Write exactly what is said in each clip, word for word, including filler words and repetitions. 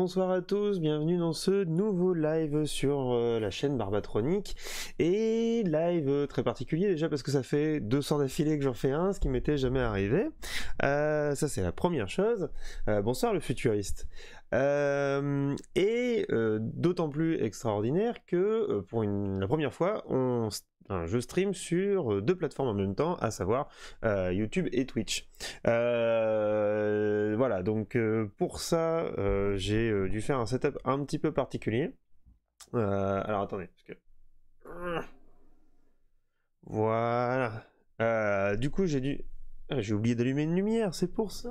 bonsoir à tous, bienvenue dans ce nouveau live sur euh, la chaîne Barbatronic. Et live euh, très particulier déjà parce que ça fait deux cents d'affilée que j'en fais un, ce qui m'était jamais arrivé. Euh, ça c'est la première chose. Euh, bonsoir le futuriste. Euh, et euh, d'autant plus extraordinaire que euh, pour une, la première fois, on, enfin, je stream sur deux plateformes en même temps, à savoir euh, YouTube et Twitch. Euh, voilà, donc euh, pour ça, euh, j'ai euh, dû faire un setup un petit peu particulier. Euh, alors attendez, parce que... Voilà. Euh, du coup, j'ai dû... Ah, j'ai oublié d'allumer une lumière, c'est pour ça.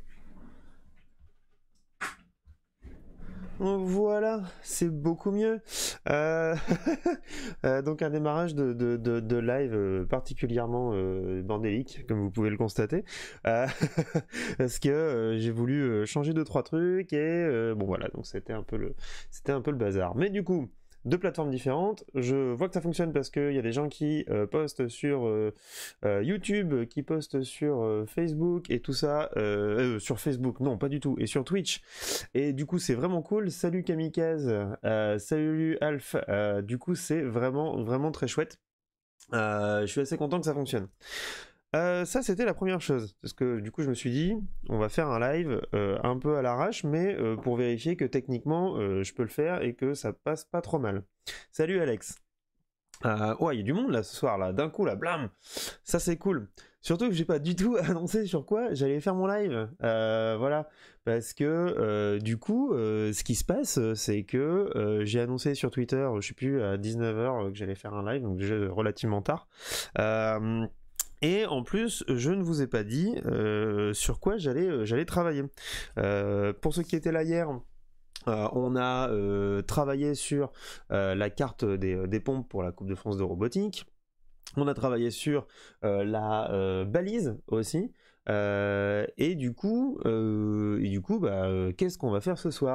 Voilà, c'est beaucoup mieux. Euh... euh, donc un démarrage de, de, de, de live euh, particulièrement euh, bordélique, comme vous pouvez le constater, euh... parce que euh, j'ai voulu euh, changer deux trois trucs et euh, bon voilà, donc c'était un peu le, c'était un peu le bazar. Mais du coup, deux plateformes différentes. Je vois que ça fonctionne parce qu'il y a des gens qui euh, postent sur euh, euh, YouTube, qui postent sur euh, Facebook et tout ça. Euh, euh, sur Facebook, non, pas du tout. Et sur Twitch. Et du coup, c'est vraiment cool. Salut Kamikaze, euh, salut Alf. Euh, du coup, c'est vraiment, vraiment très chouette. Euh, je suis assez content que ça fonctionne. Euh, ça c'était la première chose, parce que du coup je me suis dit, on va faire un live euh, un peu à l'arrache, mais euh, pour vérifier que techniquement euh, je peux le faire et que ça passe pas trop mal. Salut Alex. Euh, ouais, il y a du monde là ce soir là, d'un coup là, blam. Ça c'est cool. Surtout que j'ai pas du tout annoncé sur quoi j'allais faire mon live. Euh, voilà, parce que euh, du coup, euh, ce qui se passe, c'est que euh, j'ai annoncé sur Twitter, je sais plus à dix-neuf heures que j'allais faire un live, donc déjà relativement tard. Euh, Et en plus, je ne vous ai pas dit euh, sur quoi j'allais euh, j'allais travailler. Euh, pour ceux qui étaient là hier, euh, on a euh, travaillé sur euh, la carte des, des pompes pour la Coupe de France de robotique. On a travaillé sur euh, la euh, balise aussi. Euh, et du coup, euh, et du coup, bah, euh, qu'est-ce qu'on va faire ce soir ?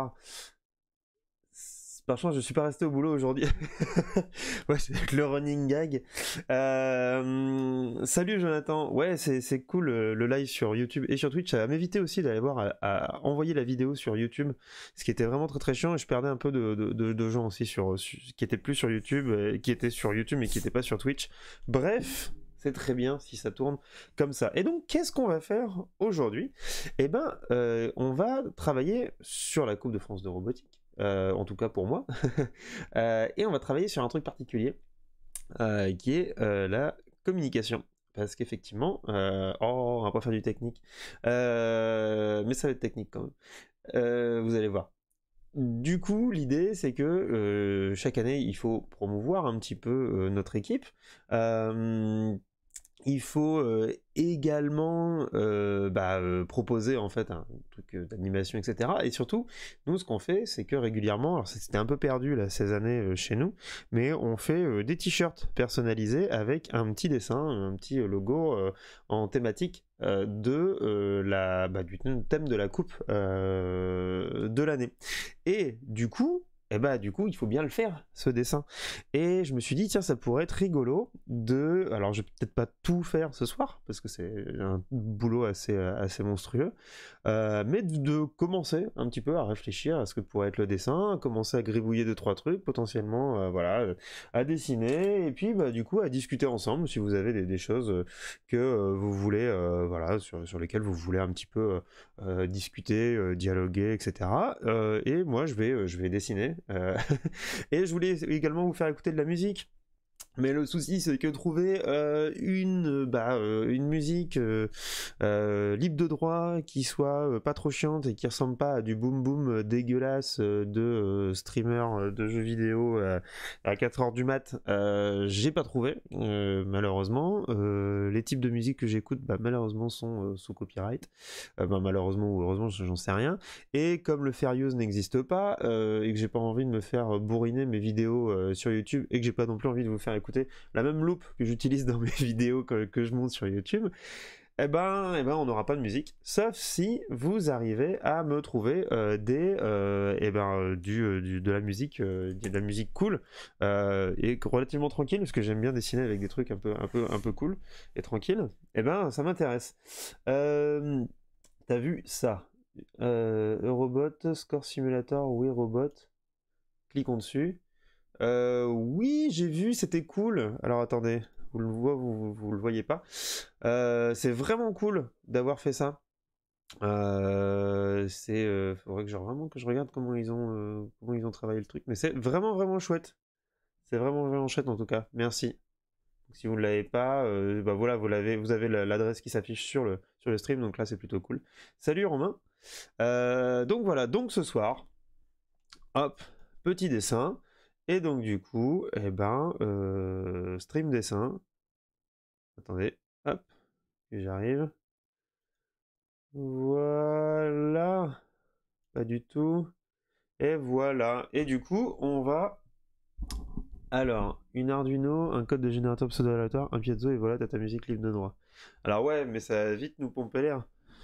Par chance, je suis pas resté au boulot aujourd'hui. Ouais, c'est le running gag. Euh, salut Jonathan. Ouais, c'est, c'est cool le, le live sur YouTube et sur Twitch. Ça va m'éviter aussi d'aller voir à, à envoyer la vidéo sur YouTube, ce qui était vraiment très très chiant. Et je perdais un peu de, de, de, de gens aussi sur, sur, qui étaient plus sur YouTube, et qui étaient sur YouTube mais qui n'étaient pas sur Twitch. Bref. C'est très bien si ça tourne comme ça. Et donc, qu'est-ce qu'on va faire aujourd'hui ? Eh ben, euh, on va travailler sur la Coupe de France de robotique. Euh, en tout cas pour moi, euh, et on va travailler sur un truc particulier euh, qui est euh, la communication. Parce qu'effectivement, euh, oh, on va pas faire du technique, euh, mais ça va être technique quand même. Euh, vous allez voir. Du coup, l'idée c'est que euh, chaque année, il faut promouvoir un petit peu euh, notre équipe. Euh, Il faut euh, également euh, bah, euh, proposer en fait un truc euh, d'animation, et cetera. Et surtout, nous, ce qu'on fait, c'est que régulièrement, alors c'était un peu perdu là ces années euh, chez nous, mais on fait euh, des t-shirts personnalisés avec un petit dessin, un petit logo euh, en thématique euh, de euh, la, bah, du thème de la coupe euh, de l'année. Et du coup, et eh bah du coup il faut bien le faire ce dessin, et je me suis dit tiens ça pourrait être rigolo de, alors je vais peut-être pas tout faire ce soir parce que c'est un boulot assez, assez monstrueux, euh, mais de, de commencer un petit peu à réfléchir à ce que pourrait être le dessin, à commencer à gribouiller deux trois trucs potentiellement, euh, voilà, euh, à dessiner, et puis bah du coup à discuter ensemble si vous avez des, des choses que euh, vous voulez, euh, voilà, sur, sur lesquelles vous voulez un petit peu euh, discuter, euh, dialoguer, et cetera. Euh, et moi je vais, je vais dessiner. Euh, et je voulais également vous faire écouter de la musique. Mais le souci, c'est que trouver euh, une, bah, euh, une musique euh, euh, libre de droit, qui soit euh, pas trop chiante et qui ressemble pas à du boom boom dégueulasse euh, de euh, streamer de jeux vidéo euh, à quatre heures du mat, euh, j'ai pas trouvé, euh, malheureusement. Euh, les types de musique que j'écoute, bah, malheureusement, sont euh, sous copyright. Euh, bah, malheureusement ou heureusement, j'en sais rien. Et comme le fair use n'existe pas, euh, et que j'ai pas envie de me faire bourriner mes vidéos euh, sur YouTube, et que j'ai pas non plus envie de vous faire écouter la même loupe que j'utilise dans mes vidéos que, que je monte sur YouTube, eh ben, eh ben on n'aura pas de musique, sauf si vous arrivez à me trouver euh, des, euh, eh ben, euh, du, euh, du, de la musique, euh, de la musique cool euh, et relativement tranquille, parce que j'aime bien dessiner avec des trucs un peu, un peu, un peu cool et tranquille. Eh ben, ça m'intéresse. Euh, T'as vu ça? Euh, Eurobot, Score Simulator, oui, Robot. Cliquons dessus. Euh, oui, j'ai vu, c'était cool. Alors attendez, vous le voyez, vous, vous, vous le voyez pas. Euh, c'est vraiment cool d'avoir fait ça. Euh, c'est, euh, faudrait que je vraiment que je regarde comment ils ont, euh, comment ils ont travaillé le truc. Mais c'est vraiment vraiment chouette. C'est vraiment vraiment chouette en tout cas. Merci. Donc, si vous ne l'avez pas, euh, bah voilà, vous l'avez, vous avez la- l'adresse qui s'affiche sur le sur le stream. Donc là, c'est plutôt cool. Salut Romain. Euh, donc voilà, donc ce soir, hop, petit dessin. Et donc du coup, eh ben, euh, stream dessin. Attendez, hop, que j'arrive. Voilà, pas du tout. Et voilà. Et du coup, on va. Alors, une Arduino, un code de générateur pseudo-aléatoire, un piezo, et voilà, t'as ta musique libre de droit. Alors ouais, mais ça va vite nous pomper l'air.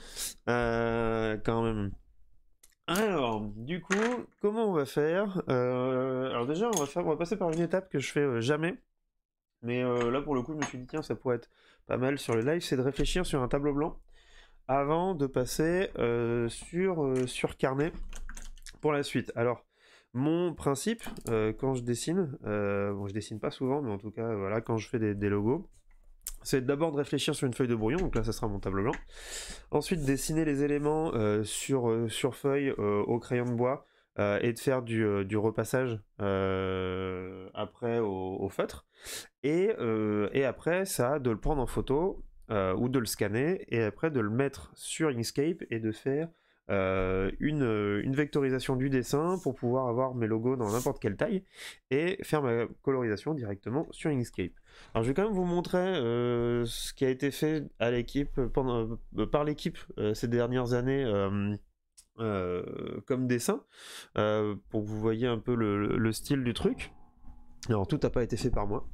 Euh, quand même. Alors, du coup, comment on va faire? Euh, Alors déjà, on va faire, on va passer par une étape que je fais euh, jamais. Mais euh, là, pour le coup, je me suis dit, tiens, ça pourrait être pas mal sur le live, c'est de réfléchir sur un tableau blanc avant de passer euh, sur, euh, sur carnet pour la suite. Alors, mon principe, euh, quand je dessine, euh, bon, je dessine pas souvent, mais en tout cas, voilà, quand je fais des, des logos, c'est d'abord de réfléchir sur une feuille de brouillon, donc là, ça sera mon tableau blanc. Ensuite, dessiner les éléments euh, sur, euh, sur feuille euh, au crayon de bois, euh, et de faire du, euh, du repassage euh, après au, au feutre. Et, euh, et après, ça, de le prendre en photo euh, ou de le scanner, et après de le mettre sur Inkscape et de faire euh, une, une vectorisation du dessin pour pouvoir avoir mes logos dans n'importe quelle taille et faire ma colorisation directement sur Inkscape. Alors je vais quand même vous montrer euh, ce qui a été fait à l'équipe pendant euh, par l'équipe euh, ces dernières années. Euh, euh, comme dessin euh, pour que vous voyez un peu le, le style du truc. Alors tout n'a pas été fait par moi.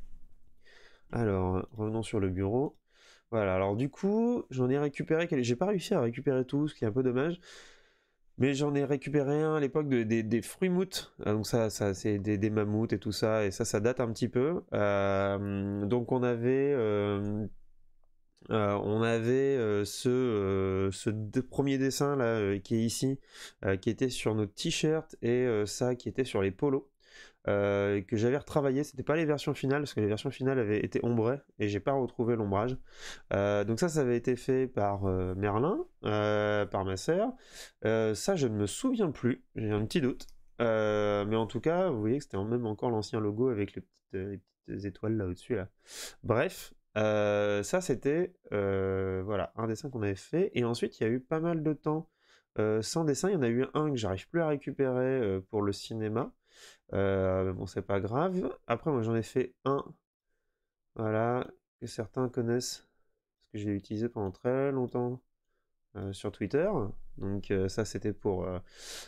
Alors, revenons sur le bureau. Voilà, alors du coup, j'en ai récupéré, j'ai pas réussi à récupérer tout, ce qui est un peu dommage, mais j'en ai récupéré un à l'époque de, des, des fruits moutes, ah, donc ça, ça c'est des, des mammouths et tout ça, et ça, ça date un petit peu. Euh, donc on avait, euh, euh, on avait euh, ce, euh, ce de- premier dessin là euh, qui est ici, euh, qui était sur nos t-shirts, et euh, ça qui était sur les polos. Euh, que j'avais retravaillé, c'était pas les versions finales parce que les versions finales avaient été ombrées et j'ai pas retrouvé l'ombrage. Euh, donc ça, ça avait été fait par euh, Merlin, euh, par ma sœur. Euh, ça, je ne me souviens plus, j'ai un petit doute. Euh, mais en tout cas, vous voyez que c'était même encore l'ancien logo avec les petites, euh, les petites étoiles là au-dessus là. Bref, euh, ça c'était euh, voilà un dessin qu'on avait fait, et ensuite il y a eu pas mal de temps euh, sans dessin. Il y en a eu un que j'arrive plus à récupérer euh, pour le cinéma. Euh, mais bon, c'est pas grave. Après, moi, j'en ai fait un, voilà, que certains connaissent, parce que je l'ai utilisé pendant très longtemps euh, sur Twitter. Donc, euh, ça, c'était pour euh,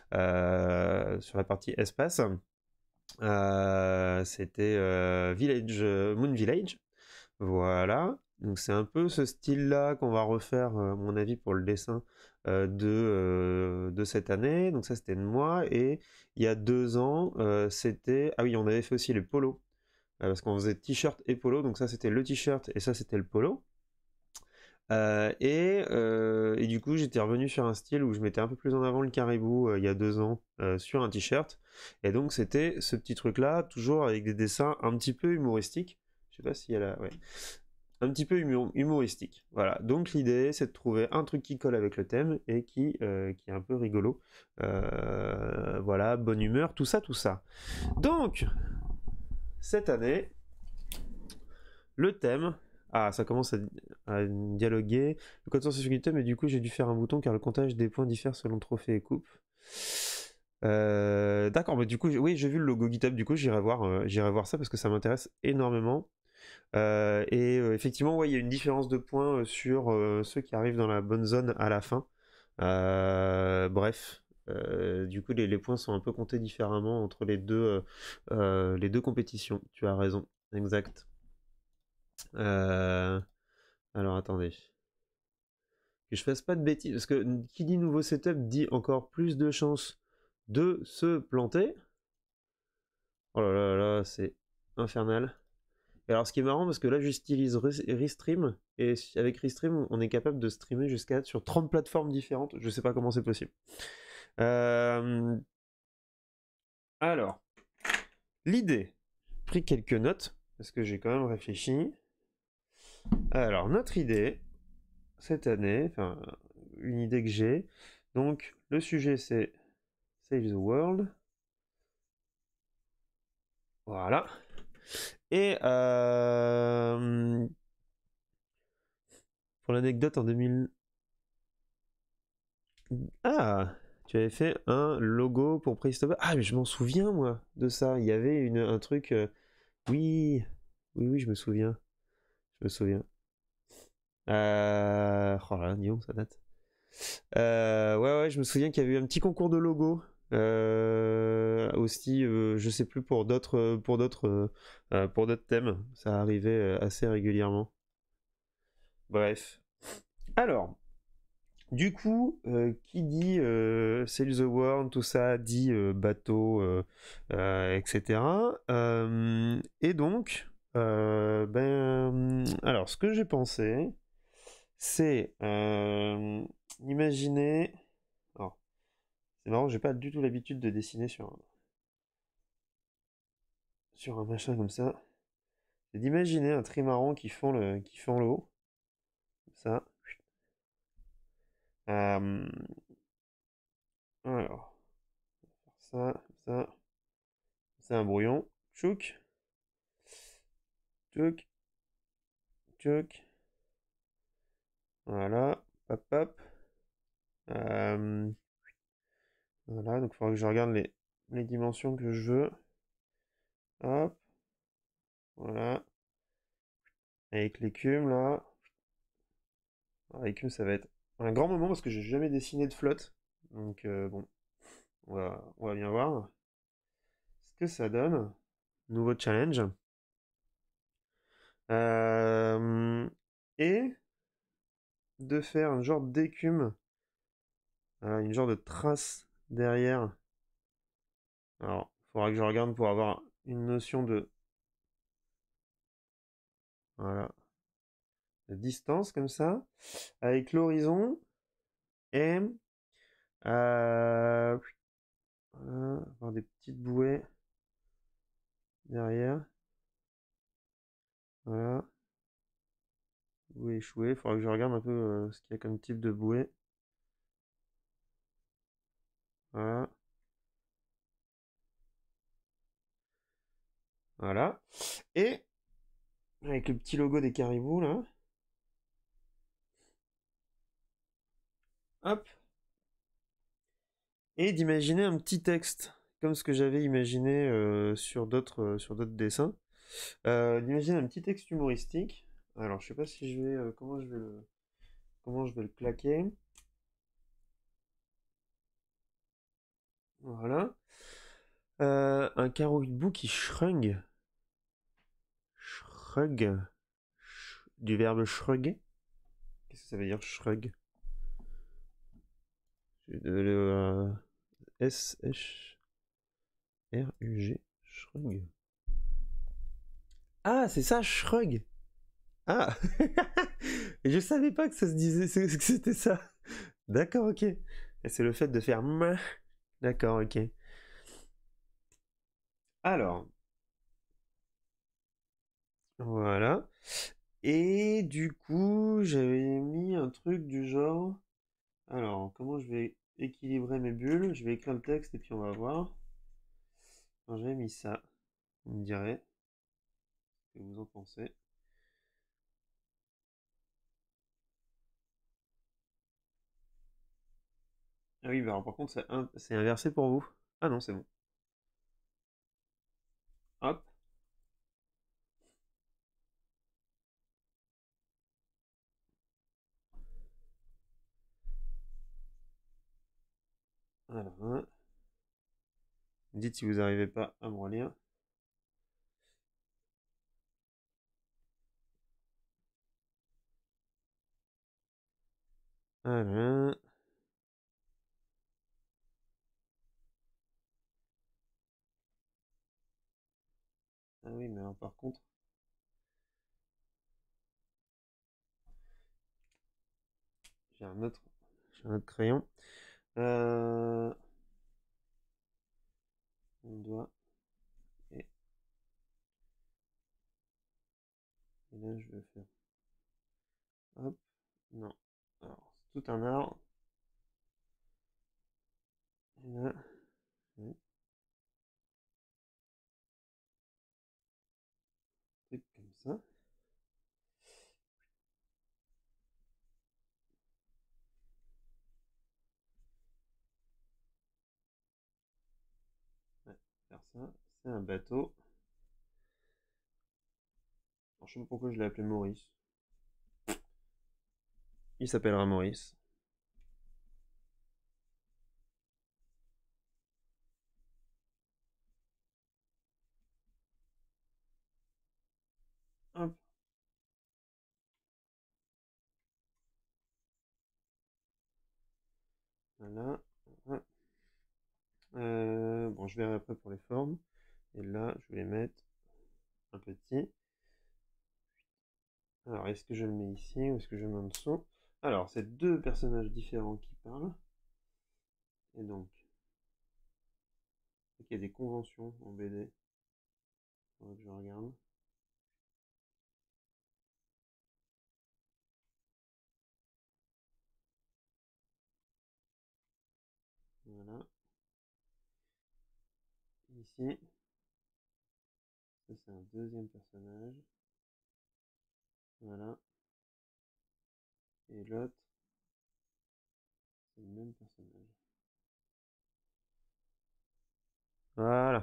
euh, sur la partie espace. Euh, c'était euh, Village, euh, Moon Village. Voilà. Donc, c'est un peu ce style-là qu'on va refaire, euh, à mon avis, pour le dessin euh, de, euh, de cette année. Donc, ça, c'était de moi. Et il y a deux ans, euh, c'était. Ah oui, on avait fait aussi les polos. Euh, parce qu'on faisait t-shirt et polo. Donc, ça, c'était le t-shirt et ça, c'était le polo. Euh, et, euh, et du coup, j'étais revenu sur un style où je mettais un peu plus en avant le caribou euh, il y a deux ans euh, sur un t-shirt. Et donc, c'était ce petit truc-là, toujours avec des dessins un petit peu humoristiques. Je sais pas si elle a. Ouais. Un petit peu humo- humoristique. Voilà. Donc, l'idée, c'est de trouver un truc qui colle avec le thème et qui, euh, qui est un peu rigolo. Euh, voilà, bonne humeur, tout ça, tout ça. Donc, cette année, le thème. Ah, ça commence à, à dialoguer. Le code source est sécurité, mais du coup, j'ai dû faire un bouton car le comptage des points diffère selon trophée et coupe. Euh, D'accord, mais du coup, oui, j'ai vu le logo GitHub, du coup, j'irai voir, euh, j'irai voir ça parce que ça m'intéresse énormément. Euh, et euh, effectivement, ouais, il y a une différence de points euh, sur euh, ceux qui arrivent dans la bonne zone à la fin. Euh, bref, euh, du coup, les, les points sont un peu comptés différemment entre les deux, euh, euh, les deux compétitions. Tu as raison, exact. Euh, alors attendez. Que je fasse pas de bêtises, parce que qui dit nouveau setup dit encore plus de chances de se planter. Oh là là là, c'est infernal. Et alors ce qui est marrant, parce que là j'utilise Re- Restream, et avec Restream on est capable de streamer jusqu'à sur trente plateformes différentes, je sais pas comment c'est possible. Euh, Alors, l'idée, j'ai pris quelques notes, parce que j'ai quand même réfléchi. Alors, notre idée, cette année, enfin, une idée que j'ai, donc le sujet c'est Save the World. Voilà. Et euh, pour l'anecdote, en deux mille... Ah, tu avais fait un logo pour Prestova. Ah, mais je m'en souviens, moi, de ça. Il y avait une, un truc... euh, Oui, oui, oui, je me souviens. Je me souviens. Euh... Oh là là, Nyon, ça date. Euh, ouais, ouais, je me souviens qu'il y avait eu un petit concours de logo. Euh, aussi, euh, je sais plus pour d'autres, euh, pour d'autres, euh, euh, pour d'autres thèmes. Ça arrivait euh, assez régulièrement. Bref. Alors, du coup, euh, qui dit euh, Sail the World, tout ça, dit euh, bateau, euh, euh, et cetera. Euh, et donc, euh, ben, alors, ce que j'ai pensé, c'est euh, imaginer. Alors, c'est marrant, j'ai pas du tout l'habitude de dessiner sur un, sur un machin comme ça. C'est d'imaginer un trimaran qui fond le, qui fond l'eau, comme ça. Euh, alors, ça, ça, c'est un brouillon. Tchouk, tchouk, tchouk. Voilà, hop, hop. Euh, voilà, donc il faudra que je regarde les, les dimensions que je veux. Hop, voilà. Avec l'écume là. Alors, l'écume, ça va être un grand moment parce que j'ai jamais dessiné de flotte. Donc euh, bon, on va, on va bien voir ce que ça donne. Nouveau challenge. Euh, et de faire un genre d'écume, euh, une genre de trace derrière. Alors, il faudra que je regarde pour avoir une notion de, voilà, de distance comme ça, avec l'horizon et euh, voilà, avoir des petites bouées derrière. Voilà, bouée échouée. Il faudra que je regarde un peu euh, ce qu'il y a comme type de bouée. Voilà, voilà. Et avec le petit logo des caribous là. Hop. Et d'imaginer un petit texte, comme ce que j'avais imaginé euh, sur d'autres euh, sur d'autres dessins. Euh, d'imaginer un petit texte humoristique. Alors, je sais pas si je vais euh, comment je vais le comment je vais le claquer. Voilà. Euh, un carreau hibou qui shrug. Shrug. Sh- Du verbe shrug. Qu'est-ce que ça veut dire shrug? Le, le, euh, S H R U G. Shrug. Ah, c'est ça, shrug. Ah. Et je savais pas que ça se disait, que c'était ça. D'accord, ok. Et c'est le fait de faire meh. D'accord, ok. Alors, voilà. Et du coup, j'avais mis un truc du genre. Alors, comment je vais équilibrer mes bulles? Je vais écrire le texte et puis on va voir. Alors, j'avais mis ça. Vous me direz ce que vous en pensez. Ah oui, bah alors par contre, c'est un- c'est inversé pour vous. Ah non, c'est bon. Hop. Alors, hein. Dites si vous n'arrivez pas à me relire. Voilà. Ah oui, mais alors, par contre. j'ai un autre, j'ai un autre crayon. Euh... On doit. Et... Et là, je vais faire. Hop. Non. Alors, c'est tout un art. Et là. Ouais. Truc comme ça. Ouais, faire ça. C'est un bateau. Alors, je sais pas pourquoi je l'ai appelé Maurice. Il s'appellera Maurice. Hop. Voilà. Voilà. Euh, bon, je verrai après pour les formes. Et là, je vais les mettre un petit. Alors, est-ce que je le mets ici ou est-ce que je le mets en dessous? Alors, c'est deux personnages différents qui parlent. Et donc, il y a des conventions en B D. Faudrait que je regarde. Voilà. Ici, ça c'est un deuxième personnage. Voilà. Et l'autre, c'est le même personnage. Voilà.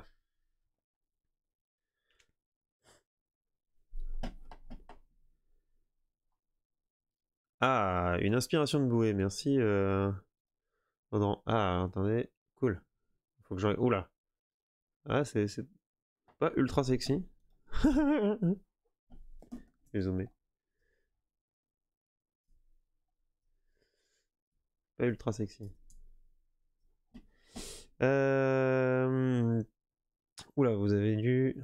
Ah, une inspiration de bouée, merci. Euh... Pendant... Ah, attendez, cool. Faut que j'en... Oula. Ah, c'est pas ultra sexy. Je vais zoomer. Pas ultra sexy. Euh... Oula, vous avez dû...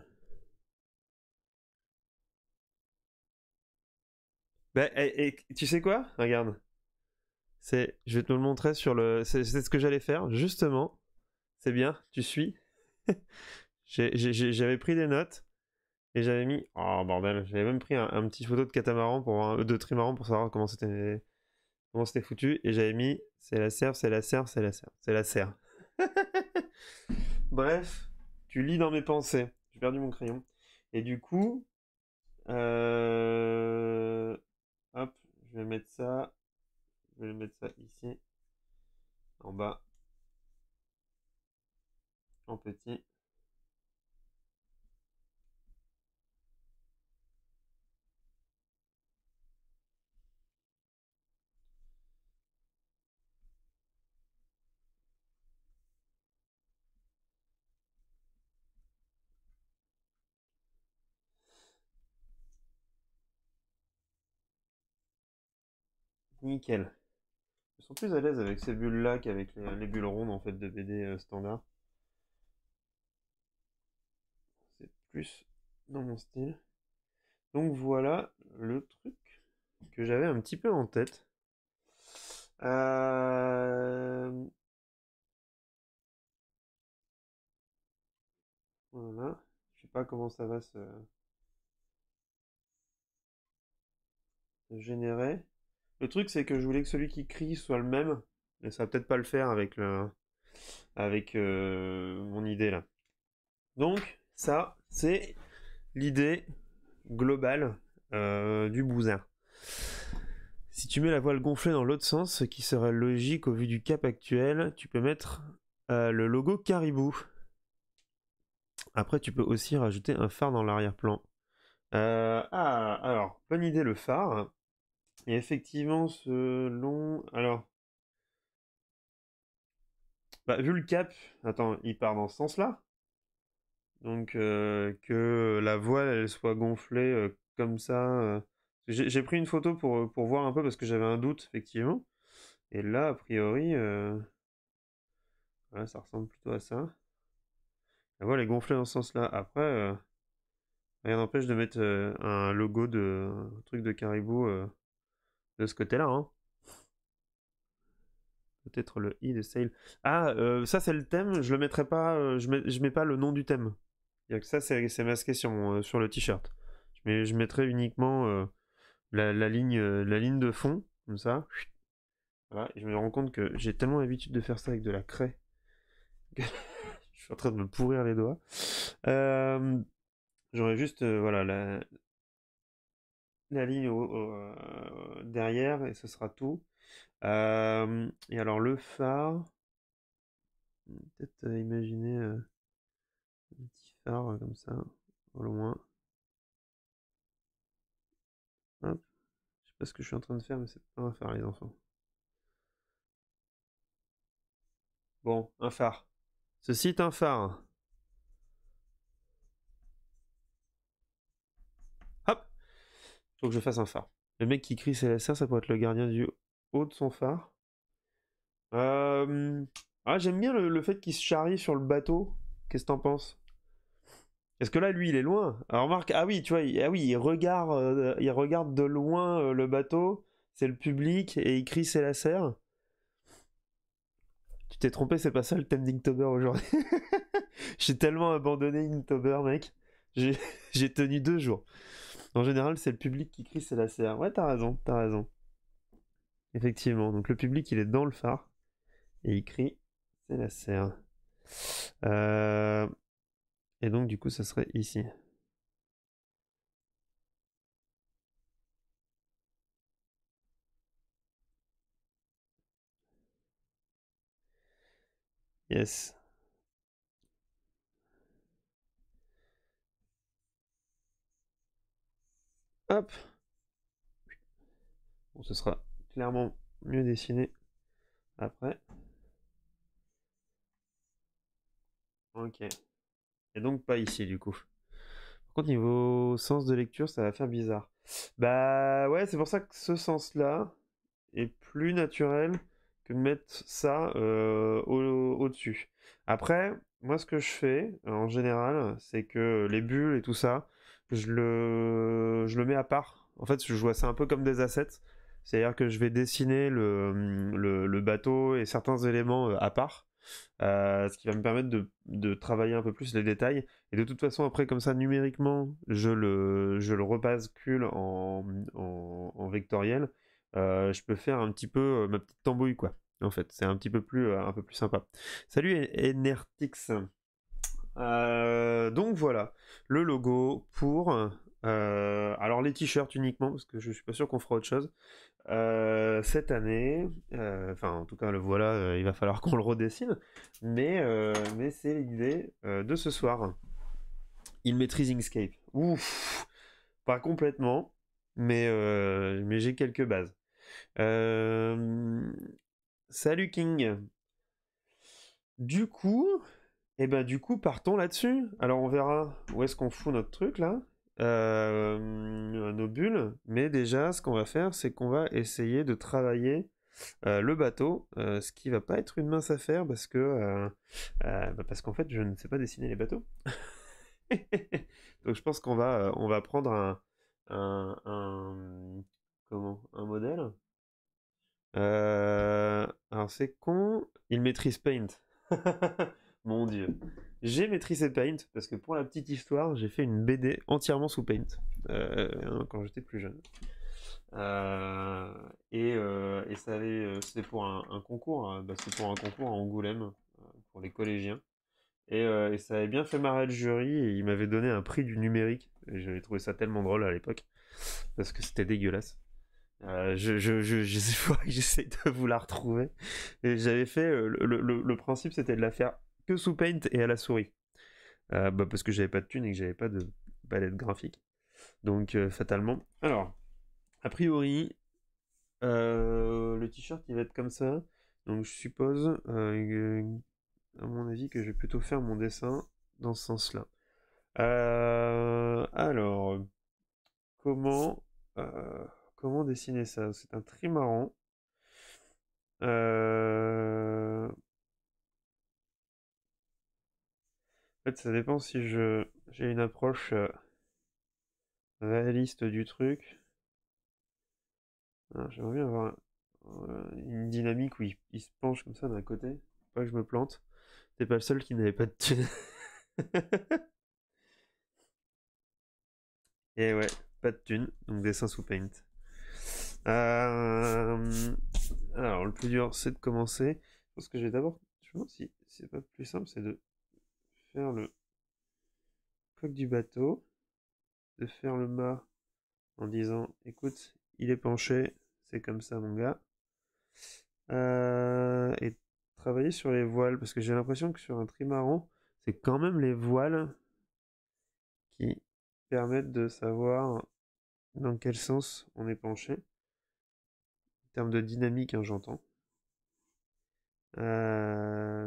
Bah, et, et, tu sais quoi? Regarde. C'est, je vais te le montrer sur le... C'est ce que j'allais faire, justement. C'est bien, tu suis. J'avais pris des notes et j'avais mis... Oh bordel, j'avais même pris un, un petit photo de catamaran, pour voir, de trimaran pour savoir comment c'était comment c'était foutu. Et j'avais mis, c'est la serre, c'est la serre, c'est la serre, c'est la serre. Bref, tu lis dans mes pensées. J'ai perdu mon crayon. Et du coup... Euh... Hop, je vais mettre ça. Je vais mettre ça ici. En bas. En petit. Nickel. Ils sont plus à l'aise avec ces bulles-là qu'avec les, les bulles rondes en fait de B D euh, standard. C'est plus dans mon style. Donc voilà le truc que j'avais un petit peu en tête. Euh... Voilà. Je sais pas comment ça va se, se générer. Le truc c'est que je voulais que celui qui crie soit le même. Mais ça va peut-être pas le faire avec le avec euh, mon idée là. Donc ça c'est l'idée globale euh, du bousin. Si tu mets la voile gonflée dans l'autre sens, ce qui serait logique au vu du cap actuel, tu peux mettre euh, le logo Caribou. Après, tu peux aussi rajouter un phare dans l'arrière-plan. Euh, ah, alors, bonne idée le phare. Et effectivement, selon... Alors, bah, vu le cap, attends, il part dans ce sens-là. Donc, euh, que la voile, elle soit gonflée euh, comme ça. euh. J'ai j'ai pris une photo pour, pour voir un peu parce que j'avais un doute, effectivement. Et là, a priori... euh, Ouais, ça ressemble plutôt à ça. La voile est gonflée dans ce sens-là. Après, euh, rien n'empêche de mettre euh, un logo de un truc de Caribou euh, de ce côté-là. Hein. Peut-être le i de sail. Ah, euh, ça c'est le thème, je le mettrai pas, euh, je, mets, je mets pas le nom du thème. Il y a que ça, c'est c'est masqué sur, mon, euh, sur le t-shirt. Mais je mettrai uniquement euh, la, la, ligne, euh, la ligne de fond, comme ça. Voilà, et je me rends compte que j'ai tellement l'habitude de faire ça avec de la craie que je suis en train de me pourrir les doigts. Euh, J'aurais juste, euh, voilà, la, la ligne au, au, euh, derrière et ce sera tout. Euh, et alors le phare, peut-être euh, imaginer euh, un petit phare euh, comme ça, au loin. Hop. Je sais pas ce que je suis en train de faire, mais c'est pas un phare, les enfants. Bon, un phare. Ceci est un phare. Hop. Faut que je fasse un phare. Le mec qui crie C L S R, ça pourrait être le gardien du haut de son phare. Euh... Ah, j'aime bien le, le fait qu'il se charrie sur le bateau. Qu'est-ce que t'en penses? Parce que là, lui, il est loin. Alors, remarque, ah oui, tu vois, il, ah oui, il regarde, euh, il regarde de loin euh, le bateau. C'est le public et il crie c'est la serre. Tu t'es trompé, c'est pas ça le thème d'Inktober aujourd'hui. J'ai tellement abandonné Inktober, mec. J'ai j'ai tenu deux jours. En général, c'est le public qui crie c'est la serre. Ouais, t'as raison, t'as raison. Effectivement, donc le public, il est dans le phare et il crie c'est la serre. Euh... Et donc, du coup, ça serait ici. Yes. Hop. Bon, ce sera clairement mieux dessiné après. Ok. Et donc pas ici du coup. Par contre, niveau sens de lecture, ça va faire bizarre. Bah ouais, c'est pour ça que ce sens-là est plus naturel que de mettre ça euh, au- au-dessus. Après, moi ce que je fais en général, c'est que les bulles et tout ça, je le, je le mets à part. En fait, je vois ça un peu comme des assets. C'est-à-dire que je vais dessiner le, le, le bateau et certains éléments euh, à part. Euh, ce qui va me permettre de, de travailler un peu plus les détails. Et de toute façon, après, comme ça, numériquement, je le, je le rebascule en, en, en vectoriel. Euh, je peux faire un petit peu euh, ma petite tambouille, quoi. En fait, c'est un petit peu plus, euh, un peu plus sympa. Salut Enertix. Euh, donc voilà, le logo pour... euh, alors les t-shirts uniquement, parce que je suis pas sûr qu'on fera autre chose. Euh, cette année, euh, enfin en tout cas le voilà, euh, il va falloir qu'on le redessine, mais, euh, mais c'est l'idée euh, de ce soir. Il maîtrise Inkscape. Ouf, pas complètement, mais, euh, mais j'ai quelques bases. Euh, Salut King. Du coup, et ben du coup partons là-dessus. Alors on verra où est-ce qu'on fout notre truc là. Euh, nos bulles, mais déjà ce qu'on va faire c'est qu'on va essayer de travailler euh, le bateau, euh, ce qui va pas être une mince affaire parce que euh, euh, bah, parce qu'en fait je ne sais pas dessiner les bateaux. Donc je pense qu'on va euh, on va prendre un, un, un- comment un modèle. Euh, alors c'est con, il maîtrise Paint. Mon dieu. J'ai maîtrisé Paint parce que pour la petite histoire, j'ai fait une B D entièrement sous Paint euh, hein, quand j'étais plus jeune. Euh, et, euh, et ça avait, euh, c'était pour un, un concours, hein, bah, c'était pour un concours à Angoulême euh, pour les collégiens. Et, euh, et ça avait bien fait marrer le jury et il m'avait donné un prix du numérique. Et j'avais trouvé ça tellement drôle à l'époque parce que c'était dégueulasse. Euh, je, je, je, je sais pas, j'essaie de vous la retrouver. Et j'avais fait, euh, le, le, le principe c'était de la faire que sous Paint et à la souris. Euh, bah, parce que j'avais pas de thune et que j'avais pas de palette graphique. Donc euh, fatalement. Alors, a priori, euh, le t-shirt il va être comme ça. Donc je suppose, euh, à mon avis, que je vais plutôt faire mon dessin dans ce sens-là. Euh, alors, comment, euh, comment dessiner ça? C'est un trimaran. Euh... En fait, ça dépend si je j'ai une approche euh, réaliste du truc. Ah, j'aimerais bien avoir euh, une dynamique où il, il se penche comme ça d'un côté. Faut pas que je me plante. T'es pas le seul qui n'avait pas de thune. Et ouais, pas de thune, donc dessin sous Paint. Euh, Alors, le plus dur, c'est de commencer. Je pense que je vais d'abord. Je pense si c'est pas plus simple, c'est de faire le coq du bateau, de faire le mât en disant écoute, il est penché, c'est comme ça, mon gars. Euh, et travailler sur les voiles, parce que j'ai l'impression que sur un trimaran, c'est quand même les voiles qui permettent de savoir dans quel sens on est penché. En termes de dynamique, hein, j'entends. Euh,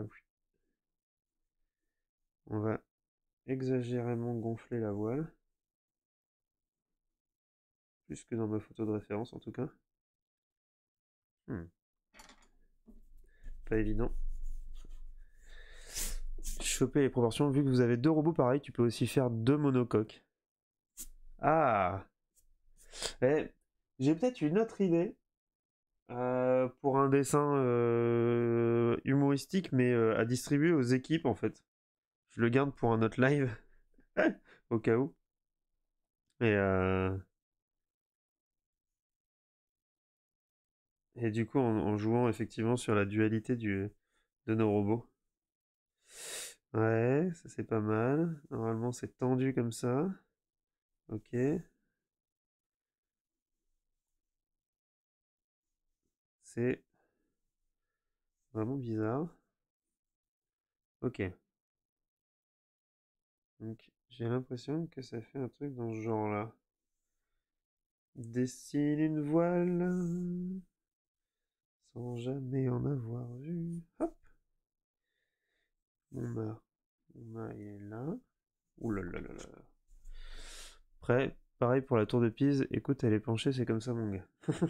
on va exagérément gonfler la voile. Plus que dans ma photo de référence en tout cas. Hmm. Pas évident. Choper les proportions. Vu que vous avez deux robots pareils, tu peux aussi faire deux monocoques. Ah, eh, j'ai peut-être une autre idée euh, pour un dessin euh, humoristique, mais euh, à distribuer aux équipes en fait. Je le garde pour un autre live, au cas où. Et, euh, et du coup, en, en jouant effectivement sur la dualité du, de nos robots. Ouais, ça c'est pas mal. Normalement, c'est tendu comme ça. Ok. C'est vraiment bizarre. Ok. Donc, j'ai l'impression que ça fait un truc dans ce genre-là. Dessine une voile sans jamais en avoir vu. Hop. Mon mât. Mon mât, il est là. Ouh là là là là. Après, pareil pour la tour de Pise. Écoute, elle est penchée, c'est comme ça, mon gars.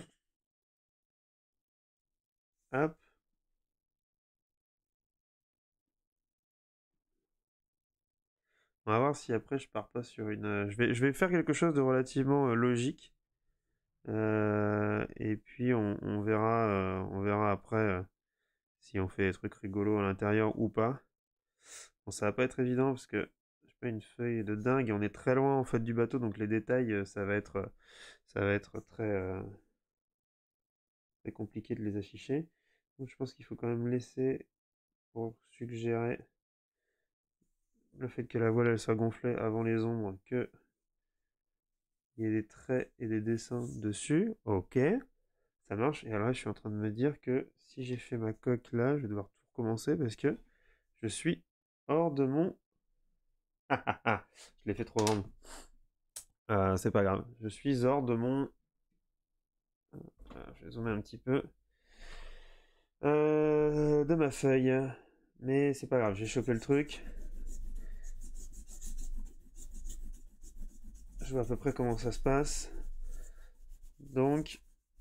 Hop. On va voir si après je pars pas sur une. euh, Je vais, je vais faire quelque chose de relativement euh, logique. Euh, et puis on, on verra, euh, on verra après euh, si on fait des trucs rigolos à l'intérieur ou pas. Bon, ça va pas être évident parce que j'ai pas une feuille de dingue et on est très loin en fait du bateau, donc les détails, euh, ça va être, euh, ça va être très, euh, très compliqué de les afficher. Donc je pense qu'il faut quand même laisser pour suggérer le fait que la voile elle soit gonflée avant les ombres, que il y ait des traits et des dessins dessus. Ok, ça marche. Et alors là, je suis en train de me dire que si j'ai fait ma coque là, je vais devoir tout recommencer parce que je suis hors de mon. Ah ah ah, je l'ai fait trop grande. Euh, c'est pas grave. Je suis hors de mon. Euh, je vais zoomer un petit peu. Euh, de ma feuille. Mais c'est pas grave, j'ai chopé le truc. Je vois à peu près comment ça se passe. Donc,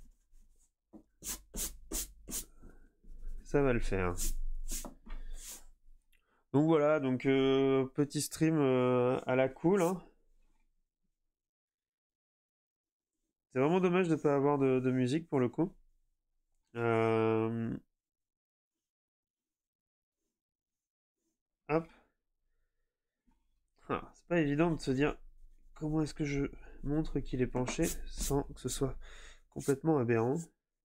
ça va le faire. Donc voilà, donc euh, petit stream euh, à la cool. Hein. C'est vraiment dommage de ne pas avoir de, de musique pour le coup. Euh, hop. Ah, c'est pas évident de se dire comment est-ce que je montre qu'il est penché sans que ce soit complètement aberrant.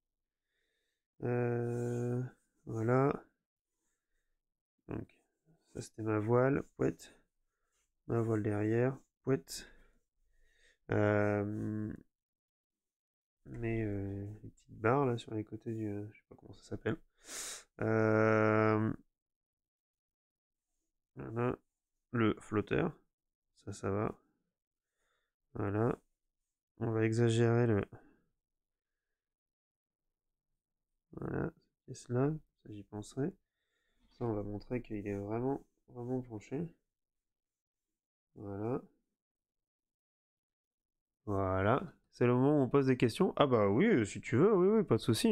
Euh, voilà. Donc, ça c'était ma voile. Pouette. Ma voile derrière. Pouette. Euh, mais euh, les petites barres là sur les côtés du. Je sais pas comment ça s'appelle. Euh, voilà. Le flotteur. Ça, ça va. Voilà. On va exagérer le. Voilà. Cette pièce-là. Ça, j'y penserai. Ça, on va montrer qu'il est vraiment, vraiment penché. Voilà. Voilà. C'est le moment où on pose des questions. Ah bah oui, si tu veux, oui, oui, pas de souci.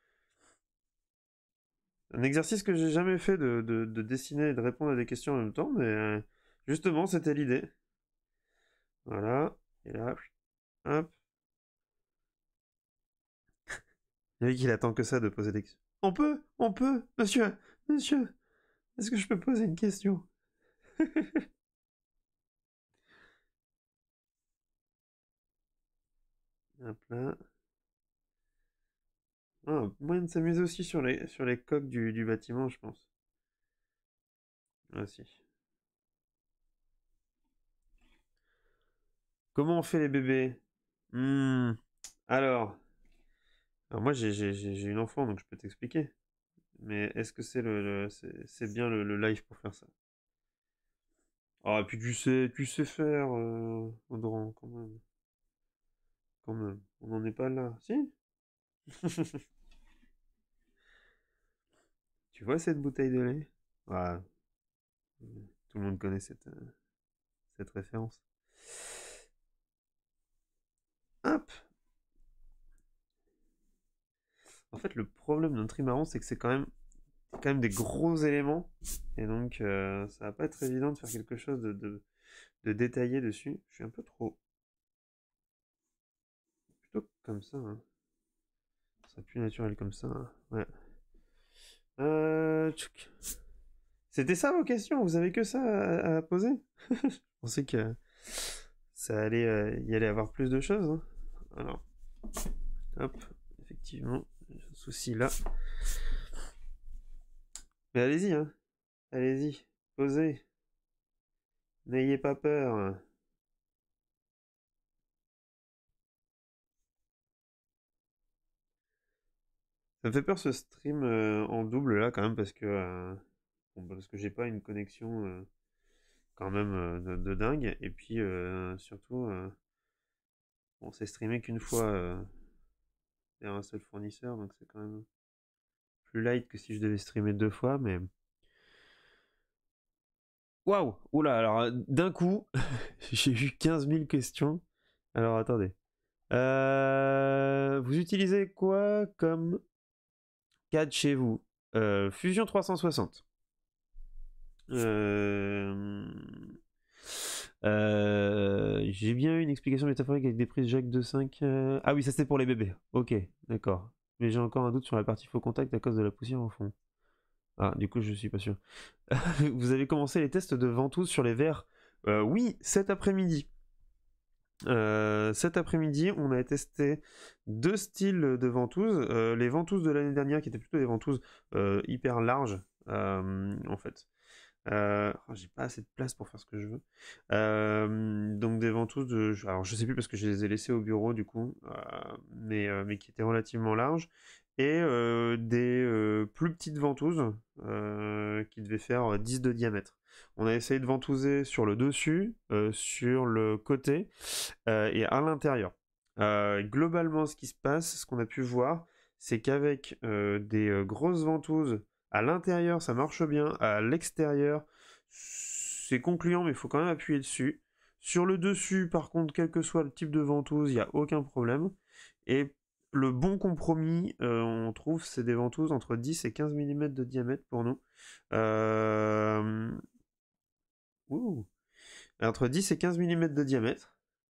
Un exercice que j'ai jamais fait de, de, de dessiner et de répondre à des questions en même temps, mais euh, justement, c'était l'idée. Voilà. Et là, hop. Il qu'il attend que ça de poser des questions. On peut, on peut, monsieur, monsieur, est-ce que je peux poser une question? Hop là. Ah, moyen de s'amuser aussi sur les, sur les coques du, du bâtiment, je pense. Ah si. Comment on fait les bébés? Hmm. Alors, alors moi j'ai j'ai- j'ai- j'ai une enfant, donc je peux t'expliquer. Mais est-ce que c'est le, le- c'est c'est bien le, le live pour faire ça? Ah, et puis tu sais, tu sais faire, euh, Audran, quand même. Quand même. On n'en est pas là. Si? Tu vois cette bouteille de lait? Ah, tout le monde connaît cette, euh, cette référence. Hop! En fait, le problème d'un trimaran, c'est que c'est quand même, quand même des gros éléments. Et donc, euh, ça va pas être évident de faire quelque chose de, de, de détaillé dessus. Je suis un peu trop. Plutôt comme ça, hein. Ce serait plus naturel comme ça, hein. Ouais. Euh, tchouk. C'était ça vos questions? Vous avez que ça à, à poser? Je pensais que ça allait euh, y allait avoir plus de choses, hein. Alors, hop, effectivement, j'ai un souci là. Mais allez-y, hein. Allez-y, posez. N'ayez pas peur. Ça me fait peur ce stream euh, en double là quand même parce que euh, bon, bah, parce que j'ai pas une connexion euh, quand même euh, de, de dingue et puis euh, surtout euh, on s'est streamé qu'une fois euh, vers un seul fournisseur donc c'est quand même plus light que si je devais streamer deux fois mais waouh, oula, alors euh, d'un coup j'ai eu quinze mille questions. Alors attendez. Euh, vous utilisez quoi comme C A D chez vous? Euh, Fusion trois cent soixante. Euh... Euh, J'ai bien eu une explication métaphorique avec des prises jack deux virgule cinq. euh, Ah oui, ça c'était pour les bébés. Ok, d'accord. Mais j'ai encore un doute sur la partie faux contact à cause de la poussière au fond. Ah, du coup, je suis pas sûr. Vous avez commencé les tests de ventouse sur les verres? Euh, Oui, cet après-midi. Euh, cet après-midi, on a testé deux styles de ventouses. Euh, les ventouses de l'année dernière, qui étaient plutôt des ventouses euh, hyper larges, euh, en fait. Euh, oh, j'ai pas assez de place pour faire ce que je veux. Euh, donc des ventouses de, alors je sais plus parce que je les ai laissées au bureau du coup, euh, mais, euh, mais qui étaient relativement larges et euh, des euh, plus petites ventouses euh, qui devaient faire dix de diamètre. On a essayé de ventouser sur le dessus, euh, sur le côté euh, et à l'intérieur. Euh, globalement, ce qui se passe, ce qu'on a pu voir, c'est qu'avec euh, des euh, grosses ventouses à l'intérieur, ça marche bien. À l'extérieur, c'est concluant, mais il faut quand même appuyer dessus. Sur le dessus, par contre, quel que soit le type de ventouse, il n'y a aucun problème. Et le bon compromis, euh, on trouve, c'est des ventouses entre dix et quinze millimètres de diamètre pour nous. Euh... Ouh. Entre dix et quinze millimètres de diamètre.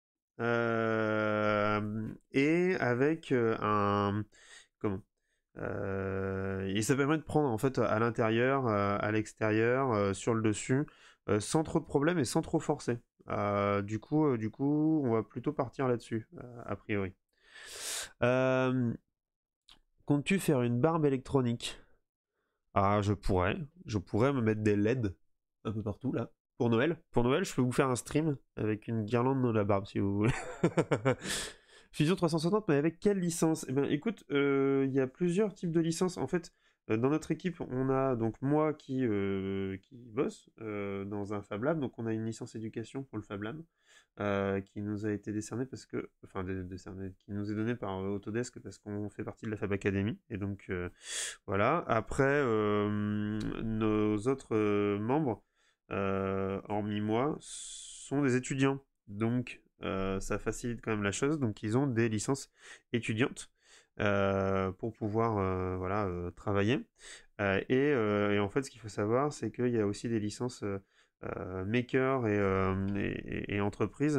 Euh, et avec euh, un... Comment euh, et ça permet de prendre en fait à l'intérieur, euh, à l'extérieur, euh, sur le dessus, euh, sans trop de problèmes et sans trop forcer. Euh, du coup, euh, du coup, on va plutôt partir là-dessus, euh, a priori. Euh, Comptes-tu faire une barbe électronique? Ah, je pourrais. Je pourrais me mettre des L E D un peu partout là. Pour Noël. Pour Noël, je peux vous faire un stream avec une guirlande dans la barbe si vous voulez. Fusion trois cent soixante, mais avec quelle licence? Eh bien, écoute, euh, il y a plusieurs types de licences. En fait, euh, dans notre équipe, on a donc moi qui, euh, qui bosse euh, dans un Fab Lab. Donc, on a une licence éducation pour le Fab Lab euh, qui nous a été décernée parce que, enfin, dé- décernée, qui nous est donnée par euh, Autodesk parce qu'on fait partie de la Fab Academy. Et donc, euh, voilà. Après, euh, nos autres euh, membres, euh, hormis moi, sont des étudiants. Donc, euh, ça facilite quand même la chose. Donc, ils ont des licences étudiantes euh, pour pouvoir euh, voilà, euh, travailler. Euh, et, euh, et en fait, ce qu'il faut savoir, c'est qu'il y a aussi des licences euh, euh, maker et, euh, et, et entreprises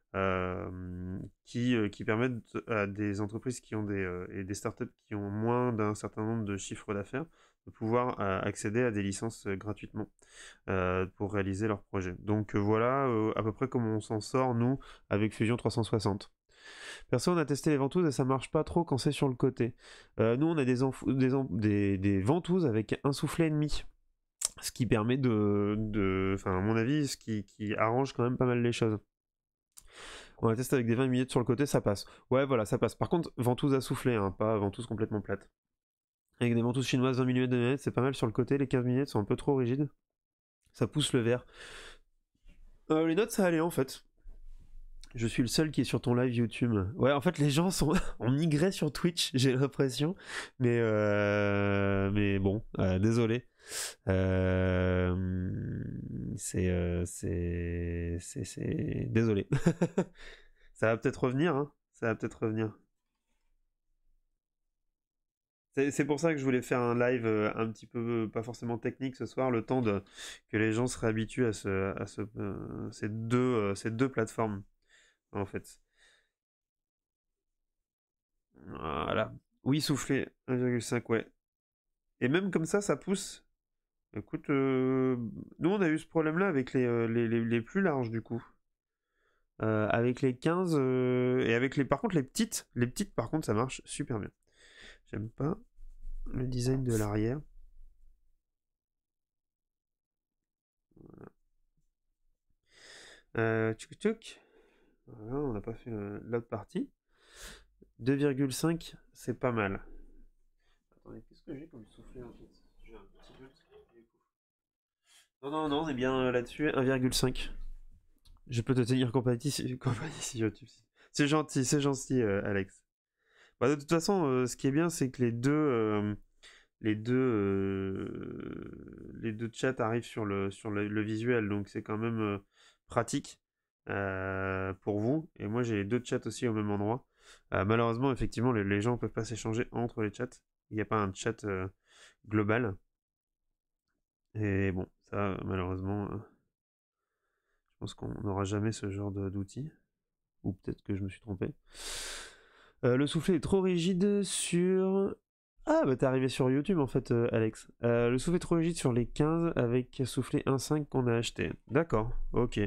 euh, qui, euh, qui permettent à des entreprises qui ont des, euh, et des startups qui ont moins d'un certain nombre de chiffres d'affaires de pouvoir euh, accéder à des licences euh, gratuitement euh, pour réaliser leurs projets. Donc euh, voilà euh, à peu près comment on s'en sort, nous, avec Fusion trois cent soixante. Perso, on a testé les ventouses et ça marche pas trop quand c'est sur le côté. Euh, nous, on a des, des, des, des ventouses avec un soufflet et demi. Ce qui permet de, de enfin à mon avis, ce qui, qui arrange quand même pas mal les choses. On a testé avec des vingt minutes sur le côté, ça passe. Ouais, voilà, ça passe. Par contre, ventouse à souffler, hein, pas ventouse complètement plate. Avec des ventouses chinoises vingt millimètres de diamètre, c'est pas mal sur le côté. Les quinze millimètres sont un peu trop rigides. Ça pousse le verre. Euh, les notes, ça allait en fait. Je suis le seul qui est sur ton live YouTube. Ouais, en fait, les gens sont ont migré sur Twitch, j'ai l'impression. Mais, euh... mais bon, euh, désolé. Euh... C'est, euh, c'est, c'est, c'est, désolé. Ça va peut-être revenir, hein. Ça va peut-être revenir. C'est, c'est pour ça que je voulais faire un live euh, un petit peu, pas forcément technique ce soir, le temps de que les gens se réhabituent à, ce, à ce, euh, ces, deux, euh, ces deux plateformes, en fait. Voilà. Oui, souffler, un virgule cinq, ouais. Et même comme ça, ça pousse. Écoute, euh, nous on a eu ce problème-là avec les, euh, les, les, les plus larges du coup. Euh, avec les quinze euh, et avec les par contre les petites, les petites par contre ça marche super bien. J'aime pas le design de l'arrière. Voilà. Euh, tchouk tchouk. Voilà, on n'a pas fait euh, l'autre partie. deux virgule cinq, c'est pas mal. Attendez, qu'est-ce que j'ai comme soufflet en fait? J'ai un petit doute. Non, non, non, on est bien euh, là-dessus, un virgule cinq. Je peux te tenir compagnie si, compagnie si YouTube. C'est gentil, c'est gentil, euh, Alex. Bah, de toute façon, euh, ce qui est bien, c'est que les deux, euh, les deux, euh, les deux chats arrivent sur le, sur le, le visuel, donc c'est quand même euh, pratique euh, pour vous. Et moi, j'ai les deux chats aussi au même endroit. Euh, malheureusement, effectivement, les, les gens ne peuvent pas s'échanger entre les chats. Il n'y a pas un chat euh, global. Et bon, ça, malheureusement, euh, je pense qu'on n'aura jamais ce genre d'outil. Ou peut-être que je me suis trompé. Euh, le soufflet est trop rigide sur... Ah bah t'es arrivé sur YouTube en fait, euh, Alex. Euh, le soufflet est trop rigide sur les quinze avec soufflet un virgule cinq qu'on a acheté. D'accord, ok.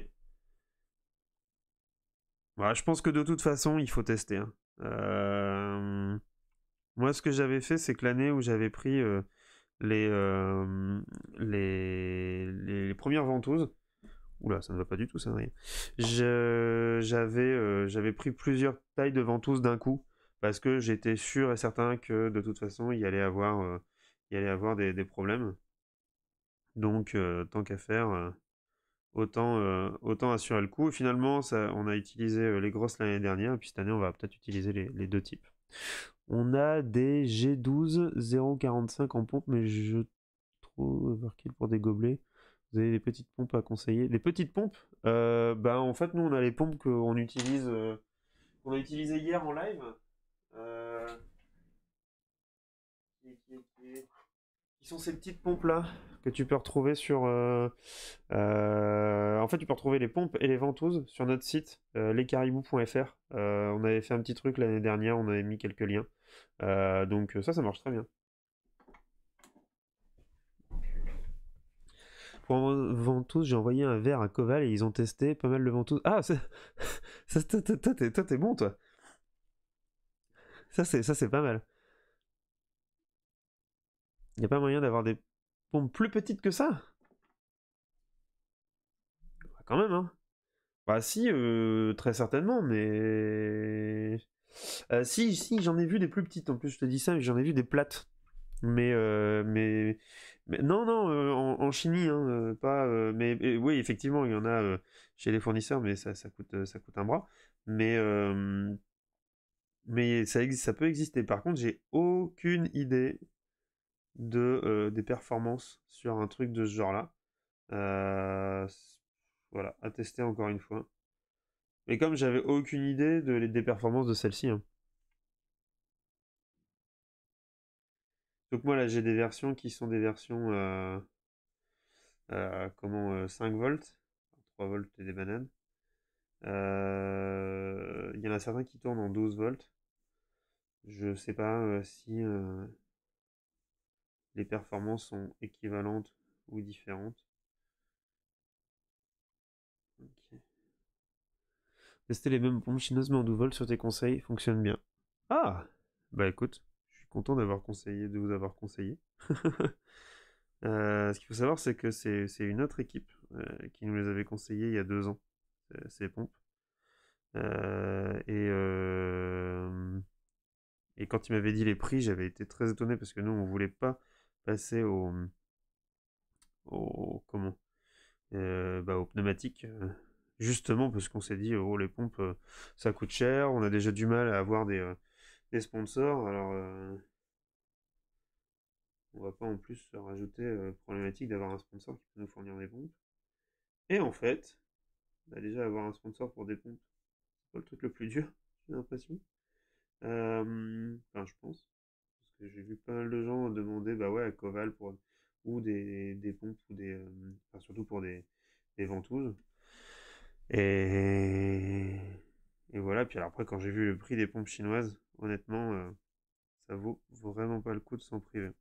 Bah, je pense que de toute façon, il faut tester, hein. Euh, Moi, ce que j'avais fait, c'est que l'année où j'avais pris euh, les, euh, les, les, les premières ventouses, oula, ça ne va pas du tout, ça, rien. Je- J'avais euh, j'avais pris plusieurs tailles de ventouses d'un coup parce que j'étais sûr et certain que de toute façon, il y allait avoir, euh, il y allait avoir des, des problèmes. Donc, euh, tant qu'à faire, euh, autant, euh, autant assurer le coup. Et finalement, ça, on a utilisé euh, les grosses l'année dernière, et puis cette année, on va peut-être utiliser les, les deux types. On a des G douze zéro quarante-cinq en pompe, mais je trouve overkill pour des gobelets. Vous avez des petites pompes à conseiller? Des petites pompes? euh, Bah en fait nous on a les pompes qu'on utilise, euh, qu'on a utilisées hier en live, euh, qui, qui, qui, qui sont ces petites pompes là que tu peux retrouver sur. Euh, euh, en fait tu peux retrouver les pompes et les ventouses sur notre site euh, lescaribous point f r. Euh, on avait fait un petit truc l'année dernière, on avait mis quelques liens. Euh, donc ça ça marche très bien. Pour ventouse, j'ai envoyé un verre à Koval et ils ont testé pas mal de ventouses. Ah, ça, ça, toi, toi, toi, t'es, toi, t'es bon, toi. Ça, c'est, ça, c'est pas mal. Il n'y a pas moyen d'avoir des pompes plus petites que ça? Bah, quand même, hein. Bah, si, euh, très certainement, mais. Euh, si, si, j'en ai vu des plus petites. En plus, je te dis ça, mais j'en ai vu des plates. Mais, euh, mais, mais non, non, euh, en, en Chine, hein, euh, pas. Euh, mais, mais oui, effectivement, il y en a euh, chez les fournisseurs, mais ça, ça coûte, euh, ça coûte un bras. Mais, euh, mais ça existe, ça peut exister. Par contre, j'ai aucune idée de euh, des performances sur un truc de ce genre-là. Euh, voilà, à tester encore une fois. Mais comme j'avais aucune idée de, des performances de celle-ci, hein. Donc moi là j'ai des versions qui sont des versions euh, euh, comment euh, cinq volts, trois volts et des bananes. Euh, Il y en a certains qui tournent en douze volts. Je sais pas euh, si euh, les performances sont équivalentes ou différentes. Ok. Tester les mêmes pompes chinoises mais en douze volts sur tes conseils fonctionne bien. Ah! Bah écoute, je suis content d'avoir conseillé, de vous avoir conseillé. Euh, ce qu'il faut savoir, c'est que c'est c'est une autre équipe euh, qui nous les avait conseillés il y a deux ans, euh, ces pompes. Euh, et, euh, et quand il m'avait dit les prix, j'avais été très étonné parce que nous, on voulait pas passer au, au comment, euh, bah, aux pneumatiques. euh, Justement parce qu'on s'est dit, oh, les pompes, euh, ça coûte cher, on a déjà du mal à avoir des, euh, des sponsors, alors euh, on va pas en plus rajouter euh, problématique d'avoir un sponsor qui peut nous fournir des pompes. Et en fait, bah, déjà avoir un sponsor pour des pompes, c'est pas le truc le plus dur, j'ai l'impression. Euh, Enfin, je pense. Parce que j'ai vu pas mal de gens demander, bah ouais, à Koval pour ou des, des pompes ou des, euh, enfin, surtout pour des, des ventouses. Et, et voilà. Puis alors après, quand j'ai vu le prix des pompes chinoises, honnêtement, euh, ça vaut vraiment pas le coup de s'en priver.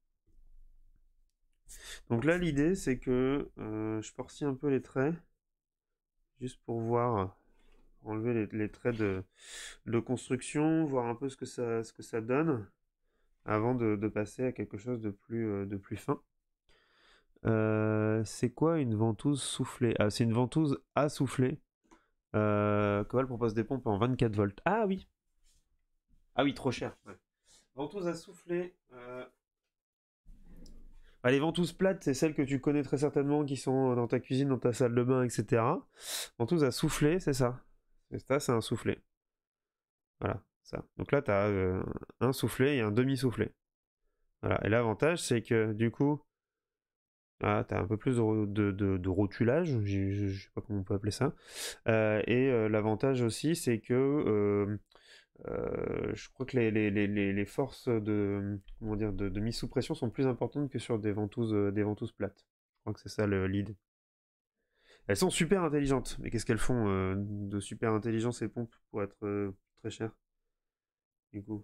Donc là, l'idée, c'est que euh, je porcie un peu les traits, juste pour voir, enlever les, les traits de, de construction, voir un peu ce que ça, ce que ça donne, avant de, de passer à quelque chose de plus, euh, de plus fin. Euh, c'est quoi une ventouse soufflée? Ah, c'est une ventouse à souffler. Euh, Koval propose des pompes en vingt-quatre volts. Ah oui. Ah oui, trop cher. Ouais. Ventouse à souffler. Euh... Bah, les ventouses plates, c'est celles que tu connais très certainement, qui sont dans ta cuisine, dans ta salle de bain, et cetera. Ventouse à souffler, c'est ça. C'est ça, c'est un soufflet. Voilà, ça. Donc là, tu as euh, un soufflet et un demi-soufflet. Voilà. Et l'avantage, c'est que du coup, ah, tu as un peu plus de, de, de, de rotulage, je, je, je sais pas comment on peut appeler ça. Euh, et euh, l'avantage aussi, c'est que euh, euh, je crois que les, les, les, les forces de, comment dire, de, de mise sous pression sont plus importantes que sur des ventouses, euh, des ventouses plates. Je crois que c'est ça l'idée. Elles sont super intelligentes, mais qu'est-ce qu'elles font euh, de super intelligent ces pompes pour être euh, très chères, du coup?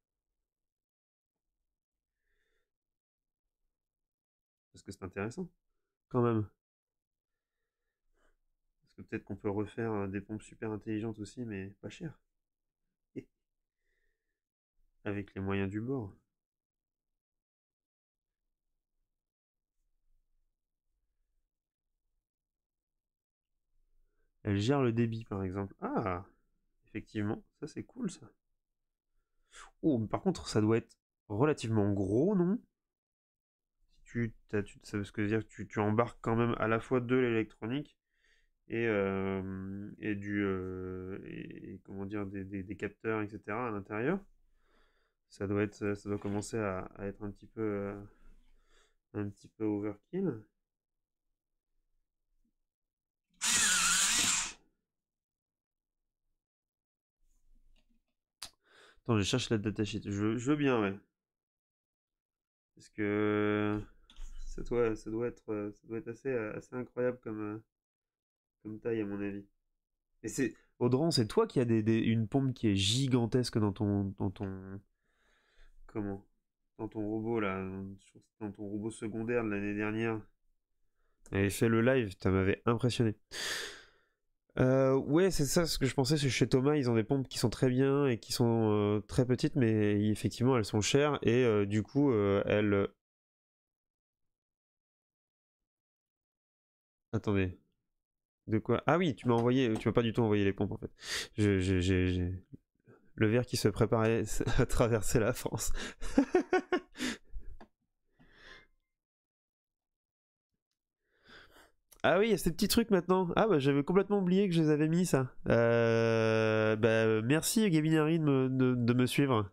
Parce que c'est intéressant, quand même. Parce que peut-être qu'on peut refaire euh, des pompes super intelligentes aussi, mais pas chères. Avec les moyens du bord. Elle gère le débit, par exemple. Ah, effectivement, ça c'est cool ça. Oh, mais par contre, ça doit être relativement gros, non? Si tu, t'as- tu sais ce que je veux dire, tu, tu embarques quand même à la fois de l'électronique et, euh, et du euh, et, et comment dire des, des- des capteurs, et cetera à l'intérieur. Ça doit être, ça doit commencer à, à être un petit peu, euh, un petit peu overkill. Attends, je cherche la datasheet. Je, veux- je veux bien, ouais. Parce que ça doit, ça doit être, euh, ça doit être assez, euh, assez incroyable comme, euh, comme taille, à mon avis. Et c'est. Audran, c'est toi qui as des, des- une pompe qui est gigantesque dans ton. Dans ton. Comment? Dans ton robot, là. Dans ton robot secondaire de l'année dernière. T'avais fait le live, ça m'avait impressionné. Euh, ouais, c'est ça ce que je pensais. C'est chez Thomas, ils ont des pompes qui sont très bien et qui sont euh, très petites, mais effectivement, elles sont chères et euh, du coup, euh, elles. Attendez. De quoi? Ah oui, tu m'as envoyé, tu m'as pas du tout envoyé les pompes en fait. Je- je- J'ai j'ai le verre qui se préparait à traverser la France. Ah oui, il y a ces petits trucs maintenant. Ah bah j'avais complètement oublié que je les avais mis ça. Euh, bah merci Gabinari de me, de, de me suivre.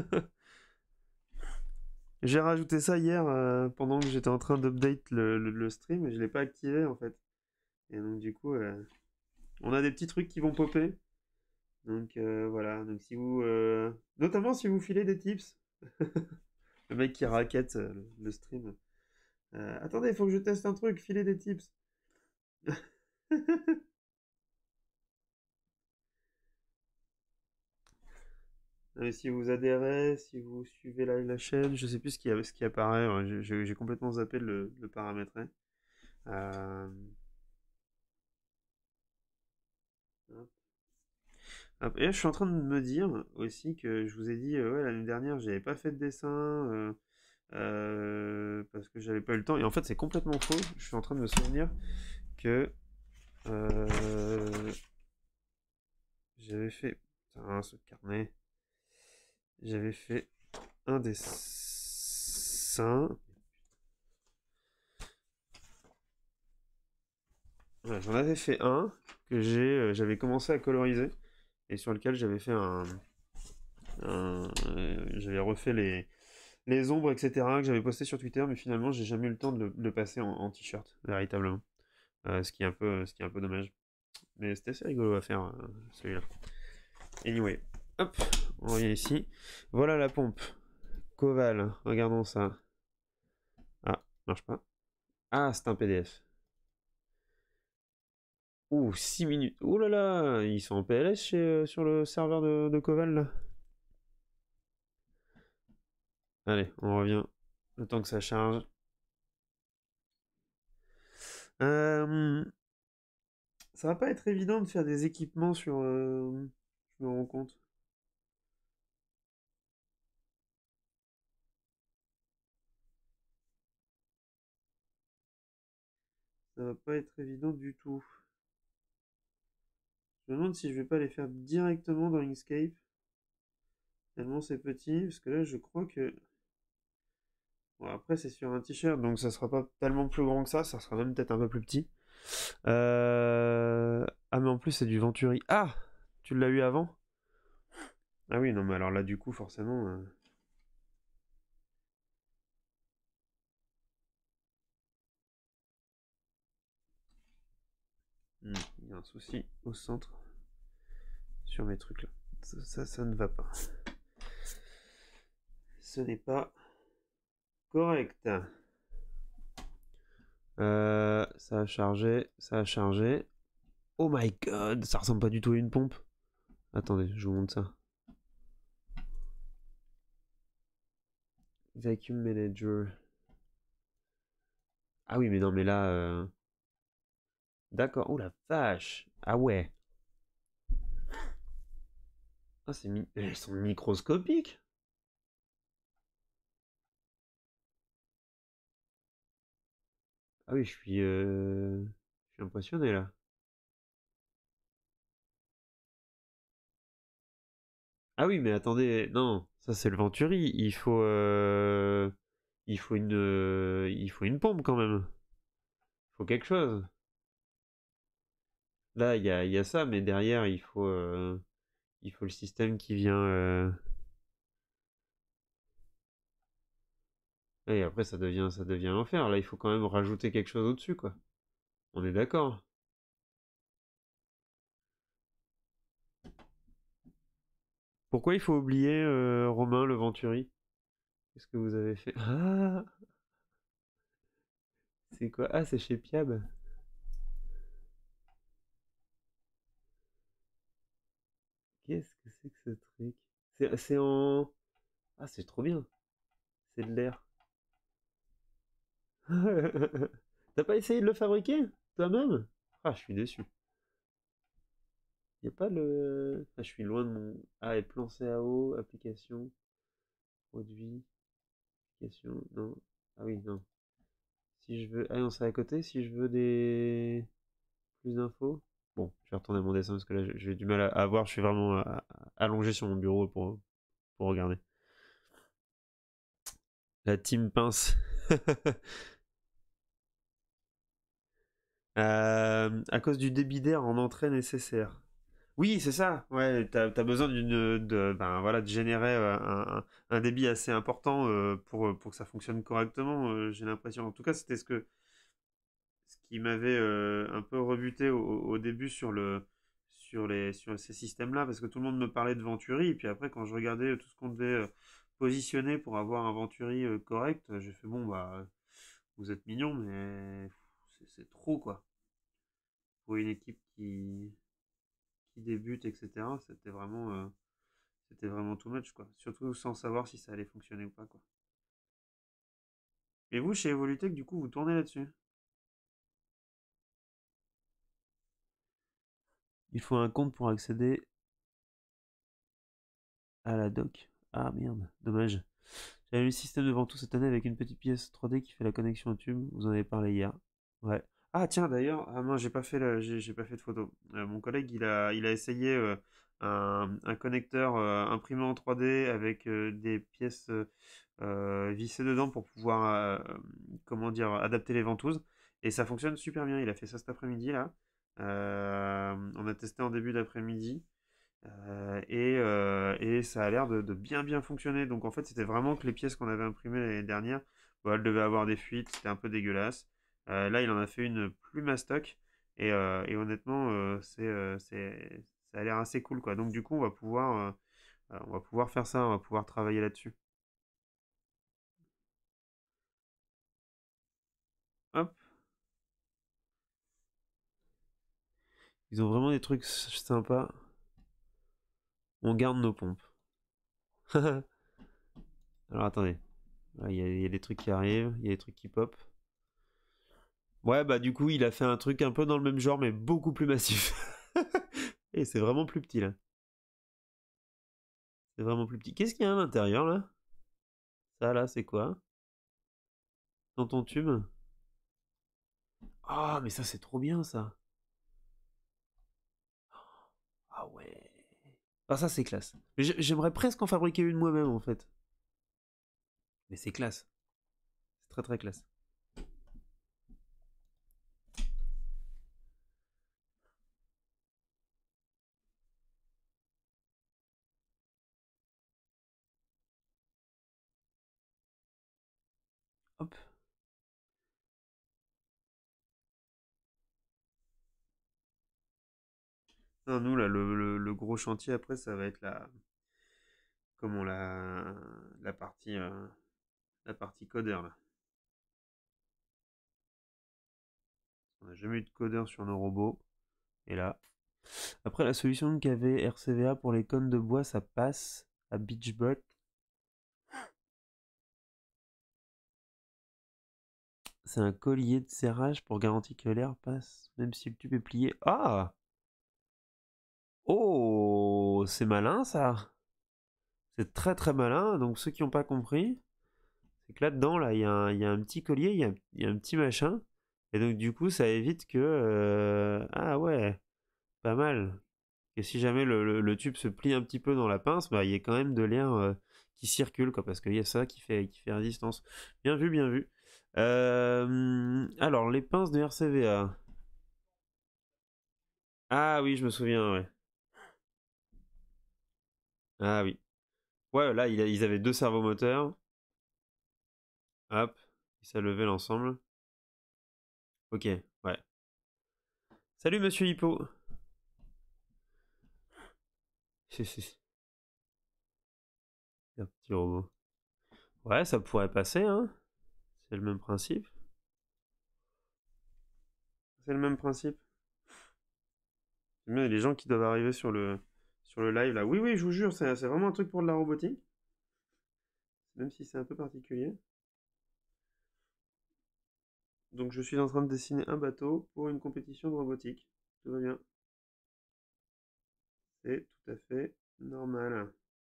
J'ai rajouté ça hier euh, pendant que j'étais en train d'update le, le, le stream et je l'ai pas activé en fait. Et donc du coup, euh, on a des petits trucs qui vont popper. Donc euh, voilà, donc si vous... euh, notamment si vous filez des tips. Le mec qui raquette euh, le, le stream. Euh, attendez, il faut que je teste un truc, filez des tips. Euh, si vous adhérez, si vous suivez la, la chaîne, je sais plus ce qui, a- ce qui apparaît, ouais, j'ai j'ai- j'ai complètement zappé de le, de le paramétrer. Euh, hop, hop. Et là, je suis en train de me dire aussi que je vous ai dit, euh, ouais, l'année dernière, j'avais pas fait de dessin euh, euh, parce que j'avais pas eu le temps. Et en fait, c'est complètement faux. Je suis en train de me souvenir que euh, j'avais fait. Putain, ce carnet. J'avais fait un dessin. Ouais, j'en avais fait un que j'ai, euh, j'avais commencé à coloriser et sur lequel j'avais fait un, un- euh, j'avais refait les, les ombres, et cetera que j'avais posté sur Twitter, mais finalement j'ai jamais eu le temps de le, de le passer en, en t-shirt véritablement. Euh, ce qui est un peu, ce qui est un peu dommage. Mais c'était assez rigolo à faire euh, celui-là. Anyway, hop, on revient ici. Voilà la pompe. Koval, regardons ça. Ah, marche pas. Ah, c'est un P D F. Ouh, six minutes. Ouh là là, ils sont en P L S chez, euh, sur le serveur de, de Koval là. Allez, on revient. Le temps que ça charge. Euh, ça va pas être évident de faire des équipements sur. euh, je me rends compte. Ça va pas être évident du tout. Je me demande si je vais pas les faire directement dans Inkscape. Tellement c'est petit. Parce que là, je crois que. Bon, après, c'est sur un t-shirt, donc ça sera pas tellement plus grand que ça. Ça sera même peut-être un peu plus petit. Euh, Ah, mais en plus, c'est du Venturi. Ah! Tu l'as eu avant? Ah oui, non, mais alors là, du coup, forcément. euh, hmm, il y a un souci au centre sur mes trucs là. Ça, ça, ça ne va pas. Ce n'est pas correct. Euh, ça a chargé, ça a chargé. Oh my god, ça ressemble pas du tout à une pompe. Attendez, je vous montre ça. Vacuum Manager. Ah oui, mais non, mais là. euh, D'accord. Oh la vache. Ah ouais. Ah, c'est mi- elles sont microscopiques. Ah oui, je suis, euh, je suis impressionné là. Ah oui, mais attendez, non, ça c'est le Venturi. Il faut, euh, il faut une, euh, il faut une pompe quand même. Il faut quelque chose. Là, il y a, il y a ça, mais derrière, il faut, euh, il faut le système qui vient. euh, Et après, ça devient, ça devient l'enfer. Là, il faut quand même rajouter quelque chose au-dessus, quoi. On est d'accord. Pourquoi il faut oublier euh, Romain le Venturi? Qu'est-ce que vous avez fait? Ah, c'est quoi? Ah, c'est chez Piab. Qu'est-ce que c'est que ce truc? C'est c'est en. Ah, c'est trop bien. C'est de l'air. T'as pas essayé de le fabriquer toi-même? Ah, je suis déçu. Y a pas le. Ah, je suis loin de mon. Ah, et plan C A O, application, produit, application. Non. Ah oui, non. Si je veux. Ah non, c'est à côté. Si je veux des. Plus d'infos. Bon, je vais retourner à mon dessin parce que là, j'ai j'ai du mal à, à voir. Je suis vraiment euh, allongé sur mon bureau pour, pour regarder. La team pince. Euh, à cause du débit d'air en entrée nécessaire. Oui, c'est ça. Ouais, t'as, t'as besoin d'une, de, ben voilà, de générer euh, un, un- un débit assez important euh, pour, pour que ça fonctionne correctement. euh, j'ai l'impression. En tout cas, c'était ce que, ce qui m'avait euh, un peu rebuté au, au début sur le, sur les, sur ces systèmes-là, parce que tout le monde me parlait de Venturi, et puis après, quand je regardais tout ce qu'on devait euh, positionner pour avoir un Venturi euh, correct, j'ai fait bon, bah, vous êtes mignons, mais c'est c'est trop quoi. Pour une équipe qui, qui débute, et cetera. C'était vraiment, euh, C'était vraiment too much, quoi. Surtout sans savoir si ça allait fonctionner ou pas, quoi. Et vous, chez Evolutech, du coup, vous tournez là-dessus? Il faut un compte pour accéder à la doc. Ah merde, dommage. J'avais le système devant tout cette année avec une petite pièce trois D qui fait la connexion au tube. Vous en avez parlé hier. Ouais. Ah tiens d'ailleurs, ah moi j'ai pas fait la- j'ai j'ai pas fait de photo. Euh, mon collègue il a il a essayé euh, un, un connecteur euh, imprimé en trois D avec euh, des pièces euh, euh, vissées dedans pour pouvoir euh, comment dire adapter les ventouses et ça fonctionne super bien. Il a fait ça cet après-midi là. Euh, on a testé en début d'après-midi. Euh, et, euh, et ça a l'air de, de bien bien fonctionner. Donc en fait, c'était vraiment que les pièces qu'on avait imprimées l'année dernière, bon, elles devaient avoir des fuites, c'était un peu dégueulasse. Euh, là, il en a fait une plus mastoc. Et, euh, et honnêtement, euh, c'est, euh, c'est, ça a l'air assez cool, quoi. Donc du coup, on va pouvoir, euh, on va pouvoir faire ça, on va pouvoir travailler là-dessus. Hop, ils ont vraiment des trucs sympas. On garde nos pompes. Alors attendez, il y, a- il y a des trucs qui arrivent, il y a des trucs qui pop. Ouais, bah du coup, il a fait un truc un peu dans le même genre, mais beaucoup plus massif. Et c'est vraiment plus petit là. C'est vraiment plus petit. Qu'est-ce qu'il y a à l'intérieur là? Ça là, c'est quoi? Dans ton tube? Ah, mais ça, c'est trop bien ça. Ah ouais. Ah, ça, c'est classe. Mais j'ai- J'aimerais presque en fabriquer une moi-même en fait. Mais c'est classe. C'est très très classe. Hop. Non, nous là, le, le- le gros chantier après, ça va être la, comment la, la partie, euh, la partie codeur là. On n'a jamais eu de codeur sur nos robots. Et là, après, la solution qu'avait R C V A pour les cônes de bois, ça passe à Beachbot. C'est un collier de serrage pour garantir que l'air passe, même si le tube est plié. Ah! Oh! C'est malin ça! C'est très très malin. Donc ceux qui n'ont pas compris, c'est que là-dedans, là, il y, a un- il y a un petit collier, il y a, il y a un petit machin. Et donc du coup, ça évite que... euh, Ah ouais, pas mal. Et si jamais le, le- le tube se plie un petit peu dans la pince, bah, il y a quand même de l'air euh, qui circule, quoi, parce qu'il y a ça qui fait, qui fait résistance. Bien vu, bien vu. Euh, alors, les pinces de R C V A. Ah oui, je me souviens, ouais. Ah oui. Ouais, là, il a- ils avaient deux servomoteurs. Hop, et ça levait l'ensemble. Ok, ouais. Salut, monsieur Hippo. Un petit robot. Ouais, ça pourrait passer, hein. C'est le même principe. C'est le même principe. J'aime bien les gens qui doivent arriver sur le, sur le live là. Oui, oui, je vous jure, c'est c'est vraiment un truc pour de la robotique. Même si c'est un peu particulier. Donc je suis en train de dessiner un bateau pour une compétition de robotique. Tout va bien. C'est tout à fait normal.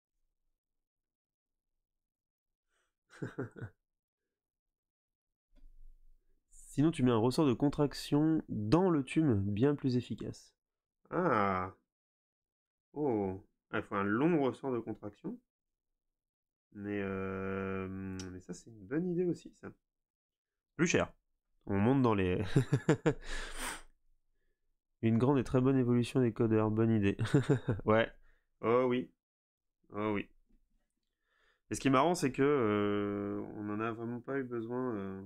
Sinon, tu mets un ressort de contraction dans le tube, bien plus efficace. Ah, oh, ah, il faut un long ressort de contraction. Mais, euh, mais ça, c'est une bonne idée aussi, ça. Plus cher. On monte dans les... Une grande et très bonne évolution des codeurs, bonne idée. Ouais. Oh oui. Oh oui. Et ce qui est marrant, c'est que euh, on n'en a vraiment pas eu besoin euh,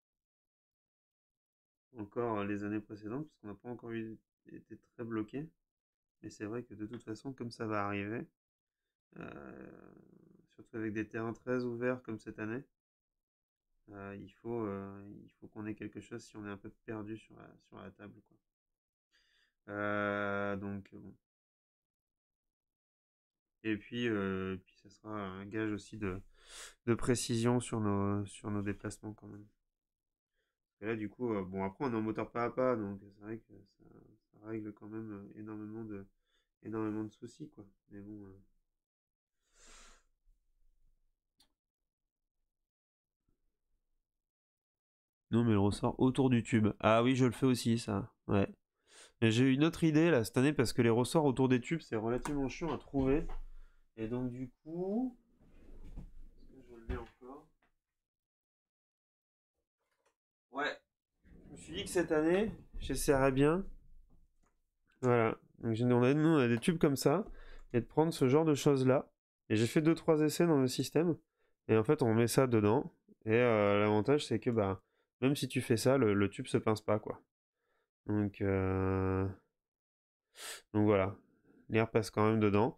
encore les années précédentes, parce qu'on n'a pas encore eu, été très bloqué. Mais c'est vrai que de toute façon, comme ça va arriver, euh, surtout avec des terrains très ouverts comme cette année, euh, il faut, euh, il faut qu'on ait quelque chose si on est un peu perdu sur la, sur la table, quoi. Euh, donc bon. Et puis, euh, puis ça sera un gage aussi de, de précision sur nos, sur nos déplacements quand même. Et là, du coup, euh, bon, après, on est en moteur pas à pas, donc c'est vrai que ça, ça règle quand même euh, énormément de, énormément de soucis, quoi. Mais bon. euh, Non, mais le ressort autour du tube. Ah oui, je le fais aussi, ça. Ouais. Mais j'ai eu une autre idée là cette année parce que les ressorts autour des tubes, c'est relativement chiant à trouver. Et donc, du coup. Est-ce que je l'ai encore? Ouais. Je me suis dit que cette année, j'essaierais bien. Voilà. Donc, j'ai- on a, nous, on a des tubes comme ça. Et de prendre ce genre de choses-là. Et j'ai fait deux trois essais dans le système. Et en fait, on met ça dedans. Et euh, l'avantage, c'est que bah, même si tu fais ça, le, le tube se pince pas, quoi. Donc, euh, donc voilà. L'air passe quand même dedans.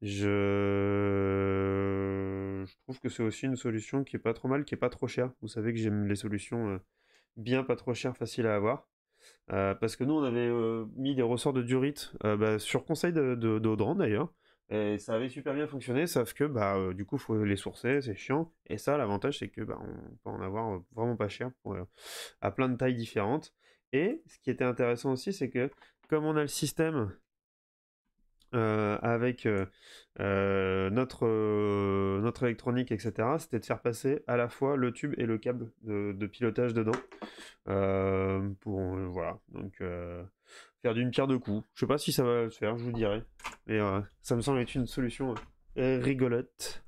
Je... je trouve que c'est aussi une solution qui est pas trop mal, qui est pas trop chère. Vous savez que j'aime les solutions euh, bien pas trop chères, faciles à avoir. Euh, parce que nous, on avait euh, mis des ressorts de durite euh, bah, sur conseil de, de, d'Audran d'ailleurs. Et ça avait super bien fonctionné, sauf que bah, euh, du coup, il faut les sourcer, c'est chiant. Et ça, l'avantage, c'est que bah, on peut en avoir euh, vraiment pas cher pour, euh, à plein de tailles différentes. Et ce qui était intéressant aussi, c'est que comme on a le système euh, avec euh, euh, notre, euh, notre électronique, et cetera, c'était de faire passer à la fois le tube et le câble de, de pilotage dedans. Euh, pour euh, voilà, donc euh, faire d'une pierre deux coups. Je sais pas si ça va se faire, je vous dirai. Mais euh, ça me semble être une solution euh, rigolote.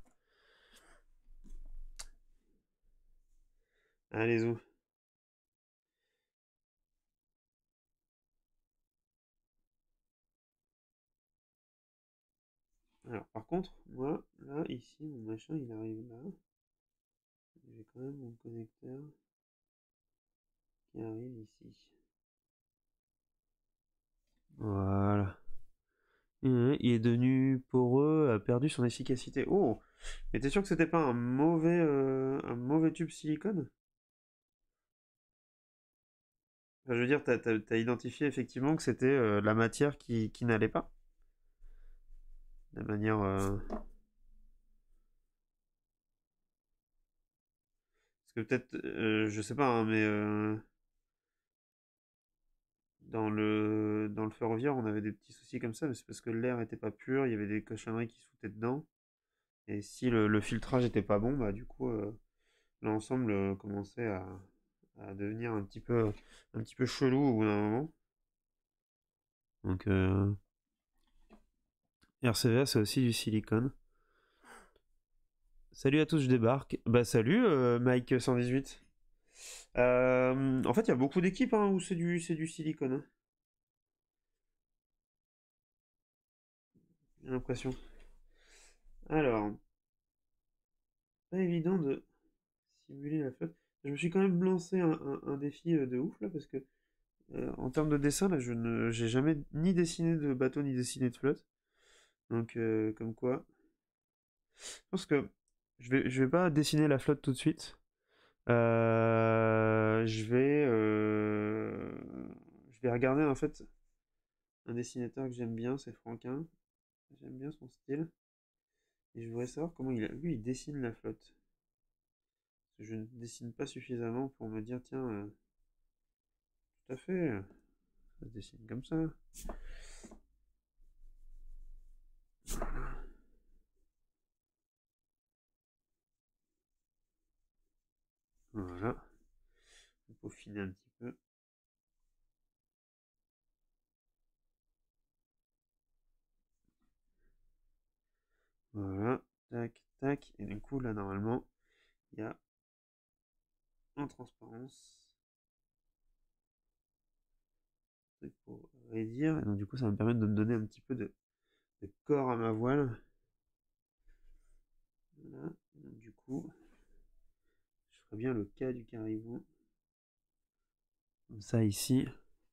Allez-y. Alors par contre, moi, là, ici, mon machin, il arrive là. J'ai quand même mon connecteur qui arrive ici. Voilà. Et il est devenu poreux, a perdu son efficacité. Oh! Mais t'es sûr que c'était pas un mauvais, euh, un mauvais tube silicone? Enfin, je veux dire, t'as, t'as- t'as identifié effectivement que c'était euh, la matière qui, qui n'allait pas? De manière. euh, Parce que peut-être, euh, je sais pas, hein, mais euh, dans le, dans le ferroviaire, on avait des petits soucis comme ça, mais c'est parce que l'air était pas pur, il y avait des cochonneries qui se foutaient dedans. Et si le, le filtrage était pas bon, bah du coup, euh, l'ensemble euh, commençait à, à devenir un petit peu, un petit peu chelou au bout d'un moment. Donc, euh, R C V A, c'est aussi du silicone. Salut à tous, je débarque. Bah salut, euh, Mike cent dix-huit. Euh, en fait, il y a beaucoup d'équipes hein, où c'est du, c'est du silicone, hein, j'ai l'impression. Alors, pas évident de simuler la flotte. Je me suis quand même lancé un, un- un défi euh, de ouf là, parce que euh, en termes de dessin, là, je ne, j'ai jamais ni dessiné de bateau ni dessiné de flotte. Donc, euh, comme quoi, je pense que je vais, je vais pas dessiner la flotte tout de suite. Euh, je vais, euh, je vais regarder en fait un dessinateur que j'aime bien, c'est Franquin. J'aime bien son style. Et je voudrais savoir comment il, lui, il dessine la flotte. Parce que je ne dessine pas suffisamment pour me dire, tiens, euh, tout à fait, ça se dessine comme ça. Voilà, on peut peaufiner un petit peu. Voilà, tac, tac. Et du coup, là, normalement, il y a en transparence truc pour réduire. Et donc, du coup, ça va me permettre de me donner un petit peu de, de corps à ma voile. Voilà, et donc, du coup, je ferai bien le cas du caribou. Comme ça, ici.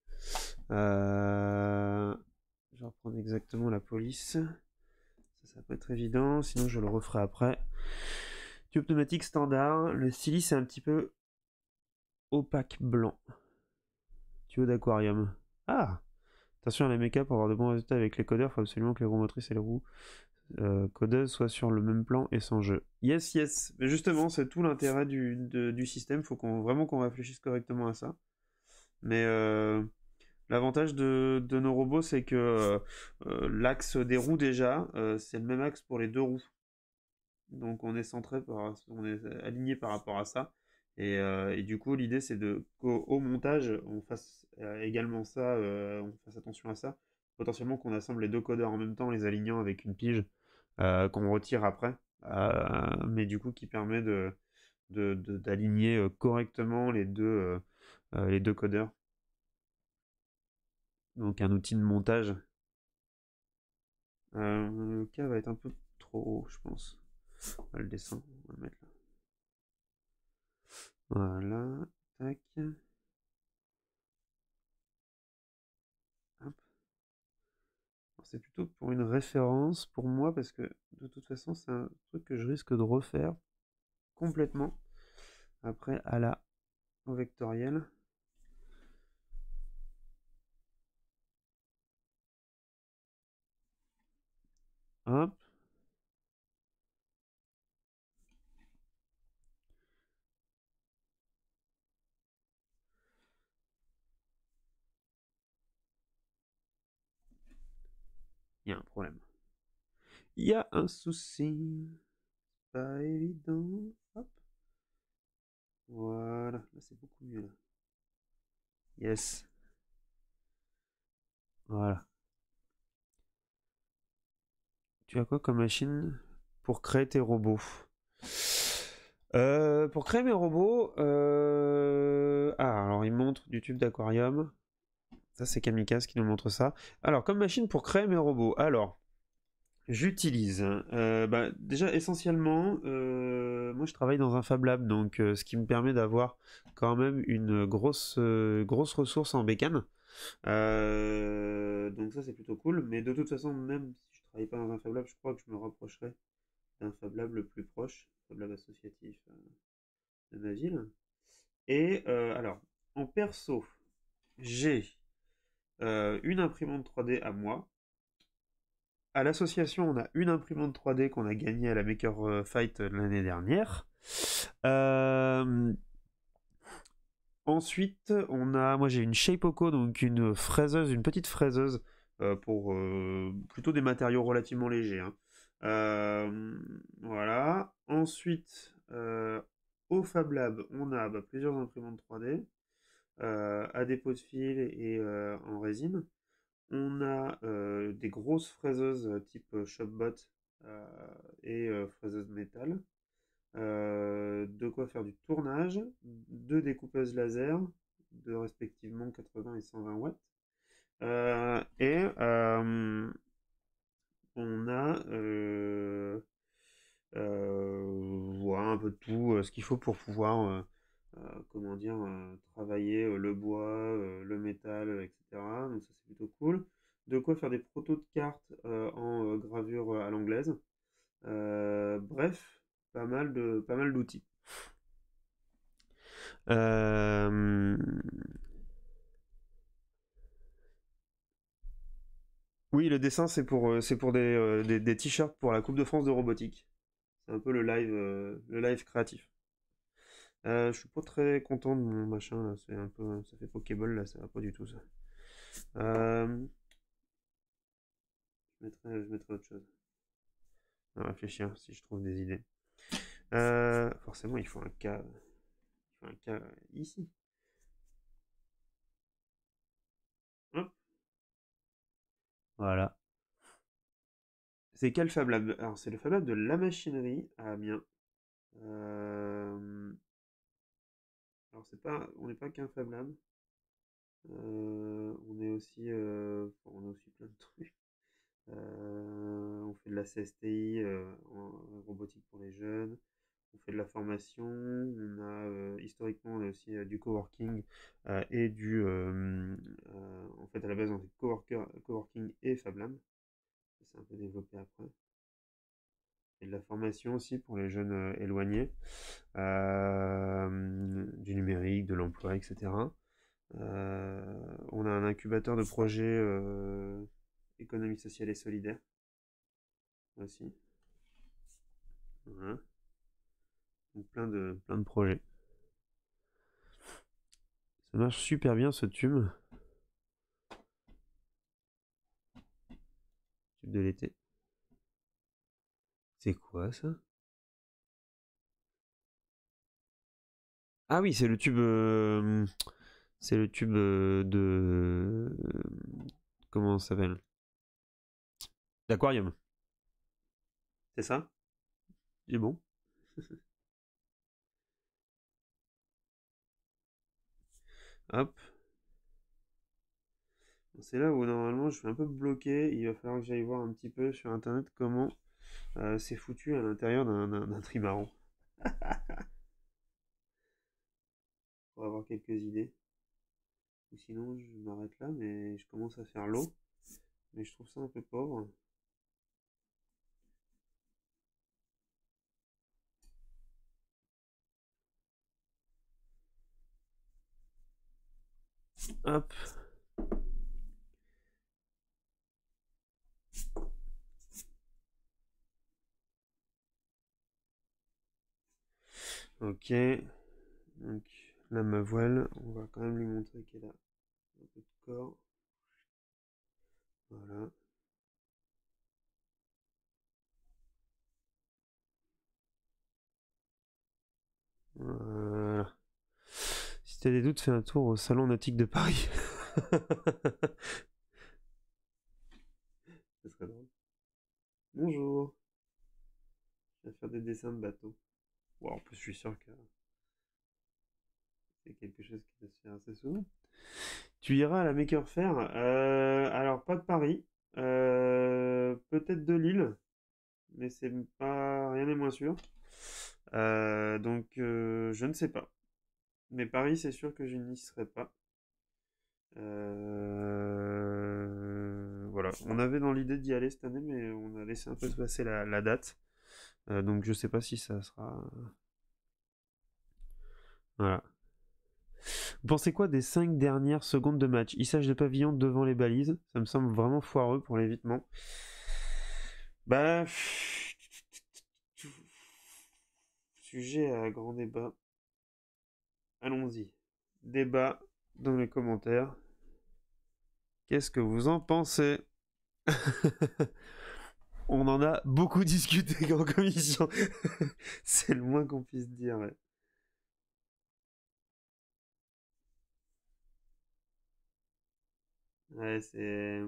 Euh, je vais reprendre exactement la police. Ça, ça peut être évident, sinon je le referai après. Tube pneumatique standard, le silice est un petit peu opaque blanc. Tuyau d'aquarium. Ah! Attention à la méca pour avoir de bons résultats avec les codeurs, il faut absolument que les roues motrices et les roues euh, codeuse soit sur le même plan et sans jeu. Yes, yes. Mais justement, c'est tout l'intérêt du, de- du système. Faut qu'on, vraiment qu'on réfléchisse correctement à ça. Mais euh, l'avantage de, de nos robots, c'est que euh, euh, l'axe des roues déjà, euh, c'est le même axe pour les deux roues. Donc on est centré par, on est aligné par rapport à ça. Et, euh, et du coup, l'idée c'est de qu'au au montage, on fasse euh, également ça, euh, on fasse attention à ça. Potentiellement qu'on assemble les deux codeurs en même temps, les alignant avec une pige euh, qu'on retire après, euh, mais du coup qui permet de, de- de- d'aligner euh, correctement les deux, euh, euh, les deux codeurs. Donc un outil de montage. Euh, le cas va être un peu trop haut, je pense. On va le descendre, on va le mettre là. Voilà, tac. Hop. C'est plutôt pour une référence pour moi parce que de toute façon c'est un truc que je risque de refaire complètement après à la au vectoriel. Hop. Il y a un problème. Il y a un souci. Pas évident. Hop. Voilà. Là c'est beaucoup mieux là. Yes. Voilà. Tu as quoi comme machine pour créer tes robots? Euh, pour créer mes robots, euh... ah, alors il montre du tube d'aquarium. Ça, c'est Kamikaze qui nous montre ça. Alors, comme machine pour créer mes robots, alors, j'utilise, euh, bah, déjà essentiellement, euh, moi je travaille dans un Fab Lab, donc euh, ce qui me permet d'avoir quand même une grosse, euh, grosse ressource en bécane. Euh, donc ça, c'est plutôt cool. Mais de toute façon, même si je travaille pas dans un Fab Lab, je crois que je me rapprocherai d'un Fab Lab le plus proche, Fab Lab associatif euh, de ma ville. Et euh, alors, en perso, j'ai euh, une imprimante trois D à moi. À l'association, on a une imprimante trois D qu'on a gagnée à la Maker Fight l'année dernière. Euh, Ensuite, on a, moi j'ai une Shapeoko, donc une fraiseuse, une petite fraiseuse euh, pour euh, plutôt des matériaux relativement légers, hein. Euh, voilà. Ensuite, euh, au Fab Lab, on a bah, plusieurs imprimantes trois D euh, à dépôt de fil et euh, en résine. On a euh, des grosses fraiseuses euh, type euh, Shopbot euh, et euh, fraiseuse métal. Euh, de quoi faire du tournage, deux découpeuses laser de respectivement quatre-vingts et cent vingt watts. Euh, et euh, on a euh, euh, voilà un peu de tout, euh, ce qu'il faut pour pouvoir euh, euh, comment dire, euh, travailler euh, le bois, euh, le métal, euh, et cetera. Donc ça c'est plutôt cool. De quoi faire des protos de cartes euh, en euh, gravure euh, à l'anglaise. Euh, bref, pas mal de pas mal d'outils. Euh, Oui, le dessin c'est pour euh, c'est pour des, euh, des, des t-shirts pour la Coupe de France de robotique. C'est un peu le live euh, le live créatif. Euh, je suis pas très content de mon machin là, c'est un peu ça fait Pokéball là, ça va pas du tout ça. Euh, je mettrai je mettrai autre chose. À réfléchir si je trouve des idées. Euh, forcément, il faut un cas. Il faut un cas ici. Hop. Voilà. C'est quel Fab Lab? Alors, c'est le Fab Lab de la machinerie à Amiens. Euh, Alors, c'est pas, on n'est pas qu'un Fab Lab. Euh, on est aussi, euh, enfin, on a aussi plein de trucs. Euh, on fait de la C S T I euh, en robotique pour les jeunes. On fait de la formation, on a euh, historiquement on a aussi euh, du coworking euh, et du euh, euh, en fait à la base on fait coworker, coworking et Fab Lab. Ça s'est un peu développé après. Et de la formation aussi pour les jeunes euh, éloignés, euh, du numérique, de l'emploi, et cetera. Euh, on a un incubateur de projets euh, économie sociale et solidaire aussi. Voilà. Donc plein de, plein de projets. Ça marche super bien ce tube. Tube de l'été. C'est quoi ça? Ah oui, c'est le tube. euh, c'est le tube euh, de. euh, comment ça s'appelle? D'aquarium. C'est ça? C'est bon. Hop. C'est là où normalement je suis un peu bloqué. Il va falloir que j'aille voir un petit peu sur internet comment euh, c'est foutu à l'intérieur d'un, d'un, d'un trimaran. Pour avoir quelques idées. Ou sinon je m'arrête là, mais je commence à faire l'eau. Mais je trouve ça un peu pauvre. Hop. Ok. Donc là ma voile, on va quand même lui montrer qu'elle a un peu de corps. Voilà. Voilà. Si t'as des doutes, fais un tour au Salon Nautique de Paris. Ce serait drôle. Bonjour. Je vais faire des dessins de bateaux. Bon, en plus, je suis sûr que c'est quelque chose qui va se faire assez souvent. Tu iras à la Maker Faire. Euh, alors, pas de Paris. Euh, peut-être de Lille. Mais c'est pas. Rien n'est moins sûr. Euh, donc, euh, je ne sais pas. Mais Paris, c'est sûr que je n'y serai pas. Euh, Voilà. On avait dans l'idée d'y aller cette année, mais on a laissé un peu se passer la, la date. Euh, donc, je sais pas si ça sera. Voilà. Vous pensez quoi des cinq dernières secondes de match? Hissage de pavillon devant les balises. Ça me semble vraiment foireux pour l'évitement. Bah. Sujet à grand débat. Allons-y. Débat dans les commentaires. Qu'est-ce que vous en pensez? On en a beaucoup discuté en commission. C'est le moins qu'on puisse dire. Ouais, ouais c'est.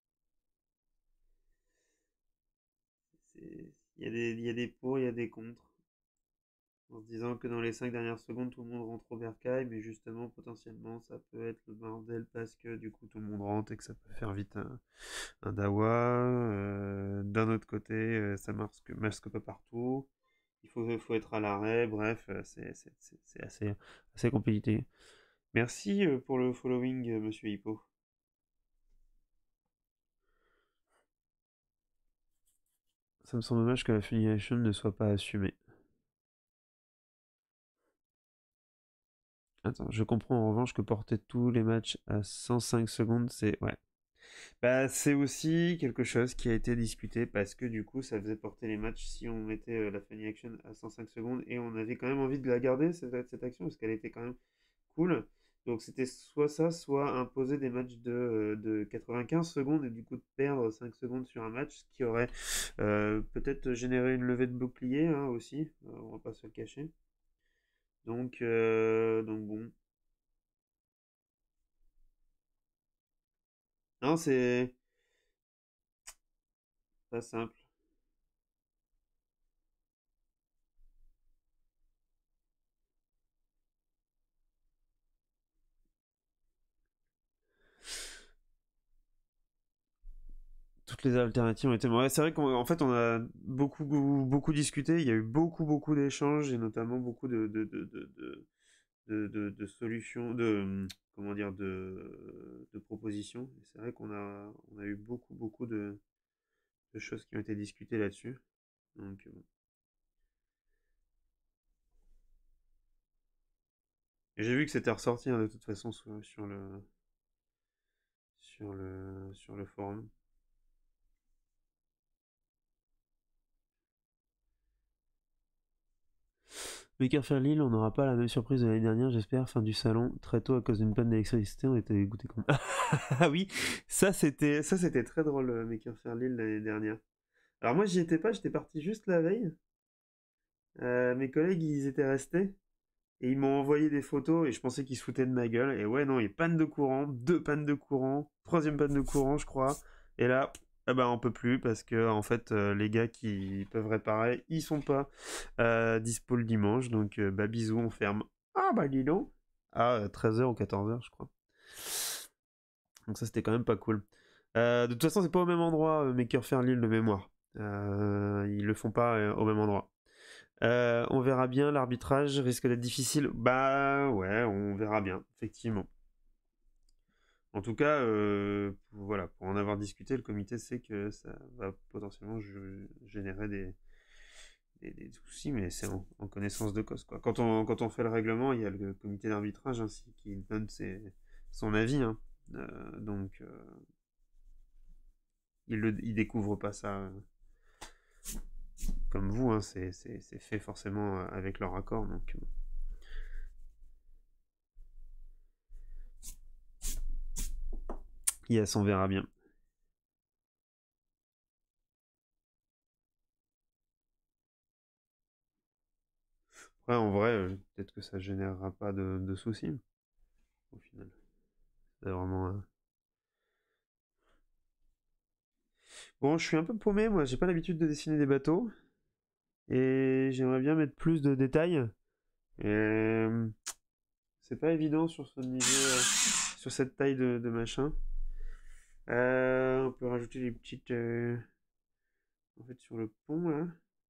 c'est- Il y a des, il y a des pour, il y a des contre. En se disant que dans les cinq dernières secondes, tout le monde rentre au bercail, mais justement, potentiellement, ça peut être le bordel parce que du coup, tout le monde rentre et que ça peut faire vite un, un dawa. Euh, D'un autre côté, euh, ça masque, masque pas partout. Il faut, faut être à l'arrêt. Bref, euh, c'est c'est- c'est- c'est assez, assez compliqué. Merci euh, pour le following, euh, monsieur Hippo. Ça me semble dommage que la filiation ne soit pas assumée. Attends, je comprends en revanche que porter tous les matchs à cent cinq secondes, c'est... Ouais. Bah, c'est aussi quelque chose qui a été discuté parce que du coup, ça faisait porter les matchs si on mettait euh, la funny action à cent cinq secondes et on avait quand même envie de la garder, cette, cette action, parce qu'elle était quand même cool. Donc c'était soit ça, soit imposer des matchs de, euh, de quatre-vingt-quinze secondes et du coup de perdre cinq secondes sur un match, ce qui aurait euh, peut-être généré une levée de bouclier hein, aussi, euh, on va pas se le cacher. Donc, euh, donc bon. Non, c'est pas simple. Toutes les alternatives ont été. Ouais, c'est vrai qu'en fait, on a beaucoup, beaucoup discuté. Il y a eu beaucoup, beaucoup d'échanges et notamment beaucoup de, de, de, de, de, de, de- de solutions, de comment dire, de, de propositions. Et c'est vrai qu'on a, on a eu beaucoup, beaucoup de, de choses qui ont été discutées là-dessus. Donc, bon. Et j'ai vu que c'était ressorti hein, de toute façon sur, sur le, sur le, sur le forum. Maker Faire Lille, on n'aura pas la même surprise de l'année dernière, j'espère. Fin du salon, très tôt à cause d'une panne d'électricité, on était dégoûtés comme. Ah oui, ça c'était ça c'était très drôle, euh, Maker Faire Lille l'année dernière. Alors moi j'y étais pas, j'étais parti juste la veille. Euh, mes collègues ils étaient restés et ils m'ont envoyé des photos et je pensais qu'ils se foutaient de ma gueule. Et ouais non, il y a panne de courant, deux pannes de courant, troisième panne de courant je crois. Et là, ah bah on peut plus parce que en fait euh, les gars qui peuvent réparer, ils sont pas euh, dispo le dimanche. Donc euh, bah bisous, on ferme. Ah bah dis donc. À treize heures ou quatorze heures je crois. Donc ça c'était quand même pas cool. Euh, de toute façon c'est pas au même endroit, euh, Maker Faire Lille de mémoire. Euh, ils le font pas euh, au même endroit. Euh, on verra bien, l'arbitrage risque d'être difficile. Bah ouais, on verra bien, effectivement. En tout cas, euh, voilà, pour en avoir discuté, le comité sait que ça va potentiellement générer des, des, des soucis, mais c'est en, en connaissance de cause, quoi. Quand on, quand on fait le règlement, il y a le comité d'arbitrage ainsi qui donne ses, son avis, hein. Euh, donc euh, il, le, il découvre pas ça euh, comme vous, hein, c'est fait forcément avec leur accord, donc. Euh, Yes, on verra bien. Ouais, en vrai, euh, peut-être que ça générera pas de, de soucis, au final. C'est vraiment... euh, Bon, je suis un peu paumé, moi, j'ai pas l'habitude de dessiner des bateaux, et j'aimerais bien mettre plus de détails, et... euh, c'est pas évident sur ce niveau, euh, sur cette taille de, de machin. Euh, on peut rajouter des petites... euh, En fait, sur le pont, là.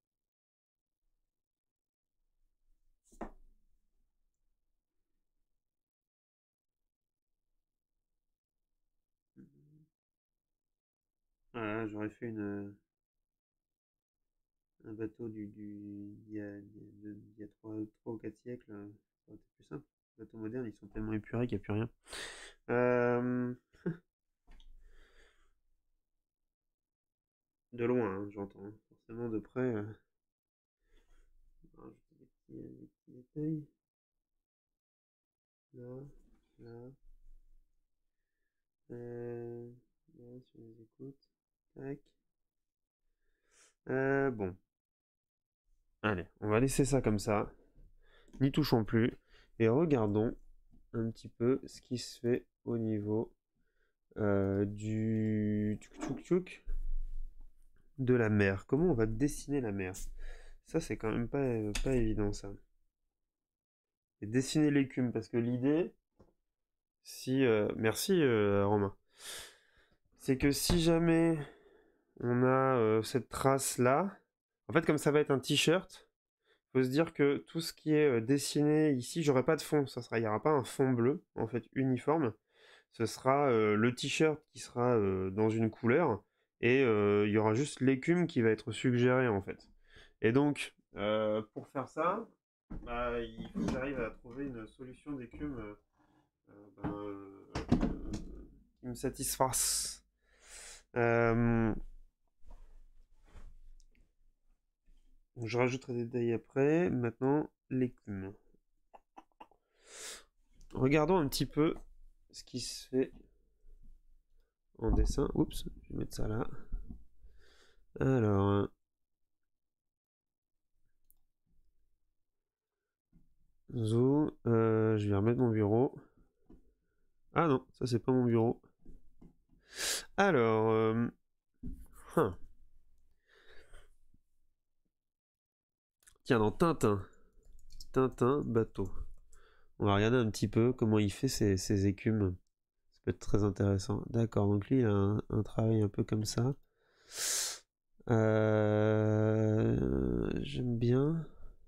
Voilà, j'aurais fait une... un bateau du, du, il y a, il y a trois ou quatre siècles, euh, ça aurait été plus simple. Les bateaux modernes, ils sont tellement épurés qu'il n'y a plus rien. Euh, de loin, hein, j'entends. Hein. Forcément, de près. Euh... rajouter des petits, euh, des petits détails. Là, là. Euh, là, sur les écoutes. Tac. Euh, bon. Allez, on va laisser ça comme ça. N'y touchons plus. Et regardons un petit peu ce qui se fait au niveau euh, du tchouk tchouk tchouk de la mer. Comment on va dessiner la mer? Ça, c'est quand même pas, pas évident, ça. Et dessiner l'écume, parce que l'idée, si... euh, merci, euh, Romain. C'est que si jamais on a euh, cette trace-là, en fait, comme ça va être un t-shirt, il faut se dire que tout ce qui est euh, dessiné ici, j'aurai pas de fond. Ça sera, il n'y aura pas un fond bleu, en fait, uniforme. Ce sera euh, le t-shirt qui sera euh, dans une couleur, et euh, il y aura juste l'écume qui va être suggérée, en fait. Et donc, euh, pour faire ça, bah, il faut que j'arrive à trouver une solution d'écume euh, euh, ben, euh, qui me satisfasse. Euh, je rajouterai des détails après. Maintenant, l'écume. Regardons un petit peu ce qui se fait en dessin. Oups, je vais mettre ça là. Alors, Zo, euh, je vais remettre mon bureau. Ah non, ça c'est pas mon bureau. Alors, euh, hein. Tiens, dans Tintin. Tintin, bateau. On va regarder un petit peu comment il fait ses, ses écumes. Ça peut être très intéressant. D'accord, donc lui il a un, un travail un peu comme ça. Euh, J'aime bien.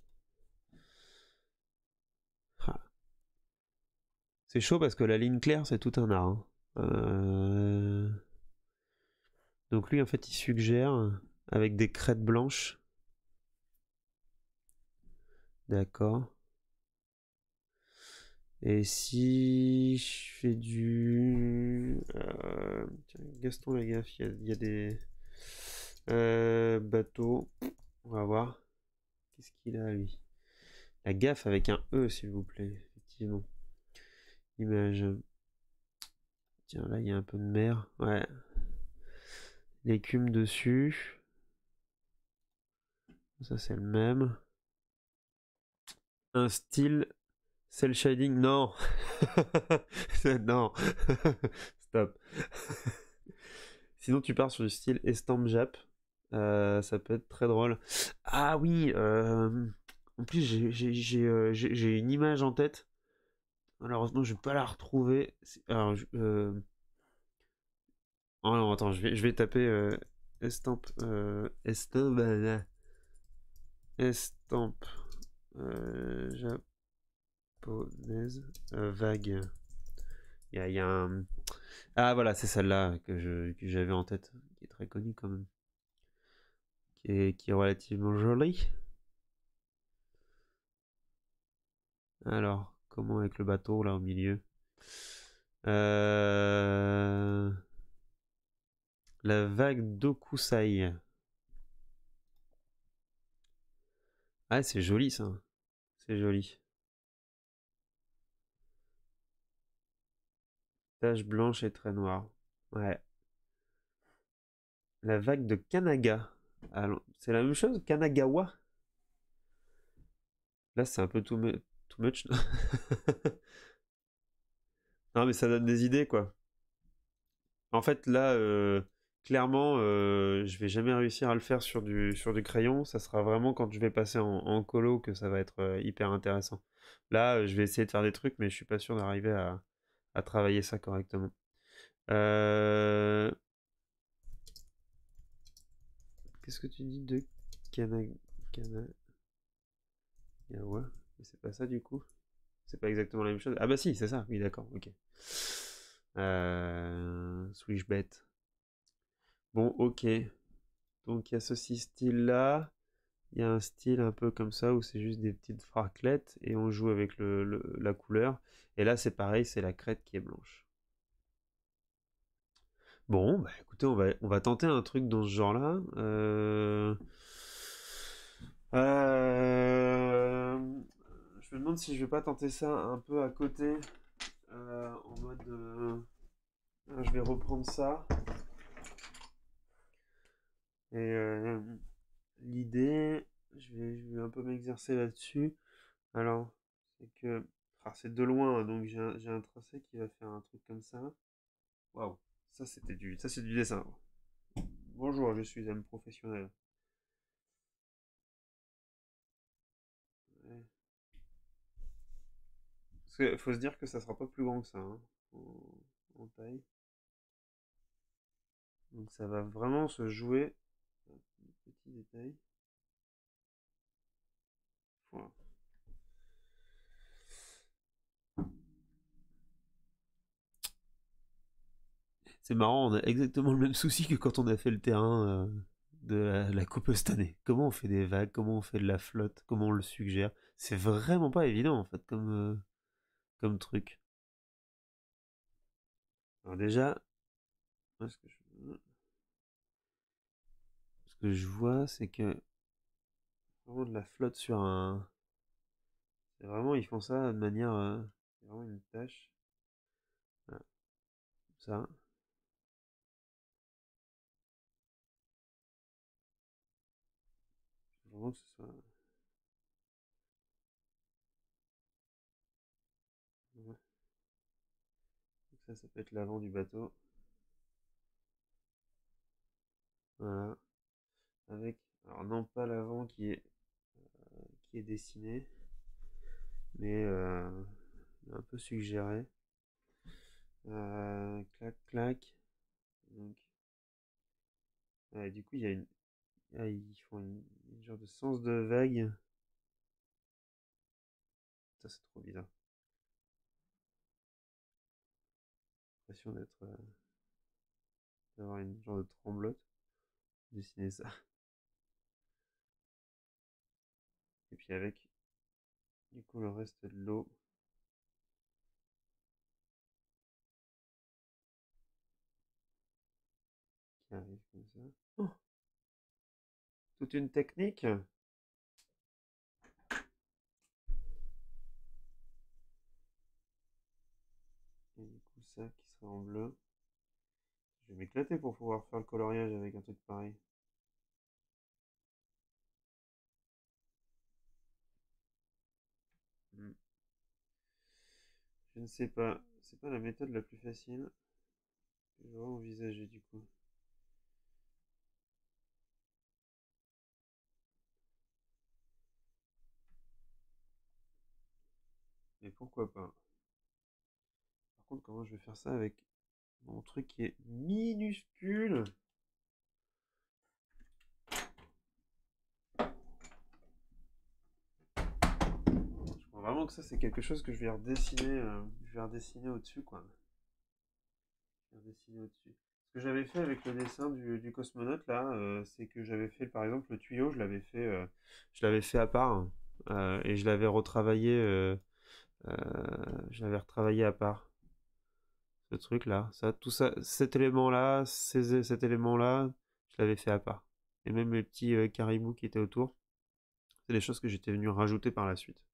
Ah. C'est chaud parce que la ligne claire c'est tout un art. Hein. Euh... Donc lui en fait il suggère avec des crêtes blanches. D'accord. Et si je fais du... Euh... Tiens, Gaston Lagaffe, il y, y a des euh, bateaux. On va voir. Qu'est-ce qu'il a lui? La gaffe avec un E, s'il vous plaît, effectivement. Image. Tiens, là, il y a un peu de mer. Ouais. L'écume dessus. Ça, c'est le même. Un style cel shading. Non. Non. Stop. Sinon, tu pars sur du style estampe Jap. Euh, ça peut être très drôle. Ah oui. Euh... En plus, j'ai j'ai- j'ai, euh, j'ai- j'ai une image en tête. Malheureusement, je vais pas la retrouver. C'est- Alors, je- euh, oh non, attends, je vais, je vais taper euh, estampe, euh, estampe, euh, estampe euh, japonaise euh, vague. Il y a, il y a un... Ah voilà, c'est celle-là que je, que j'avais en tête, qui est très connue quand même, qui est, qui est relativement jolie. Alors, comment avec le bateau là au milieu? Euh, La vague d'Okusai. Ah, c'est joli ça. C'est joli. Tache blanche et trait noir. Ouais. La vague de Kanaga. Alors, c'est la même chose, Kanagawa. Là, c'est un peu too, mu- too much. Non, mais ça donne des idées, quoi. En fait, là, euh, clairement, euh, je vais jamais réussir à le faire sur du, sur du crayon. Ça sera vraiment quand je vais passer en, en colo que ça va être euh, hyper intéressant. Là, euh, je vais essayer de faire des trucs, mais je suis pas sûr d'arriver à, à travailler ça correctement. Euh, Qu'est-ce que tu dis de Kana... Kanagawa? Mais c'est pas ça du coup? C'est pas exactement la même chose. Ah bah si, c'est ça. Oui, d'accord, ok. Euh... Switchbet. Bon, ok. Donc il y a ceci style-là. Il y a un style un peu comme ça où c'est juste des petites fraclettes et on joue avec le, le- la couleur. Et là, c'est pareil, c'est la crête qui est blanche. Bon, bah écoutez, on va, on va tenter un truc dans ce genre-là. Euh... Euh... Je me demande si je vais pas tenter ça un peu à côté. Euh, en mode... euh, je vais reprendre ça. Et euh, l'idée, je vais, je vais un peu m'exercer là-dessus. Alors, c'est que... ah, c'est de loin, hein, donc j'ai un, j'ai un tracé qui va faire un truc comme ça. Waouh, ça c'était du, ça c'est du dessin. Bonjour, je suis un professionnel. Ouais. Parce que faut se dire que ça sera pas plus grand que ça, hein, en, en taille. Donc ça va vraiment se jouer. Petit détail. Voilà. C'est marrant, on a exactement le même souci que quand on a fait le terrain euh, de la, la coupe cette année. Comment on fait des vagues, comment on fait de la flotte, comment on le suggère. C'est vraiment pas évident en fait comme, euh, comme truc. Alors déjà, moi, ce que je, ce que je vois, c'est que vraiment de la flotte sur un... C'est vraiment, ils font ça de manière... euh, c'est vraiment une tâche. Voilà, ça. Vraiment que ce soit... Ouais. Donc ça, ça peut être l'avant du bateau. Voilà. Avec... Alors non pas l'avant qui est, qui est dessiné, mais euh, un peu suggéré. Euh, clac, clac. Donc, ouais, du coup, il y a une... ah, ils font une, une genre de sens de vague. Ça, c'est trop bizarre. J'ai l'impression d'être... euh, d'avoir une genre de tremblote. Dessiner ça. Et puis avec, du coup, le reste de l'eau qui arrive comme ça. Oh, toute une technique. ça qui serait en bleu. Je vais m'éclater pour pouvoir faire le coloriage avec un truc pareil. Hmm. Je ne sais pas. C'est pas la méthode la plus facile que je vais envisager du coup. Mais pourquoi pas? Par contre, comment je vais faire ça avec mon truc qui est minuscule? Je crois vraiment que ça, c'est quelque chose que je vais redessiner, euh, je vais redessiner au-dessus, quoi. Je vais redessiner au-dessus. Ce que j'avais fait avec le dessin du, du cosmonaute, là, euh, c'est que j'avais fait, par exemple, le tuyau, je l'avais fait, euh, je l'avais fait à part, euh, et je l'avais retravaillé, euh, euh, je l'avais retravaillé à part. Ce truc-là, ça, tout ça, cet élément-là, ces- cet élément-là, je l'avais fait à part. Et même les petits euh, caribous qui étaient autour, c'est des choses que j'étais venu rajouter par la suite.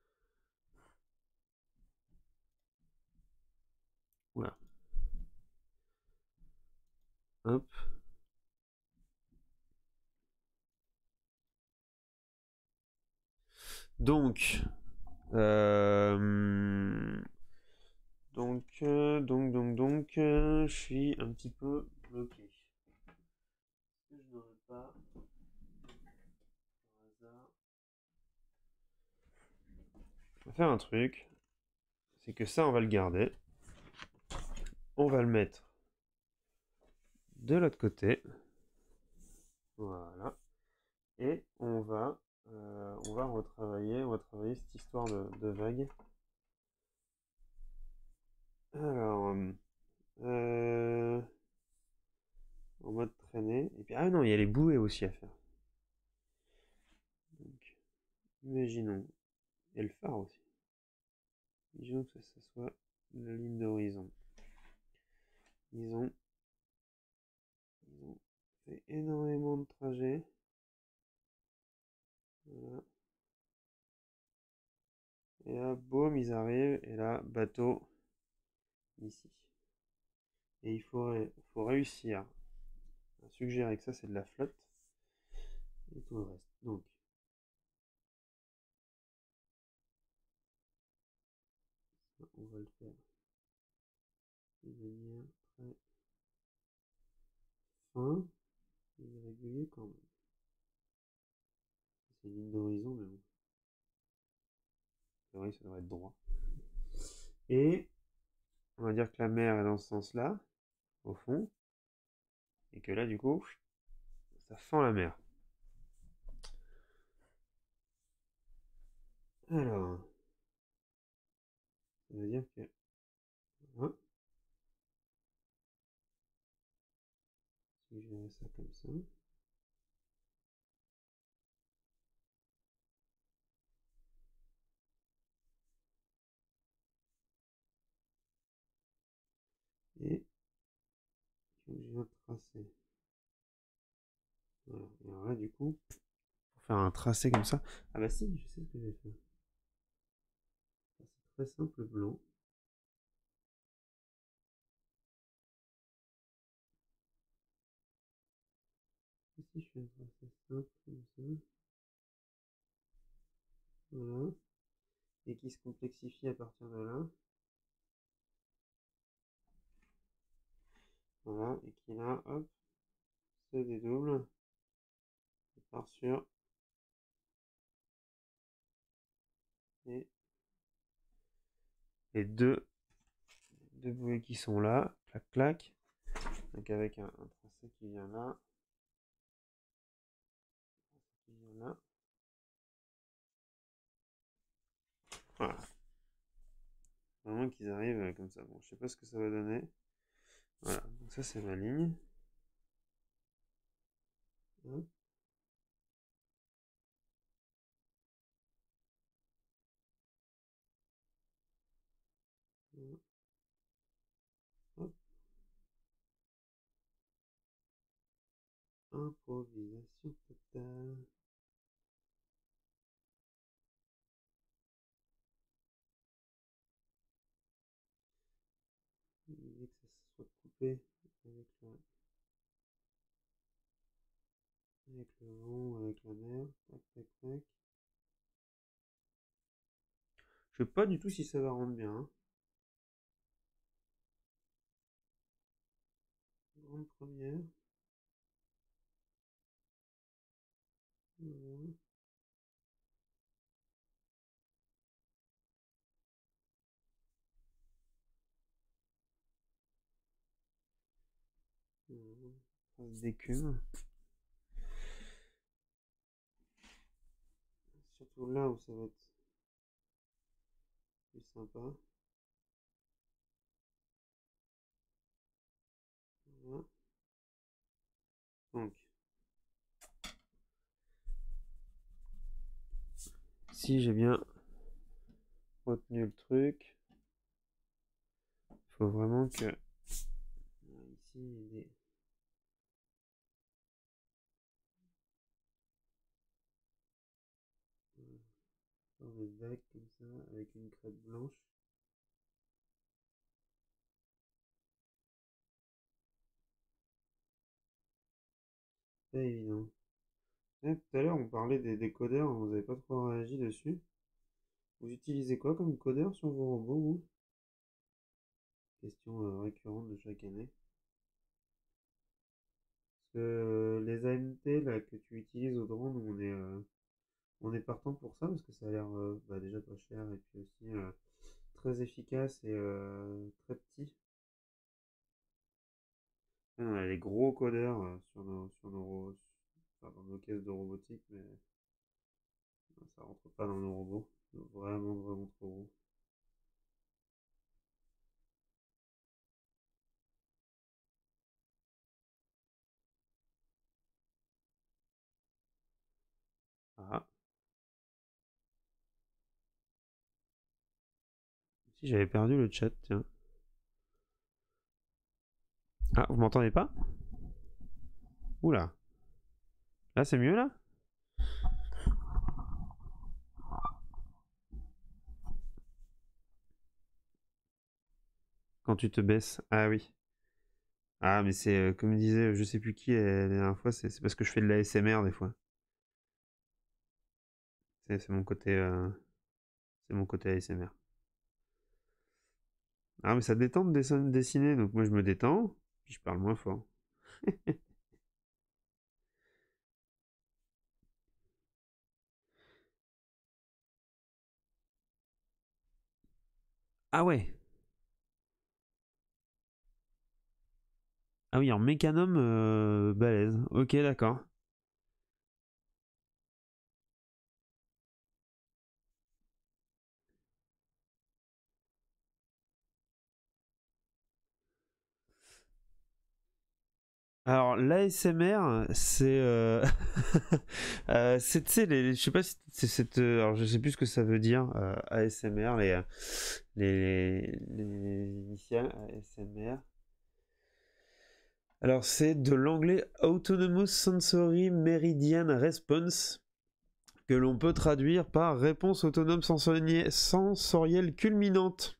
Voilà. Hop. Donc, euh, donc, euh, donc, donc, donc, euh, je suis un petit peu bloqué. Est-ce que je n'aurais pas, par hasard, on va faire un truc, c'est que ça, on va le garder. On va le mettre de l'autre côté. Voilà. Et on va, euh, on va retravailler, on va travailler cette histoire de, de vague. Alors, euh, en mode traîner. Et puis, ah non, il y a les bouées aussi à faire. Donc, imaginons, et le phare aussi. Imaginons que ça, ça soit la ligne d'horizon. Ils ont, ils ont fait énormément de trajets. Voilà. Et là, boum, ils arrivent. Et là, bateau, ici. Et il faut, faut réussir à suggérer que ça, c'est de la flotte. Et tout le reste. Donc, on va le faire de manière très fin et irrégulier quand même. C'est une ligne d'horizon, mais bon. C'est vrai, ça devrait être droit. Et on va dire que la mer est dans ce sens-là, au fond, et que là, du coup, ça fend la mer. Alors, ça veut dire que... Hein, si je mets ça comme ça... Et j'ai un tracé. Voilà. Et alors là, du coup, pour faire un tracé comme ça... Ah bah si, je sais ce que j'ai fait. C'est très simple, blanc. Ici, je fais un tracé simple comme ça. Voilà. Et qui se complexifie à partir de là. Voilà. Et qui là, hop, se dédouble. Et part sur... Et les deux, deux bouées qui sont là. Clac, clac. Donc avec un, un tracé qui vient là. Qui vient là. Voilà. Vraiment qu'ils arrivent comme ça. Bon, je sais pas ce que ça va donner. Voilà. Donc ça, c'est ma ligne. Hop. Hop. Improvisation totale. couper avec le, avec le vent, avec la mer. Tac, tac, tac. Je sais pas du tout si ça va rendre bien. Hein. Grande première. Voilà. Trace d'écume. Surtout là où ça va être plus sympa. Voilà. Donc, si j'ai bien retenu le truc, il faut vraiment que ici il y ait des dans des vagues comme ça avec une crête blanche. Pas évident. Et tout à l'heure on parlait des décodeurs, vous n'avez pas trop réagi dessus. Vous utilisez quoi comme codeur sur vos robots vous? Question euh, récurrente de chaque année. Parce que euh, les A M T là, que tu utilises au drone, on est, euh, on est partant pour ça parce que ça a l'air euh, bah, déjà pas cher et puis aussi euh, très efficace et euh, très petit. On a les gros codeurs euh, sur nos, sur nos, enfin, dans nos caisses de robotique, mais euh, ça rentre pas dans nos robots. Vraiment, vraiment trop gros. Ah, si j'avais perdu le chat, tiens. Ah, vous m'entendez pas? Oula. Là, c'est mieux là? Quand tu te baisses. Ah oui. Ah, mais c'est euh, comme disait, je sais plus qui euh, la dernière fois, c'est c'est parce que je fais de l'A S M R des fois. C'est c'est mon côté, euh, c'est mon côté A S M R. Ah, mais ça détend de dessin- dessiner, donc moi je me détends, puis je parle moins fort. Ah ouais. Ah oui, en mécanome euh, balèze. Ok, d'accord. Alors, l'A S M R, c'est. Euh... euh, c'est, tu sais, les- je sais pas si c'est cette. euh, Alors, je sais plus ce que ça veut dire, euh, A S M R, les, euh, les, les initiales A S M R. Alors, c'est de l'anglais Autonomous Sensory Meridian Response, que l'on peut traduire par réponse autonome sensorielle, sensorielle culminante.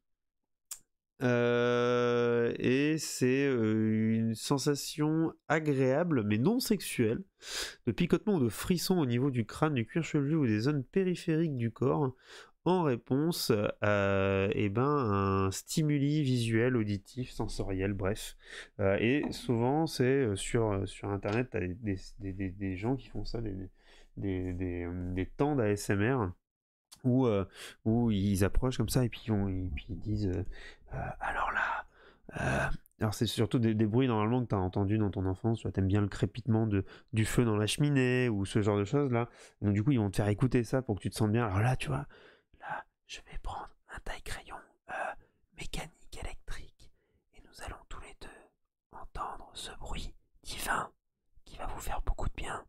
Euh, et c'est euh, une sensation agréable mais non sexuelle de picotement ou de frisson au niveau du crâne, du cuir chevelu ou des zones périphériques du corps en réponse à eh ben, un stimuli visuel, auditif, sensoriel, bref. Euh, et souvent c'est sur, sur internet, t'as des, des, des, des gens qui font ça, des, des, des, des temps d'A S M R où, euh, où ils approchent comme ça et puis, on, et puis ils disent euh, euh, alors là euh, alors c'est surtout des, des bruits normalement que tu as entendu dans ton enfance, tu aimes bien le crépitement de, du feu dans la cheminée ou ce genre de choses là, donc du coup ils vont te faire écouter ça pour que tu te sentes bien. Alors là tu vois, là je vais prendre un taille-crayon euh, mécanique électrique et nous allons tous les deux entendre ce bruit divin qui va vous faire beaucoup de bien.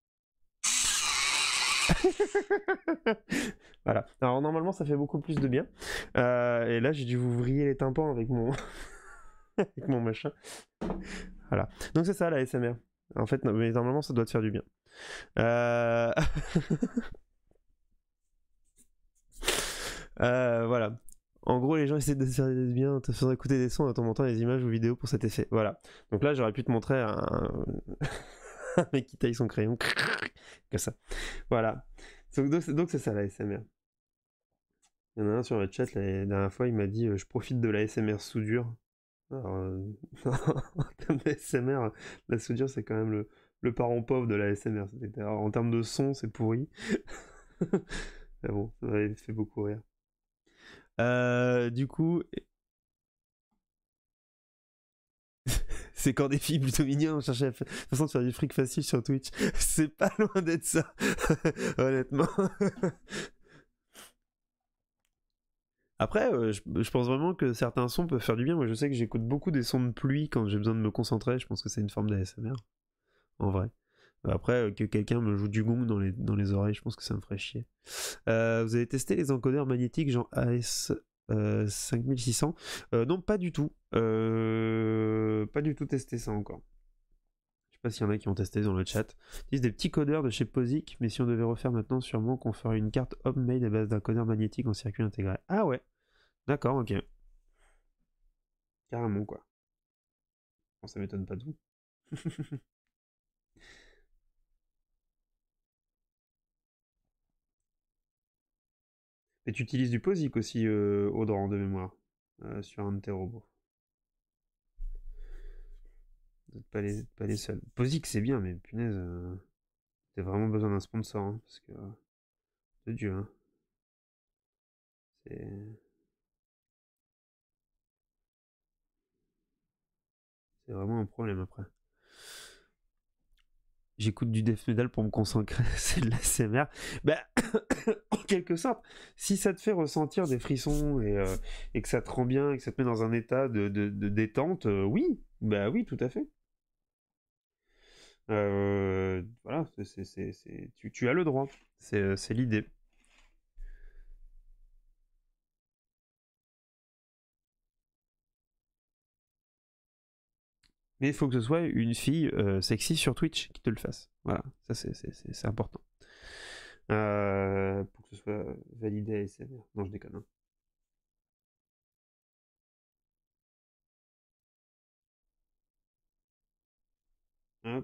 Voilà. Alors normalement ça fait beaucoup plus de bien. Euh, et là j'ai dû vous vriller les tympans avec mon avec mon machin. Voilà. Donc c'est ça la S M R. En fait, mais normalement ça doit te faire du bien. Euh... euh, voilà. En gros, les gens essaient de se faire des bien en te faisant écouter des sons en te montrant les images ou vidéos pour cet effet. Voilà. Donc là, j'aurais pu te montrer un, un mec qui taille son crayon. Comme ça. Voilà. Donc c'est ça la A S M R. Il y en a un sur le chat la dernière fois, il m'a dit euh, je profite de la A S M R soudure. Alors, euh, en termes d'A S M R, la soudure c'est quand même le, le parent pauvre de la A S M R. Alors, en termes de son, c'est pourri. Mais bon, ça m'avait fait beaucoup rire. Euh, du coup, c'est quand des filles plutôt mignonnes on cherchait la façon de faire du fric facile sur Twitch. C'est pas loin d'être ça, honnêtement. Après, euh, je, je pense vraiment que certains sons peuvent faire du bien. Moi, je sais que j'écoute beaucoup des sons de pluie quand j'ai besoin de me concentrer. Je pense que c'est une forme d'A S M R, en vrai. Après, euh, que quelqu'un me joue du gong dans les, dans les oreilles, je pense que ça me ferait chier. Euh, vous avez testé les encodeurs magnétiques genre A S euh, cinq mille six cents euh, Non, pas du tout. Euh, pas du tout testé ça encore. Je sais pas s'il y en a qui ont testé dans le chat. Ils disent des petits codeurs de chez POSIC, mais si on devait refaire maintenant, sûrement qu'on ferait une carte homemade à base d'un codeur magnétique en circuit intégré. Ah ouais, d'accord, ok. Carrément quoi. Bon, ça m'étonne pas de vous. Et tu utilises du POSIC aussi, euh, Audran, de mémoire, euh, sur un de tes robots. Vous n'êtes pas les, pas les seuls. POSIC c'est bien, mais punaise, euh, t'as vraiment besoin d'un sponsor, hein, parce que... Euh, de Dieu, hein. C'est... C'est vraiment un problème après. J'écoute du death metal pour me concentrer, c'est de l'A S M R. Bah, en quelque sorte, si ça te fait ressentir des frissons et, euh, et que ça te rend bien et que ça te met dans un état de, de, de détente, euh, oui, bah oui, tout à fait. Euh, voilà, c'est, c'est, c'est, tu, tu as le droit, c'est, c'est l'idée. Mais il faut que ce soit une fille euh, sexy sur Twitch qui te le fasse. Voilà, ça c'est, c'est, c'est, c'est important. Euh, pour que ce soit validé à A S M R. Non, je déconne. Hein. Hop,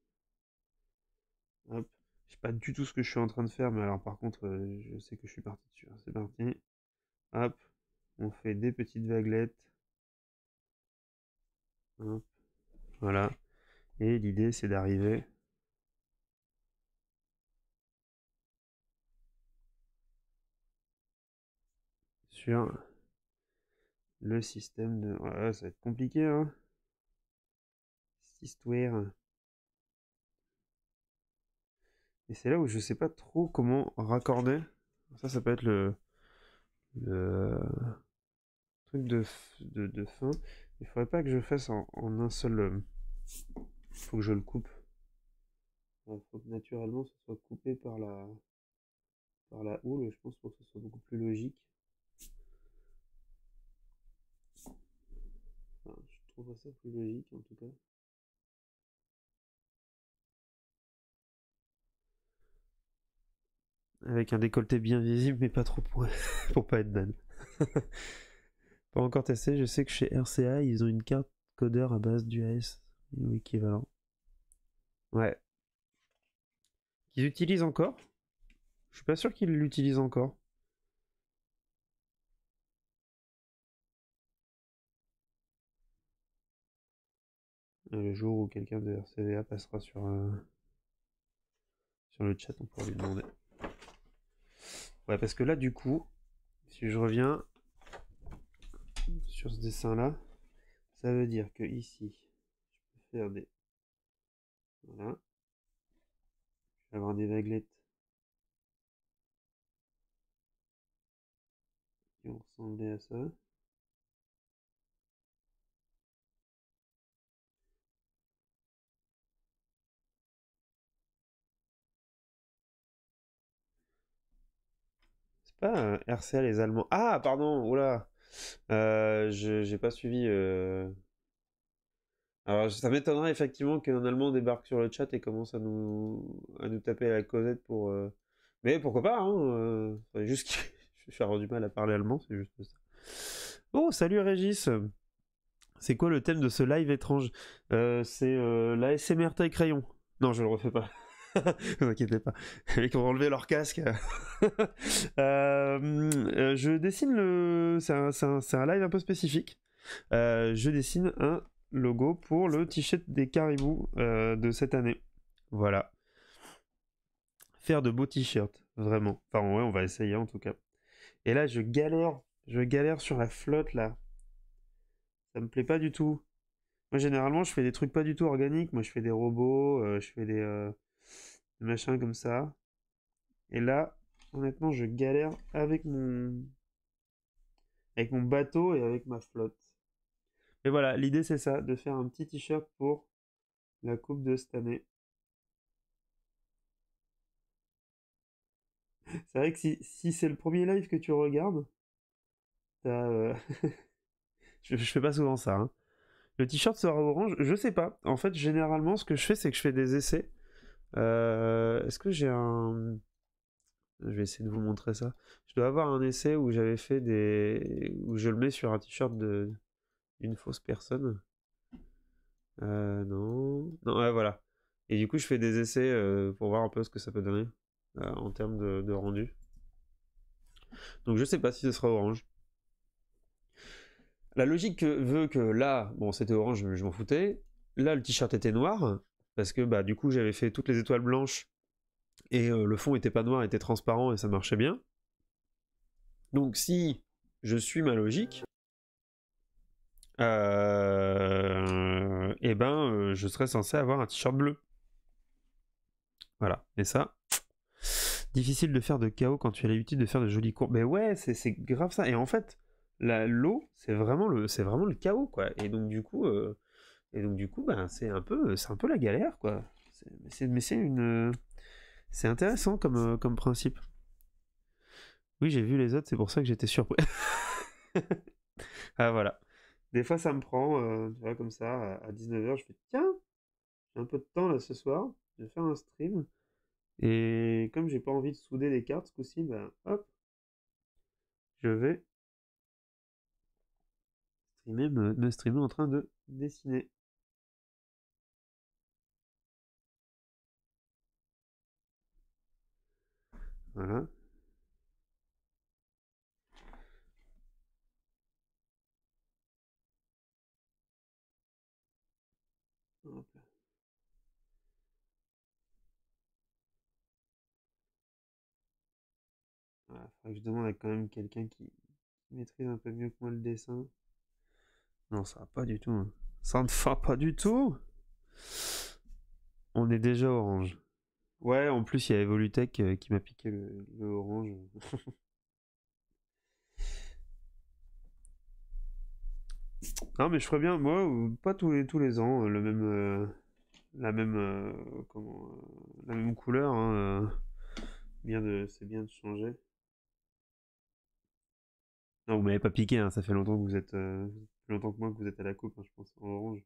hop. Je sais pas du tout ce que je suis en train de faire, mais alors par contre, euh, je sais que je suis parti dessus. C'est parti. Hop, on fait des petites vaguelettes. Hop, voilà. Et l'idée, c'est d'arriver sur le système de... Ouais, ça va être compliqué, hein. Cette histoire. Et c'est là où je sais pas trop comment raccorder. Ça, ça peut être le... le... truc de, de, de fin. Il faudrait pas que je fasse en, en un seul... Il faut que je le coupe. Il faut que naturellement ce soit coupé par la, par la houle, je pense, pour que ce soit beaucoup plus logique. Enfin, je trouve ça plus logique en tout cas. Avec un décolleté bien visible, mais pas trop pour, pour pas être ban. Pas encore testé, je sais que chez R C A, ils ont une carte codeur à base du A S ou équivalent. Ouais. Qu'ils utilisent encore. Je suis pas sûr qu'ils l'utilisent encore. Le jour où quelqu'un de R C V A passera sur, euh, sur le chat, on pourra lui demander. Ouais, parce que là, du coup, si je reviens sur ce dessin-là, ça veut dire que ici, je peux faire des... Voilà. Je vais avoir des vaguelettes qui vont ressembler à ça. C'est pas euh, R C A les Allemands. Ah, pardon, oula. Euh, je j'ai pas suivi. Euh... Alors, ça m'étonnerait effectivement qu'un Allemand débarque sur le chat et commence à nous, à nous taper à la causette pour. Euh... Mais pourquoi pas, hein euh... Juste que je suis avoir du mal à parler allemand, c'est juste ça. Oh, salut Régis. C'est quoi le thème de ce live étrange? euh, C'est euh, la S M R taille crayon. Non, je le refais pas. Ne vous inquiétez pas. Les mecs ont enlevé leur casque. Euh, euh, je dessine le. C'est un, c'est un- c'est un live un peu spécifique. Euh, je dessine un logo pour le t-shirt des Caribous euh, de cette année. Voilà. Faire de beaux t-shirts, vraiment. Enfin, ouais, on va essayer en tout cas. Et là, je galère. Je galère sur la flotte là. Ça me plaît pas du tout. Moi, généralement, je fais des trucs pas du tout organiques. Moi, je fais des robots, euh, je fais des, euh, des machins comme ça. Et là, honnêtement, je galère avec mon, avec mon bateau et avec ma flotte. Et voilà, l'idée c'est ça, de faire un petit t-shirt pour la coupe de cette année. C'est vrai que si, si c'est le premier live que tu regardes, t'as, euh, je, je fais pas souvent ça, hein. Le t-shirt sera orange, je sais pas. En fait, généralement, ce que je fais, c'est que je fais des essais. Euh, Est-ce que j'ai un... Je vais essayer de vous montrer ça. Je dois avoir un essai où j'avais fait des... où je le mets sur un t-shirt de... d'une fausse personne. Euh, non... Non, ouais, voilà. Et du coup, je fais des essais euh, pour voir un peu ce que ça peut donner euh, en termes de, de rendu. Donc je sais pas si ce sera orange. La logique veut que là, bon c'était orange, mais je m'en foutais. Là le t-shirt était noir, parce que bah du coup j'avais fait toutes les étoiles blanches, et euh, le fond était pas noir, était transparent, et ça marchait bien. Donc si je suis ma logique, euh, et ben euh, je serais censé avoir un t-shirt bleu. Voilà, et ça... Difficile de faire de chaos quand tu as l'habitude de faire de jolies courbes. Mais ouais, c'est grave ça. Et en fait, la l'eau, c'est vraiment le, c'est vraiment le chaos, quoi. Et donc du coup, euh, et donc du coup, ben c'est un peu, c'est un peu la galère, quoi. C'est, mais c'est une, c'est intéressant comme, euh, comme principe. Oui, j'ai vu les autres, c'est pour ça que j'étais surpris. Ah voilà. Des fois, ça me prend, euh, tu vois, comme ça, à dix-neuf heures, je fais tiens, j'ai un peu de temps là ce soir, je vais faire un stream. Et comme j'ai pas envie de souder les cartes ce coup-ci, ben hop, je vais streamer, me, me streamer en train de dessiner. Voilà. Hop. Voilà, faudrait que je demande à quand même quelqu'un qui, qui maîtrise un peu mieux que moi le dessin. Non, ça va pas du tout, hein. Ça ne va pas du tout. On est déjà orange. Ouais, en plus il y a Evolutech euh, qui m'a piqué le, le orange. Non mais je ferais bien, moi, euh, pas tous les tous les ans, euh, le même, euh, la même, euh, comment, euh, la même couleur, hein, euh, bien de, c'est bien de changer. Non, vous m'avez pas piqué, hein, ça fait longtemps que vous êtes, euh, plus longtemps que moi que vous êtes à la coupe, hein, je pense, en orange.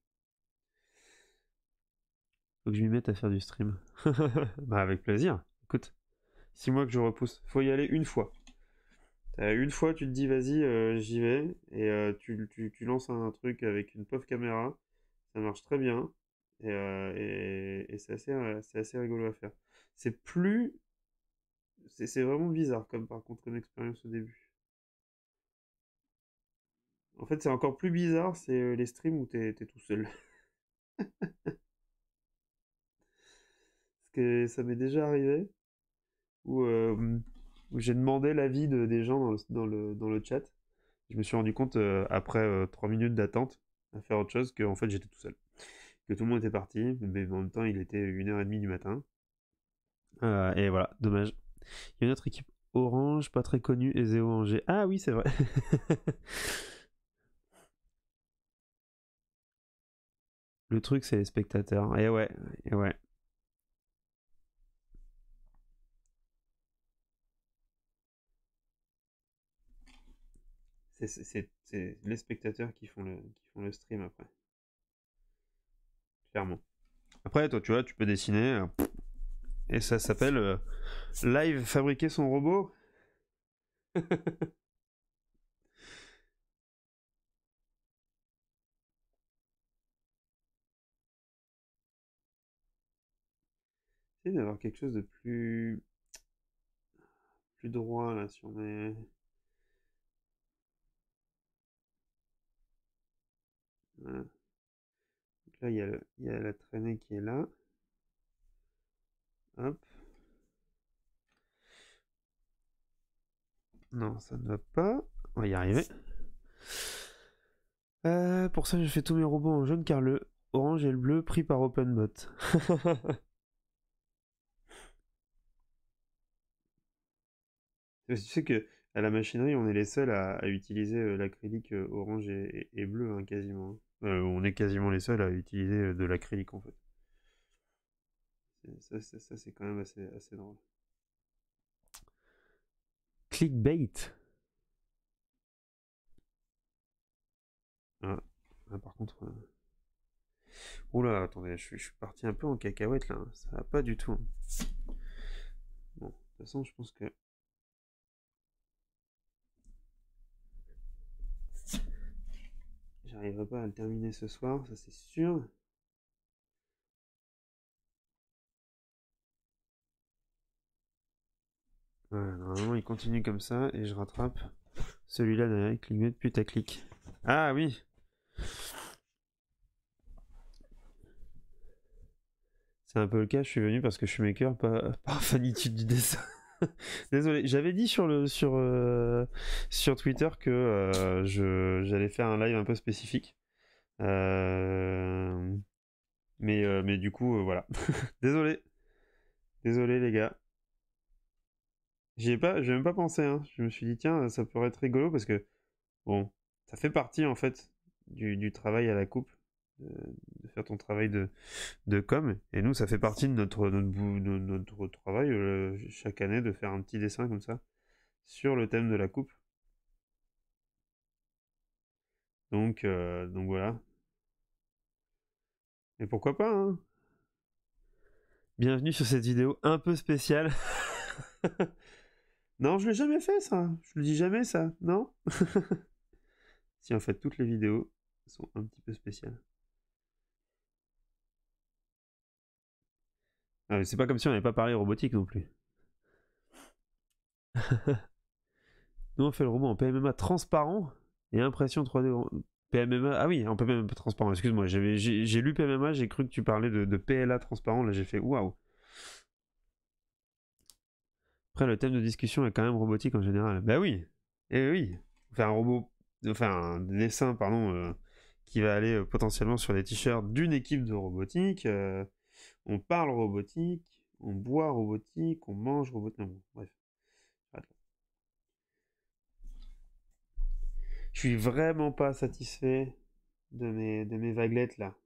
Faut que je m'y mette à faire du stream. Bah avec plaisir. Écoute, six mois que je repousse. Faut y aller une fois. Euh, une fois, tu te dis vas-y, euh, j'y vais, et euh, tu, tu, tu lances un truc avec une pauvre caméra, ça marche très bien, et, euh, et, et c'est assez, euh, c'est assez rigolo à faire. C'est plus, c'est c'est vraiment bizarre comme par contre comme expérience au début. En fait, c'est encore plus bizarre, c'est euh, les streams où t'es t'es tout seul. Parce que ça m'est déjà arrivé, où, euh, où j'ai demandé l'avis de, des gens dans le, dans le, dans le chat. Je me suis rendu compte, euh, après euh, trois minutes d'attente, à faire autre chose, qu'en fait j'étais tout seul. Que tout le monde était parti, mais en même temps il était une heure trente du matin. Euh, et voilà, dommage. Il y a une autre équipe orange, pas très connue, Ezeo Angers. Ah oui, c'est vrai. Le truc, c'est les spectateurs. Et ouais, et ouais. C'est- C'est c'est les spectateurs qui font le, qui font le stream après, clairement. Après, toi, tu vois, tu peux dessiner, euh, et ça s'appelle euh, Live fabriquer son robot. Essayer d'avoir quelque chose de plus plus droit là si on met. Voilà. Donc là il y a, le- il y a la traînée qui est là. Hop. Non, ça ne va pas. On va y arriver. Euh, pour ça, j'ai fait tous mes robots en jaune car le orange et le bleu pris par OpenBot. Tu sais que à la machinerie, on est les seuls à, à utiliser euh, l'acrylique euh, orange et, et- et bleu, hein, quasiment. Euh, on est quasiment les seuls à utiliser euh, de l'acrylique en fait. C'est- Ça, ça, ça, c'est quand même assez, assez drôle. Clickbait. Ah, ah, par contre. euh, Oula, attendez, je suis, je suis parti un peu en cacahuète là, hein. Ça va pas du tout, hein. Bon, de toute façon, je pense que j'arriverai pas à le terminer ce soir, ça c'est sûr. Voilà, normalement il continue comme ça et je rattrape celui-là derrière, clignot putaclic. Ah oui. C'est un peu le cas, je suis venu parce que je suis maker, pas par fanitude du dessin. Désolé, j'avais dit sur le sur euh, sur Twitter que euh, je j'allais faire un live un peu spécifique. Euh, mais euh, mais du coup euh, voilà. Désolé, désolé les gars. J'y ai pas, j'ai même pas pensé, hein. Je me suis dit tiens, ça pourrait être rigolo parce que bon, ça fait partie en fait du, du travail à la coupe, de, de faire ton travail de, de com. Et nous, ça fait partie de notre, notre, bou- de notre travail euh, chaque année de faire un petit dessin comme ça sur le thème de la coupe. Donc, euh, donc voilà. Et pourquoi pas, hein. Bienvenue sur cette vidéo un peu spéciale. Non, je l'ai jamais fait ça. Je le dis jamais ça, non. Si en fait toutes les vidéos sont un petit peu spéciales. Ah, mais c'est pas comme si on n'avait pas parlé robotique non plus. Nous on fait le robot en P M M A transparent et impression trois D. P M M A, ah oui, en P M M A transparent, excuse-moi, j'avais, j'ai, j'ai lu P M M A, j'ai cru que tu parlais de, de P L A transparent, là j'ai fait waouh. Après le thème de discussion est quand même robotique en général. Bah oui, et oui, faire un robot, enfin un dessin, pardon, euh, qui va aller euh, potentiellement sur les t-shirts d'une équipe de robotique. euh, on parle robotique, on boit robotique, on mange robotique. Non, bon, bref. Je suis vraiment pas satisfait de mes, de mes vaguelettes là.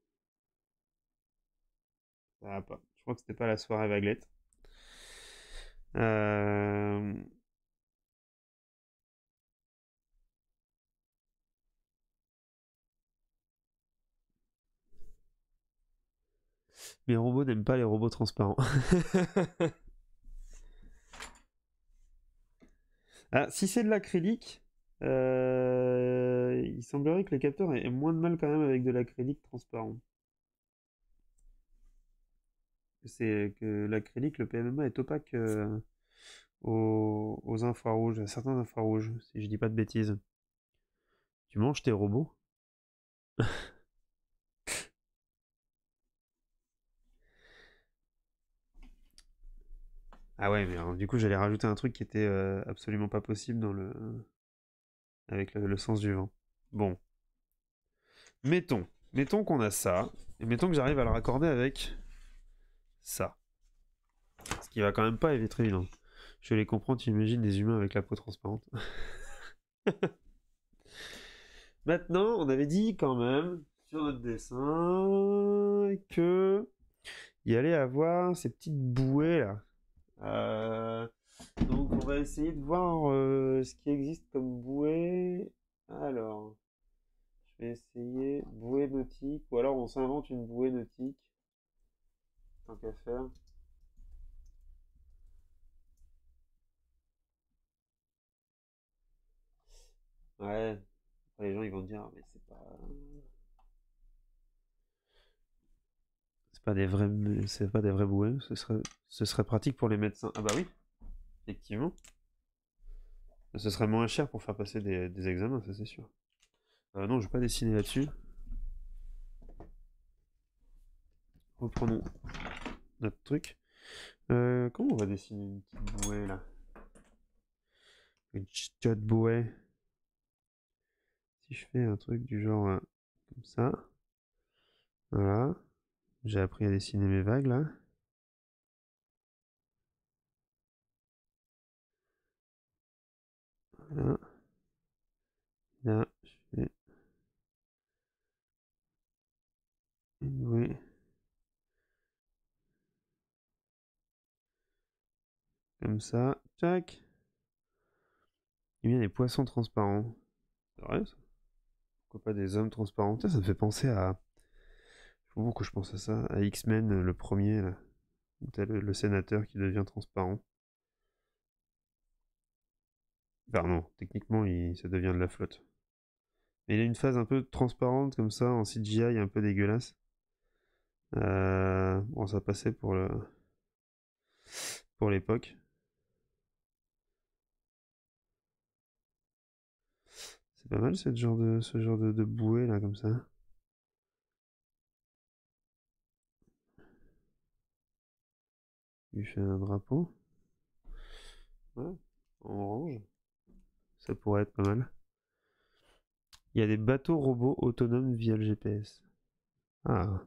Ça va pas. Je crois que c'était pas la soirée vaguelette. Euh... Mes robots n'aiment pas les robots transparents. Ah, si c'est de l'acrylique, euh, il semblerait que les capteurs aient moins de mal quand même avec de l'acrylique transparent. C'est que l'acrylique, le P M M A est opaque euh, aux, aux infrarouges, à certains infrarouges, si je dis pas de bêtises. Tu manges tes robots? Ah ouais, mais alors, du coup, j'allais rajouter un truc qui était euh, absolument pas possible dans le avec le, le sens du vent. Bon, mettons, mettons qu'on a ça, et mettons que j'arrive à le raccorder avec ça. Ce qui va quand même pas être évident. Je les comprends, tu imagines des humains avec la peau transparente. Maintenant, on avait dit quand même sur notre dessin que il y allait avoir ces petites bouées là. Euh, donc on va essayer de voir euh, ce qui existe comme bouée. Alors, je vais essayer bouée nautique, ou alors on s'invente une bouée nautique, tant qu'à faire. Ouais, après, les gens ils vont dire, mais c'est pas, c'est pas des vrais, c'est pas des vrais bouées. Ce serait, ce serait pratique pour les médecins. Ah bah oui, effectivement. Ce serait moins cher pour faire passer des, des examens, ça c'est sûr. Euh, non, je vais pas dessiner là-dessus. Reprenons notre truc. Euh, comment on va dessiner une petite bouée là? Une petite bouée. Si je fais un truc du genre euh, comme ça. Voilà. J'ai appris à dessiner mes vagues là. Voilà. Là, je fais une bouée. Comme ça. Tac. Il y a des poissons transparents. C'est vrai ça? Pourquoi pas des hommes transparents? Ça, ça me fait penser à. Il faut beaucoup que je pense à ça. À X-Men, le premier là. Où t'as le, le sénateur qui devient transparent. Enfin non, techniquement il, ça devient de la flotte. Mais il a une phase un peu transparente comme ça, en C G I un peu dégueulasse. Euh, bon, ça passait pour le pour l'époque. C'est pas mal ce genre de ce genre de, de bouée là comme ça. Il fait un drapeau. Ouais, en orange. Ça pourrait être pas mal. Il y a des bateaux robots autonomes via le G P S. Ah.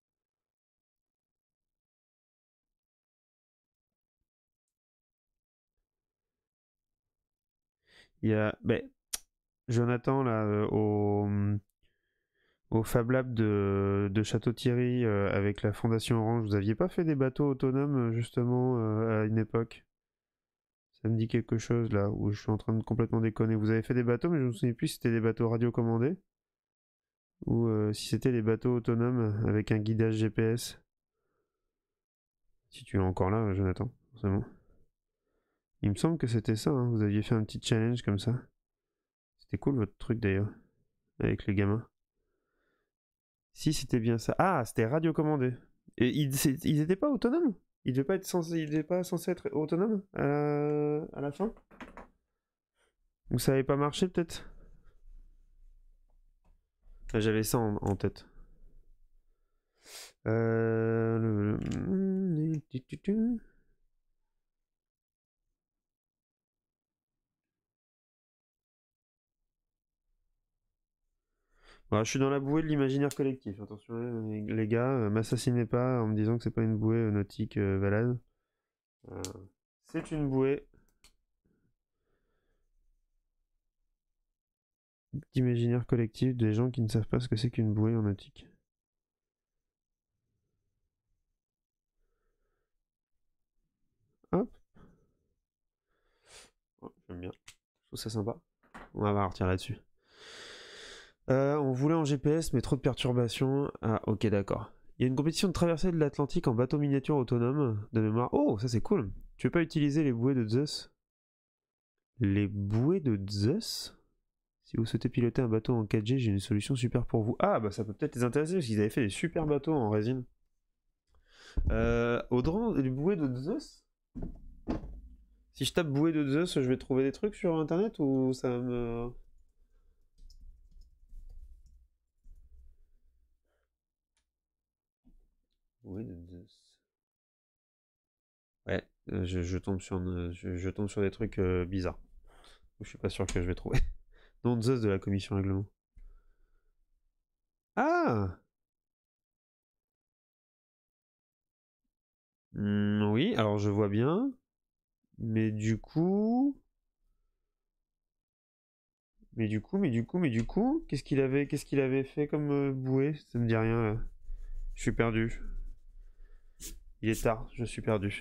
Il y a. Ben, Jonathan, là, euh, au, au Fab Lab de, de Château-Thierry, euh, avec la Fondation Orange, vous aviez pas fait des bateaux autonomes, justement, euh, à une époque? Ça me dit quelque chose, là, où je suis en train de complètement déconner. Vous avez fait des bateaux, mais je me souviens plus si c'était des bateaux radiocommandés, ou euh, si c'était des bateaux autonomes avec un guidage G P S. Si tu es encore là, Jonathan, forcément. Il me semble que c'était ça, hein. Vous aviez fait un petit challenge comme ça. C'était cool votre truc d'ailleurs, avec les gamins. Si c'était bien ça. Ah, c'était radiocommandé. Et ils, ils étaient pas autonomes? Ils devaient pas être censés, ils devaient pas censés être autonomes à la, à la fin? Ou ça avait pas marché peut-être? Enfin, j'avais ça en, en tête. Euh... le- Voilà, je suis dans la bouée de l'imaginaire collectif. Attention, les, les gars, euh, m'assassinez pas en me disant que c'est pas une bouée euh, nautique euh, valade. Euh, c'est une bouée d'imaginaire collectif des gens qui ne savent pas ce que c'est qu'une bouée en nautique. Hop. Oh, j'aime bien. Je trouve ça sympa. On va partir là-dessus. Euh, on voulait en G P S, mais trop de perturbations. Ah, ok, d'accord. Il y a une compétition de traversée de l'Atlantique en bateau miniature autonome de mémoire. Oh, ça c'est cool. Tu veux pas utiliser les bouées de Zeus? Les bouées de Zeus? Si vous souhaitez piloter un bateau en quatre G, j'ai une solution super pour vous. Ah, bah ça peut peut-être les intéresser parce qu'ils avaient fait des super bateaux en résine. Euh, Audran, les bouées de Zeus? Si je tape bouée de Zeus, je vais trouver des trucs sur internet ou ça me. Bouée de Zeus. Ouais, euh, je, je tombe sur, une- je, je tombe sur des trucs euh, bizarres. Je suis pas sûr que je vais trouver. Nom de Zeus de la commission règlement. Ah! Hmm, oui, alors je vois bien. Mais du coup. Mais du coup, mais du coup, mais du coup, qu'est-ce qu'il avait, qu'est-ce qu'il avait fait comme euh, bouée? Ça me dit rien là. Je suis perdu. Il est tard, je suis perdu.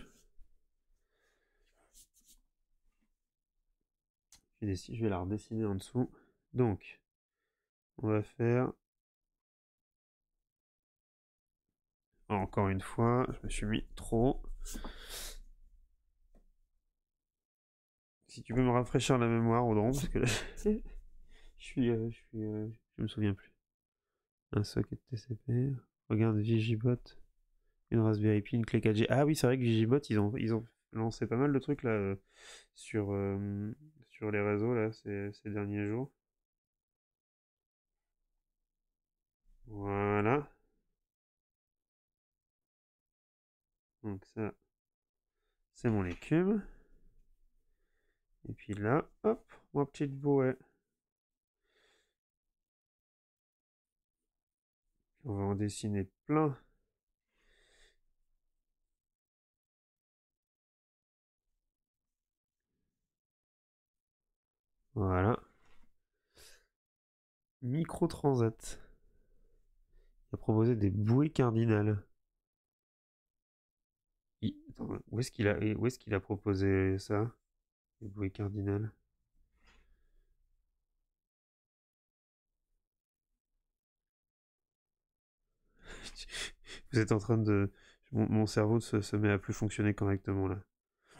Je vais, je vais la redessiner en dessous. Donc, on va faire. Encore une fois, je me suis mis trop. Si tu peux me rafraîchir la mémoire, Audron, parce que là, je suis, euh, je suis, euh, je me souviens plus. Un socket T C P. Regarde Vigibot. Une Raspberry Pi, une clé quatre G. Ah oui, c'est vrai que Vigibot, ils ont, ils ont lancé pas mal de trucs là euh, sur, euh, sur les réseaux là ces, ces derniers jours. Voilà. Donc ça, c'est mon légume. Et puis là, hop, ma petite bouée. On va en dessiner plein. Voilà. Micro-transat. Il a proposé des bouées cardinales. Il... Attends, où est-ce qu'il a... où est-ce qu'il a proposé ça? Les bouées cardinales. Vous êtes en train de... Mon, mon cerveau se, se met à plus fonctionner correctement là.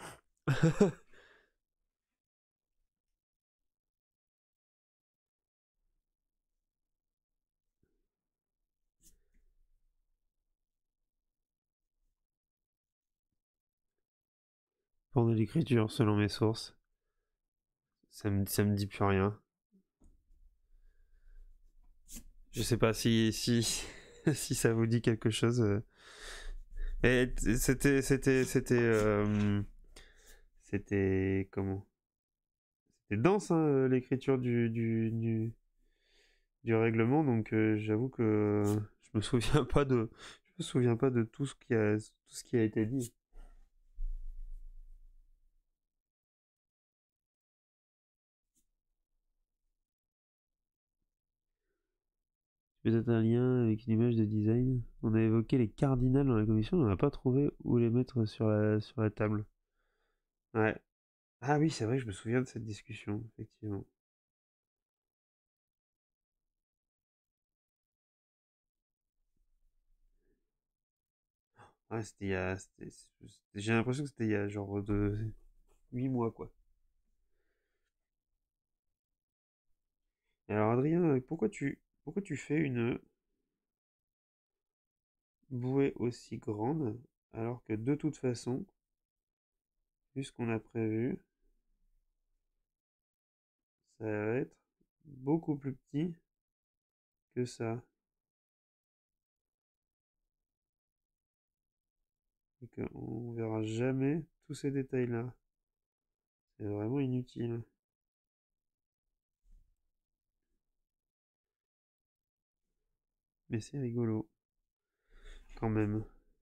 Pendant l'écriture, selon mes sources. Ça me, ça me dit plus rien. Je sais pas si, si, si ça vous dit quelque chose. euh. Et c'était, c'était, c'était, euh, c'était comment? C'était dense hein, euh, l'écriture du, du, du, du règlement, donc euh, j'avoue que je me souviens pas de, je me souviens pas de tout ce qui a, tout ce qui a été dit. Peut-être un lien avec une image de design. On a évoqué les cardinals dans la commission, on n'a pas trouvé où les mettre sur la, sur la table. Ouais. Ah oui, c'est vrai, je me souviens de cette discussion, effectivement. Ouais, c'était il y a... c'était- c'était- J'ai l'impression que c'était il y a genre de... huit mois, quoi. Et alors, Adrien, pourquoi tu, pourquoi tu fais une bouée aussi grande alors que de toute façon, vu ce qu'on a prévu, ça va être beaucoup plus petit que ça. Et qu'on verra jamais tous ces détails-là. C'est vraiment inutile. Mais c'est rigolo, quand même.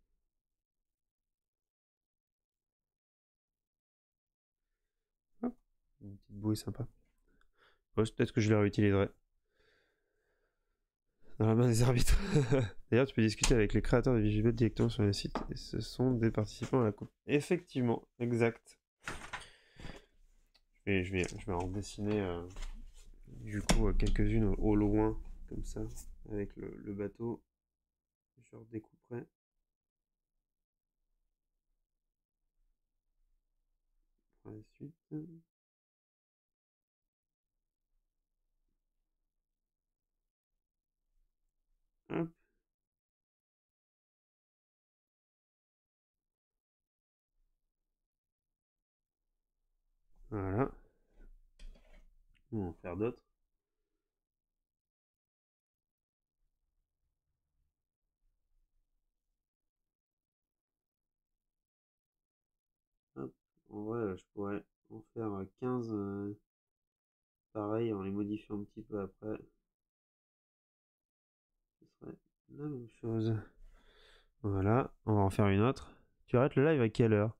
Hop, une petite bouée sympa. Ouais, peut-être que je la réutiliserai. Dans la main des arbitres. D'ailleurs, tu peux discuter avec les créateurs de Vigibot directement sur le site. Et ce sont des participants à la coupe. Effectivement, exact. Je vais, je vais, je vais en dessiner euh, du coup quelques-unes au, au loin, comme ça, avec le, le bateau. Je redécouperai. Pour la suite. Hop. Voilà. On va en faire d'autres. Hop. En vrai, je pourrais en faire quinze euh, pareil en les modifiant un petit peu après. Ce serait la même chose. Voilà, on va en faire une autre. Tu arrêtes le live à quelle heure?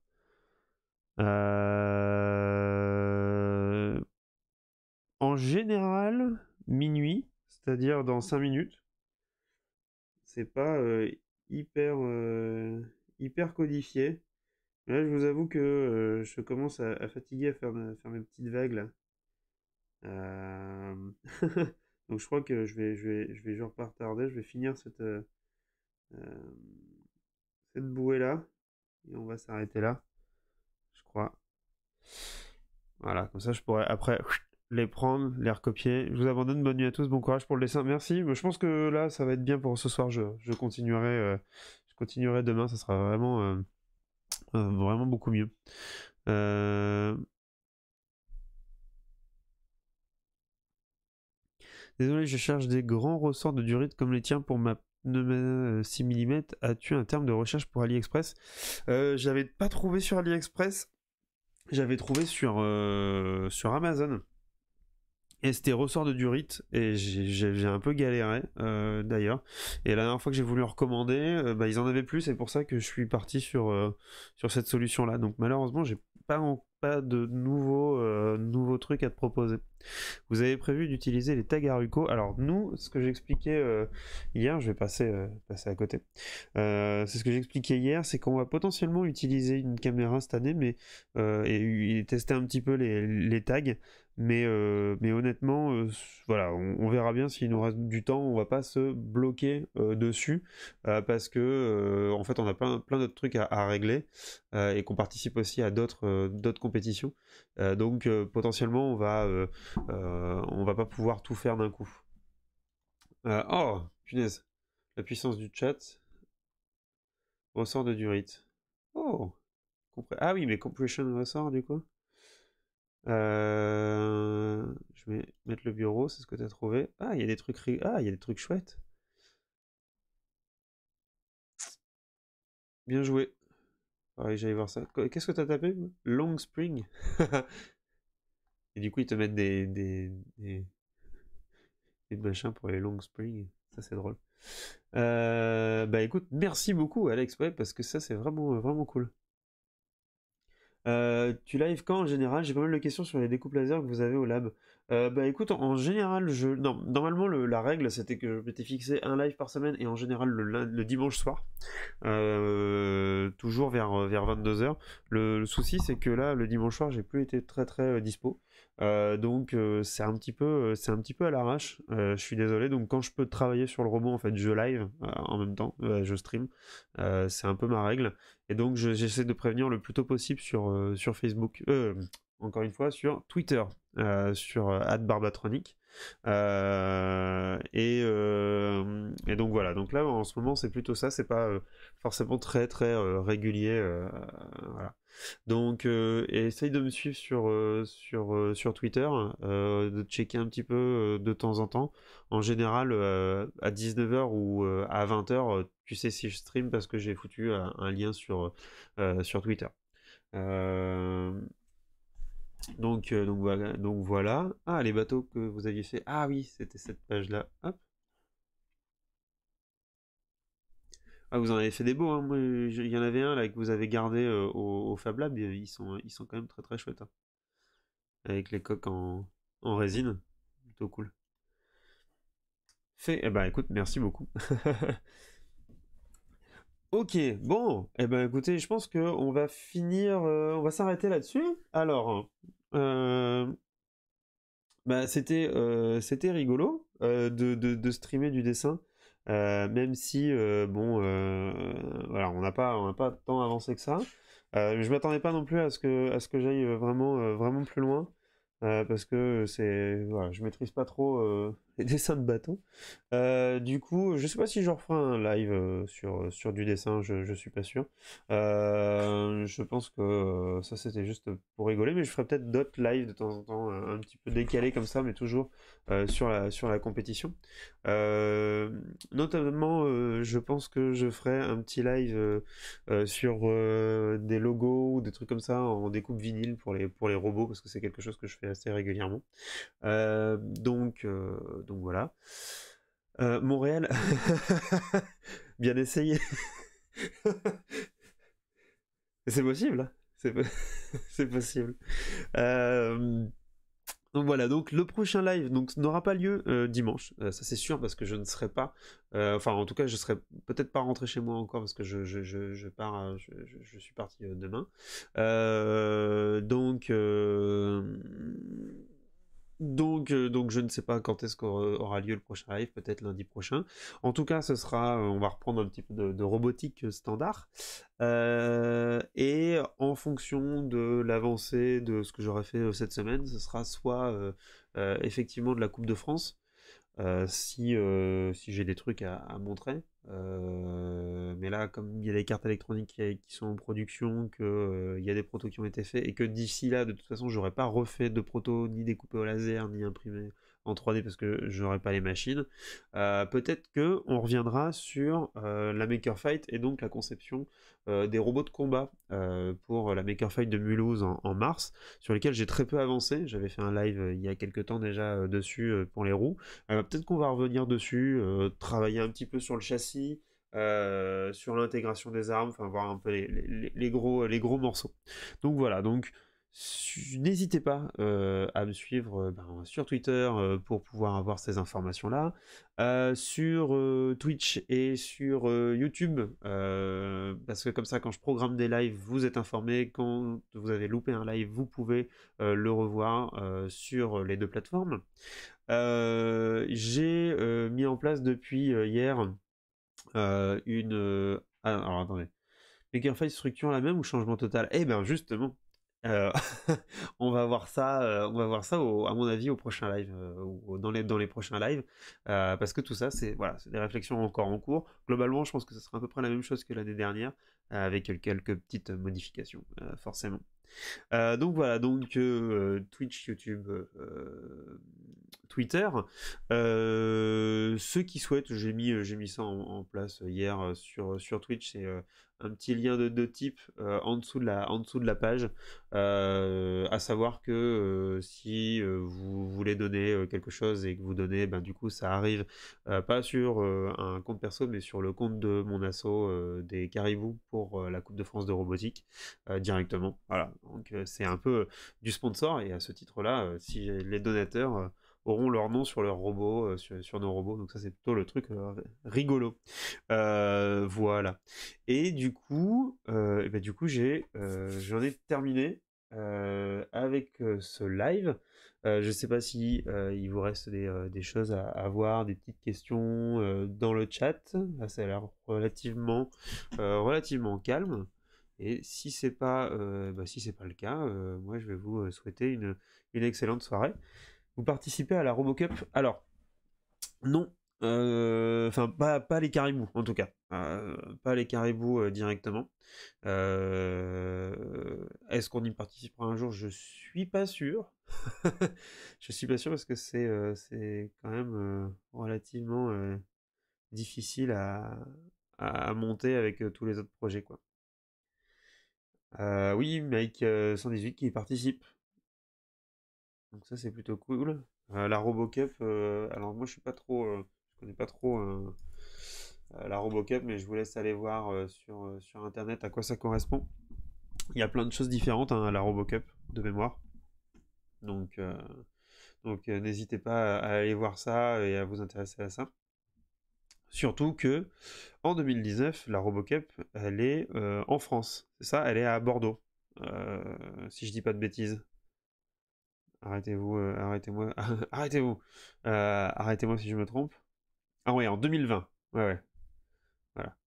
Euh... En général, minuit, c'est-à-dire dans cinq minutes. C'est pas euh, hyper, euh, hyper codifié. Là, je vous avoue que euh, je commence à, à fatiguer à faire, à faire mes petites vagues là. Euh, Donc je crois que je vais, je vais, je vais genre pas retarder. Je vais finir cette, euh, euh, cette bouée là. Et on va s'arrêter là, je crois. Voilà, comme ça je pourrais après les prendre, les recopier. Je vous abandonne, bonne nuit à tous, bon courage pour le dessin. Merci, je pense que là ça va être bien pour ce soir, je, je continuerai, euh, continuerai demain, ça sera vraiment, euh, euh, vraiment beaucoup mieux. Euh... Désolé, je cherche des grands ressorts de durite comme les tiens pour ma pneuma six millimètres. As-tu un terme de recherche pour AliExpress? euh, J'avais pas trouvé sur AliExpress, j'avais trouvé sur, euh, sur Amazon. Et c'était ressort de durite, et j'ai un peu galéré euh, d'ailleurs. Et la dernière fois que j'ai voulu en recommander, euh, bah, ils en avaient plus, c'est pour ça que je suis parti sur, euh, sur cette solution-là. Donc malheureusement, j'ai pas, pas de nouveaux, euh, nouveaux trucs à te proposer. Vous avez prévu d'utiliser les tags Haruko. Alors nous, ce que j'expliquais euh, hier, je vais passer, euh, passer à côté. Euh, c'est ce que j'expliquais hier, c'est qu'on va potentiellement utiliser une caméra cette année, mais euh, et, et tester un petit peu les, les tags. Mais, euh, mais honnêtement, euh, voilà, on, on verra bien s'il nous reste du temps. On va pas se bloquer euh, dessus euh, parce que euh, en fait, on a plein, plein d'autres trucs à, à régler euh, et qu'on participe aussi à d'autres euh, d'autres compétitions. Euh, donc euh, potentiellement, on va euh, euh, on va pas pouvoir tout faire d'un coup. Euh, oh, punaise, la puissance du chat. Ressort de durite. Oh, ah oui, mais compression ressort du coup. Euh, je vais mettre le bureau, c'est ce que tu as trouvé. Ah, il y a des trucs, ah, il y a des trucs chouettes. Bien joué. Ouais, j'allais voir ça. Qu'est-ce que tu as tapé? Long Spring. Et du coup, ils te mettent des, des, des, des machins pour les Long Spring. Ça, c'est drôle. Euh, bah écoute, merci beaucoup, Alex, ouais, parce que ça, c'est vraiment, vraiment cool. Euh, tu live quand en général? J'ai pas mal de questions sur les découpes laser que vous avez au lab. Euh, bah écoute, en, en général, je... non, normalement le- la règle c'était que je m'étais fixé un live par semaine et en général le, lin- le dimanche soir, euh, toujours vers, vers vingt-deux heures. Le, le souci c'est que là, le dimanche soir, j'ai plus été très très euh, dispo. Euh, donc euh, c'est un petit peu, euh, c'est un petit peu à l'arrache. Euh, je suis désolé. Donc quand je peux travailler sur le robot, en fait, je live euh, en même temps, euh, je stream. Euh, c'est un peu ma règle. Et donc je- j'essaie de prévenir le plus tôt possible sur, euh, sur Facebook, euh, encore une fois sur Twitter, euh, sur euh, arobase barbatronic. Euh, et, euh, et donc voilà, donc là en ce moment c'est plutôt ça, c'est pas euh, forcément très très euh, régulier. Euh, voilà. Donc euh, essaye de me suivre sur, euh, sur, euh, sur Twitter, euh, de checker un petit peu euh, de temps en temps. En général, euh, à dix-neuf heures ou euh, à vingt heures, euh, tu sais si je stream parce que j'ai foutu un, un lien sur, euh, sur Twitter. Euh, donc, euh, donc, voilà, donc voilà. Ah, les bateaux que vous aviez fait. Ah oui, c'était cette page-là. Hop. Ah, vous en avez fait des beaux, hein. Moi, je- il y en avait un là que vous avez gardé euh, au, au Fab Lab. Ils sont, ils sont quand même très très chouettes, hein. Avec les coques en, en résine. Plutôt cool. Fait. Eh ben écoute, merci beaucoup. Ok, bon, eh ben écoutez, je pense que on va finir, euh, on va s'arrêter là-dessus. Alors, euh, bah, c'était euh, c'était rigolo euh, de, de, de streamer du dessin, euh, même si euh, bon, euh, voilà, on n'a pas on n'a pas tant avancé que ça. Euh, je m'attendais pas non plus à ce que à ce que j'aille vraiment euh, vraiment plus loin. Euh, parce que c'est voilà, je maîtrise pas trop euh, les dessins de bateau. Euh, du coup, je sais pas si je referai un live euh, sur, sur du dessin, je, je suis pas sûr. Euh, je pense que euh, ça c'était juste pour rigoler, mais je ferai peut-être d'autres lives de temps en temps, un, un petit peu décalés comme ça, mais toujours euh, sur la, sur la compétition. Euh, Notamment, euh, je pense que je ferai un petit live euh, euh, sur euh, des logos ou des trucs comme ça en découpe vinyle pour les, pour les robots, parce que c'est quelque chose que je fais assez régulièrement. Euh, donc, euh, donc voilà. Euh, Montréal, bien essayé. C'est possible, hein. c'est po- c'est possible. Euh, donc voilà, donc le prochain live donc n'aura pas lieu euh, dimanche, euh, ça c'est sûr parce que je ne serai pas, euh, enfin en tout cas je serai peut-être pas rentré chez moi encore parce que je, je, je, je pars, euh, je, je, je suis parti euh, demain. Euh, donc euh, Donc, euh, donc je ne sais pas quand est-ce qu'aura lieu le prochain live, peut-être lundi prochain. En tout cas, ce sera, euh, on va reprendre un petit peu de, de robotique euh, standard. Euh, et en fonction de l'avancée de ce que j'aurai fait euh, cette semaine, ce sera soit euh, euh, effectivement de la Coupe de France, euh, si, euh, si j'ai des trucs à, à montrer. Euh, mais là, comme il y a des cartes électroniques qui, qui sont en production, qu'il euh, y a des protos qui ont été faits, et que d'ici là, de toute façon, j'aurais pas refait de protos, ni découpé au laser, ni imprimé en trois D parce que j'aurais pas les machines, euh, peut-être que on reviendra sur euh, la Maker Fight et donc la conception euh, des robots de combat euh, pour la Maker Fight de Mulhouse en, en mars, sur lesquels j'ai très peu avancé. J'avais fait un live euh, il y a quelques temps déjà euh, dessus euh, pour les roues. Euh, peut-être qu'on va revenir dessus, euh, travailler un petit peu sur le châssis, euh, sur l'intégration des armes, enfin voir un peu les, les, les, gros, les gros morceaux. Donc voilà, donc n'hésitez pas euh, à me suivre euh, ben, sur Twitter euh, pour pouvoir avoir ces informations-là, euh, sur euh, Twitch et sur euh, YouTube, euh, parce que comme ça, quand je programme des lives, vous êtes informés. Quand vous avez loupé un live, vous pouvez euh, le revoir euh, sur les deux plateformes. Euh, j'ai euh, mis en place depuis euh, hier euh, une... euh, Ah, alors attendez. Makerface structure la même ou changement total? Eh bien justement, euh, on va voir ça, euh, on va voir ça au, à mon avis au prochain live, euh, ou dans les, dans les prochains lives, euh, parce que tout ça, c'est voilà, c'est des réflexions encore en cours. Globalement, je pense que ce sera à peu près la même chose que l'année dernière, euh, avec quelques petites modifications, euh, forcément. Euh, donc voilà, donc euh, Twitch, YouTube, euh, Twitter. Euh, ceux qui souhaitent, j'ai mis, j'ai mis ça en, en place hier sur, sur Twitch, c'est euh, un petit lien de, de type euh, en, dessous de la, en dessous de la page, euh, à savoir que euh, si euh, vous voulez donner euh, quelque chose et que vous donnez, ben, du coup ça arrive euh, pas sur euh, un compte perso mais sur le compte de mon asso euh, des Caribous pour euh, la Coupe de France de robotique euh, directement. Voilà, donc euh, c'est un peu euh, du sponsor et à ce titre-là, euh, si les donateurs euh, auront leur nom sur leurs robots, euh, sur, sur nos robots, donc ça c'est plutôt le truc euh, rigolo. Euh, voilà. Et du coup, euh, et ben, du coup j'ai, euh, j'en ai terminé euh, avec euh, ce live. Euh, je sais pas si euh, il vous reste des, euh, des choses à, à voir, des petites questions euh, dans le chat. Là, ça a l'air relativement, euh, relativement calme. Et si c'est pas, euh, bah, si c'est pas le cas, euh, moi je vais vous euh, souhaiter une, une excellente soirée. Vous participez à la RoboCup? Alors, non. Euh, Enfin, pas, pas les caribous, en tout cas. Euh, pas les caribous euh, directement. Euh, Est-ce qu'on y participera un jour? Je suis pas sûr. Je suis pas sûr parce que c'est euh, c'est quand même euh, relativement euh, difficile à, à monter avec euh, tous les autres projets, quoi. Euh, oui, Mike euh, cent dix-huit qui y participe. Donc ça c'est plutôt cool. Euh, la RoboCup, euh, alors moi je suis pas trop, euh, je connais pas trop euh, euh, la RoboCup, mais je vous laisse aller voir euh, sur, euh, sur internet à quoi ça correspond. Il y a plein de choses différentes hein, à la RoboCup de mémoire. Donc, euh, donc euh, n'hésitez pas à, à aller voir ça et à vous intéresser à ça. Surtout que en deux mille dix-neuf, la RoboCup, elle est euh, en France. C'est ça, elle est à Bordeaux. Euh, si je dis pas de bêtises. Arrêtez-vous, euh, arrêtez-moi, arrêtez-vous, euh, arrêtez-moi si je me trompe. Ah ouais, en deux mille vingt. Ouais, ouais, voilà.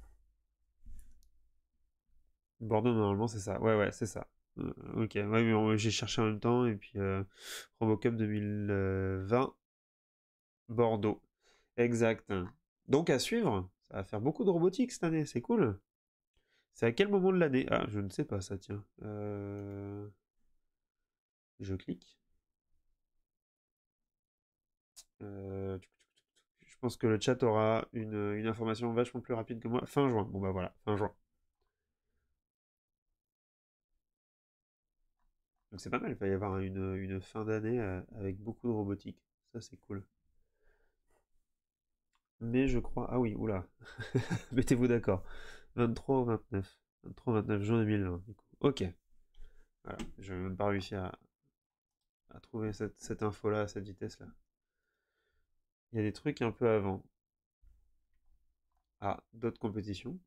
Bordeaux, normalement, c'est ça. Ouais, ouais, c'est ça. Euh, ok, ouais, mais on- j'ai cherché en même temps, et puis euh, Robocup deux mille vingt, Bordeaux. Exact. Donc à suivre, ça va faire beaucoup de robotique cette année, c'est cool. C'est à quel moment de l'année? Ah, je ne sais pas ça, tiens. Euh, Je clique. Euh, Je pense que le chat aura une, une information vachement plus rapide que moi. Fin juin. Bon bah voilà, fin juin. Donc c'est pas mal, il va y avoir une, une fin d'année euh, avec beaucoup de robotique. Ça c'est cool. Mais je crois... Ah oui, oula. Mettez-vous d'accord. vingt-trois au vingt-neuf. vingt-trois au vingt-neuf juin deux mille vingt. Du coup. Ok. Voilà. Je n'ai même pas réussi à, à trouver cette, cette info-là à cette vitesse-là. Il y a des trucs un peu avant. Ah, d'autres compétitions.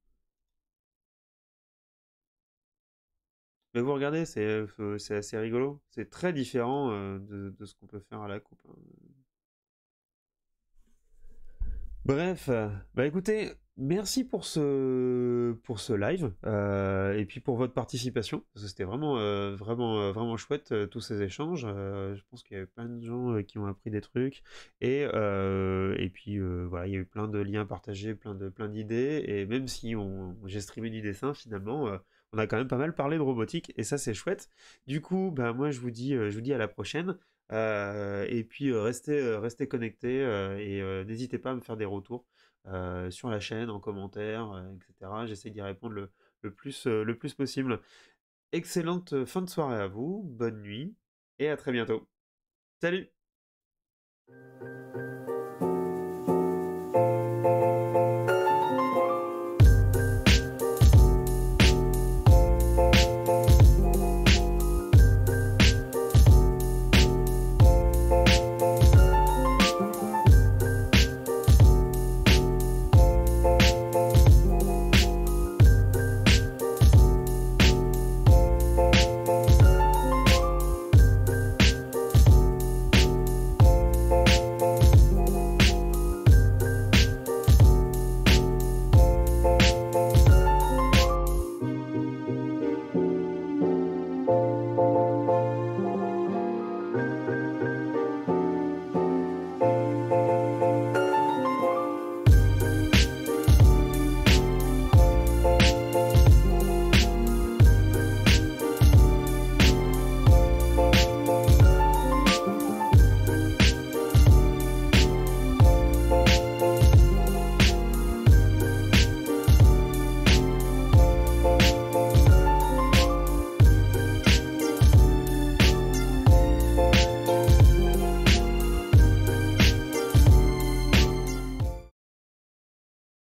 Mais vous regardez, c'est euh, c'est assez rigolo. C'est très différent euh, de, de ce qu'on peut faire à la coupe, hein. Bref, euh, bah écoutez, Merci pour ce, pour ce live euh, et puis pour votre participation, parce que c'était vraiment, euh, vraiment, euh, vraiment chouette euh, tous ces échanges. Euh, je pense qu'il y avait plein de gens euh, qui ont appris des trucs et, euh, et puis euh, voilà, il y a eu plein de liens partagés, plein de, plein d'idées et même si on, j'ai streamé du dessin, finalement, euh, on a quand même pas mal parlé de robotique et ça c'est chouette. Du coup, bah, moi je vous dis, euh, je vous dis à la prochaine. Euh, et puis euh, restez, euh, restez connectés euh, et euh, n'hésitez pas à me faire des retours euh, sur la chaîne, en commentaire, euh, et cetera. J'essaie d'y répondre le, le plus, euh, le plus possible. Excellente euh, fin de soirée à vous, bonne nuit, et à très bientôt. Salut!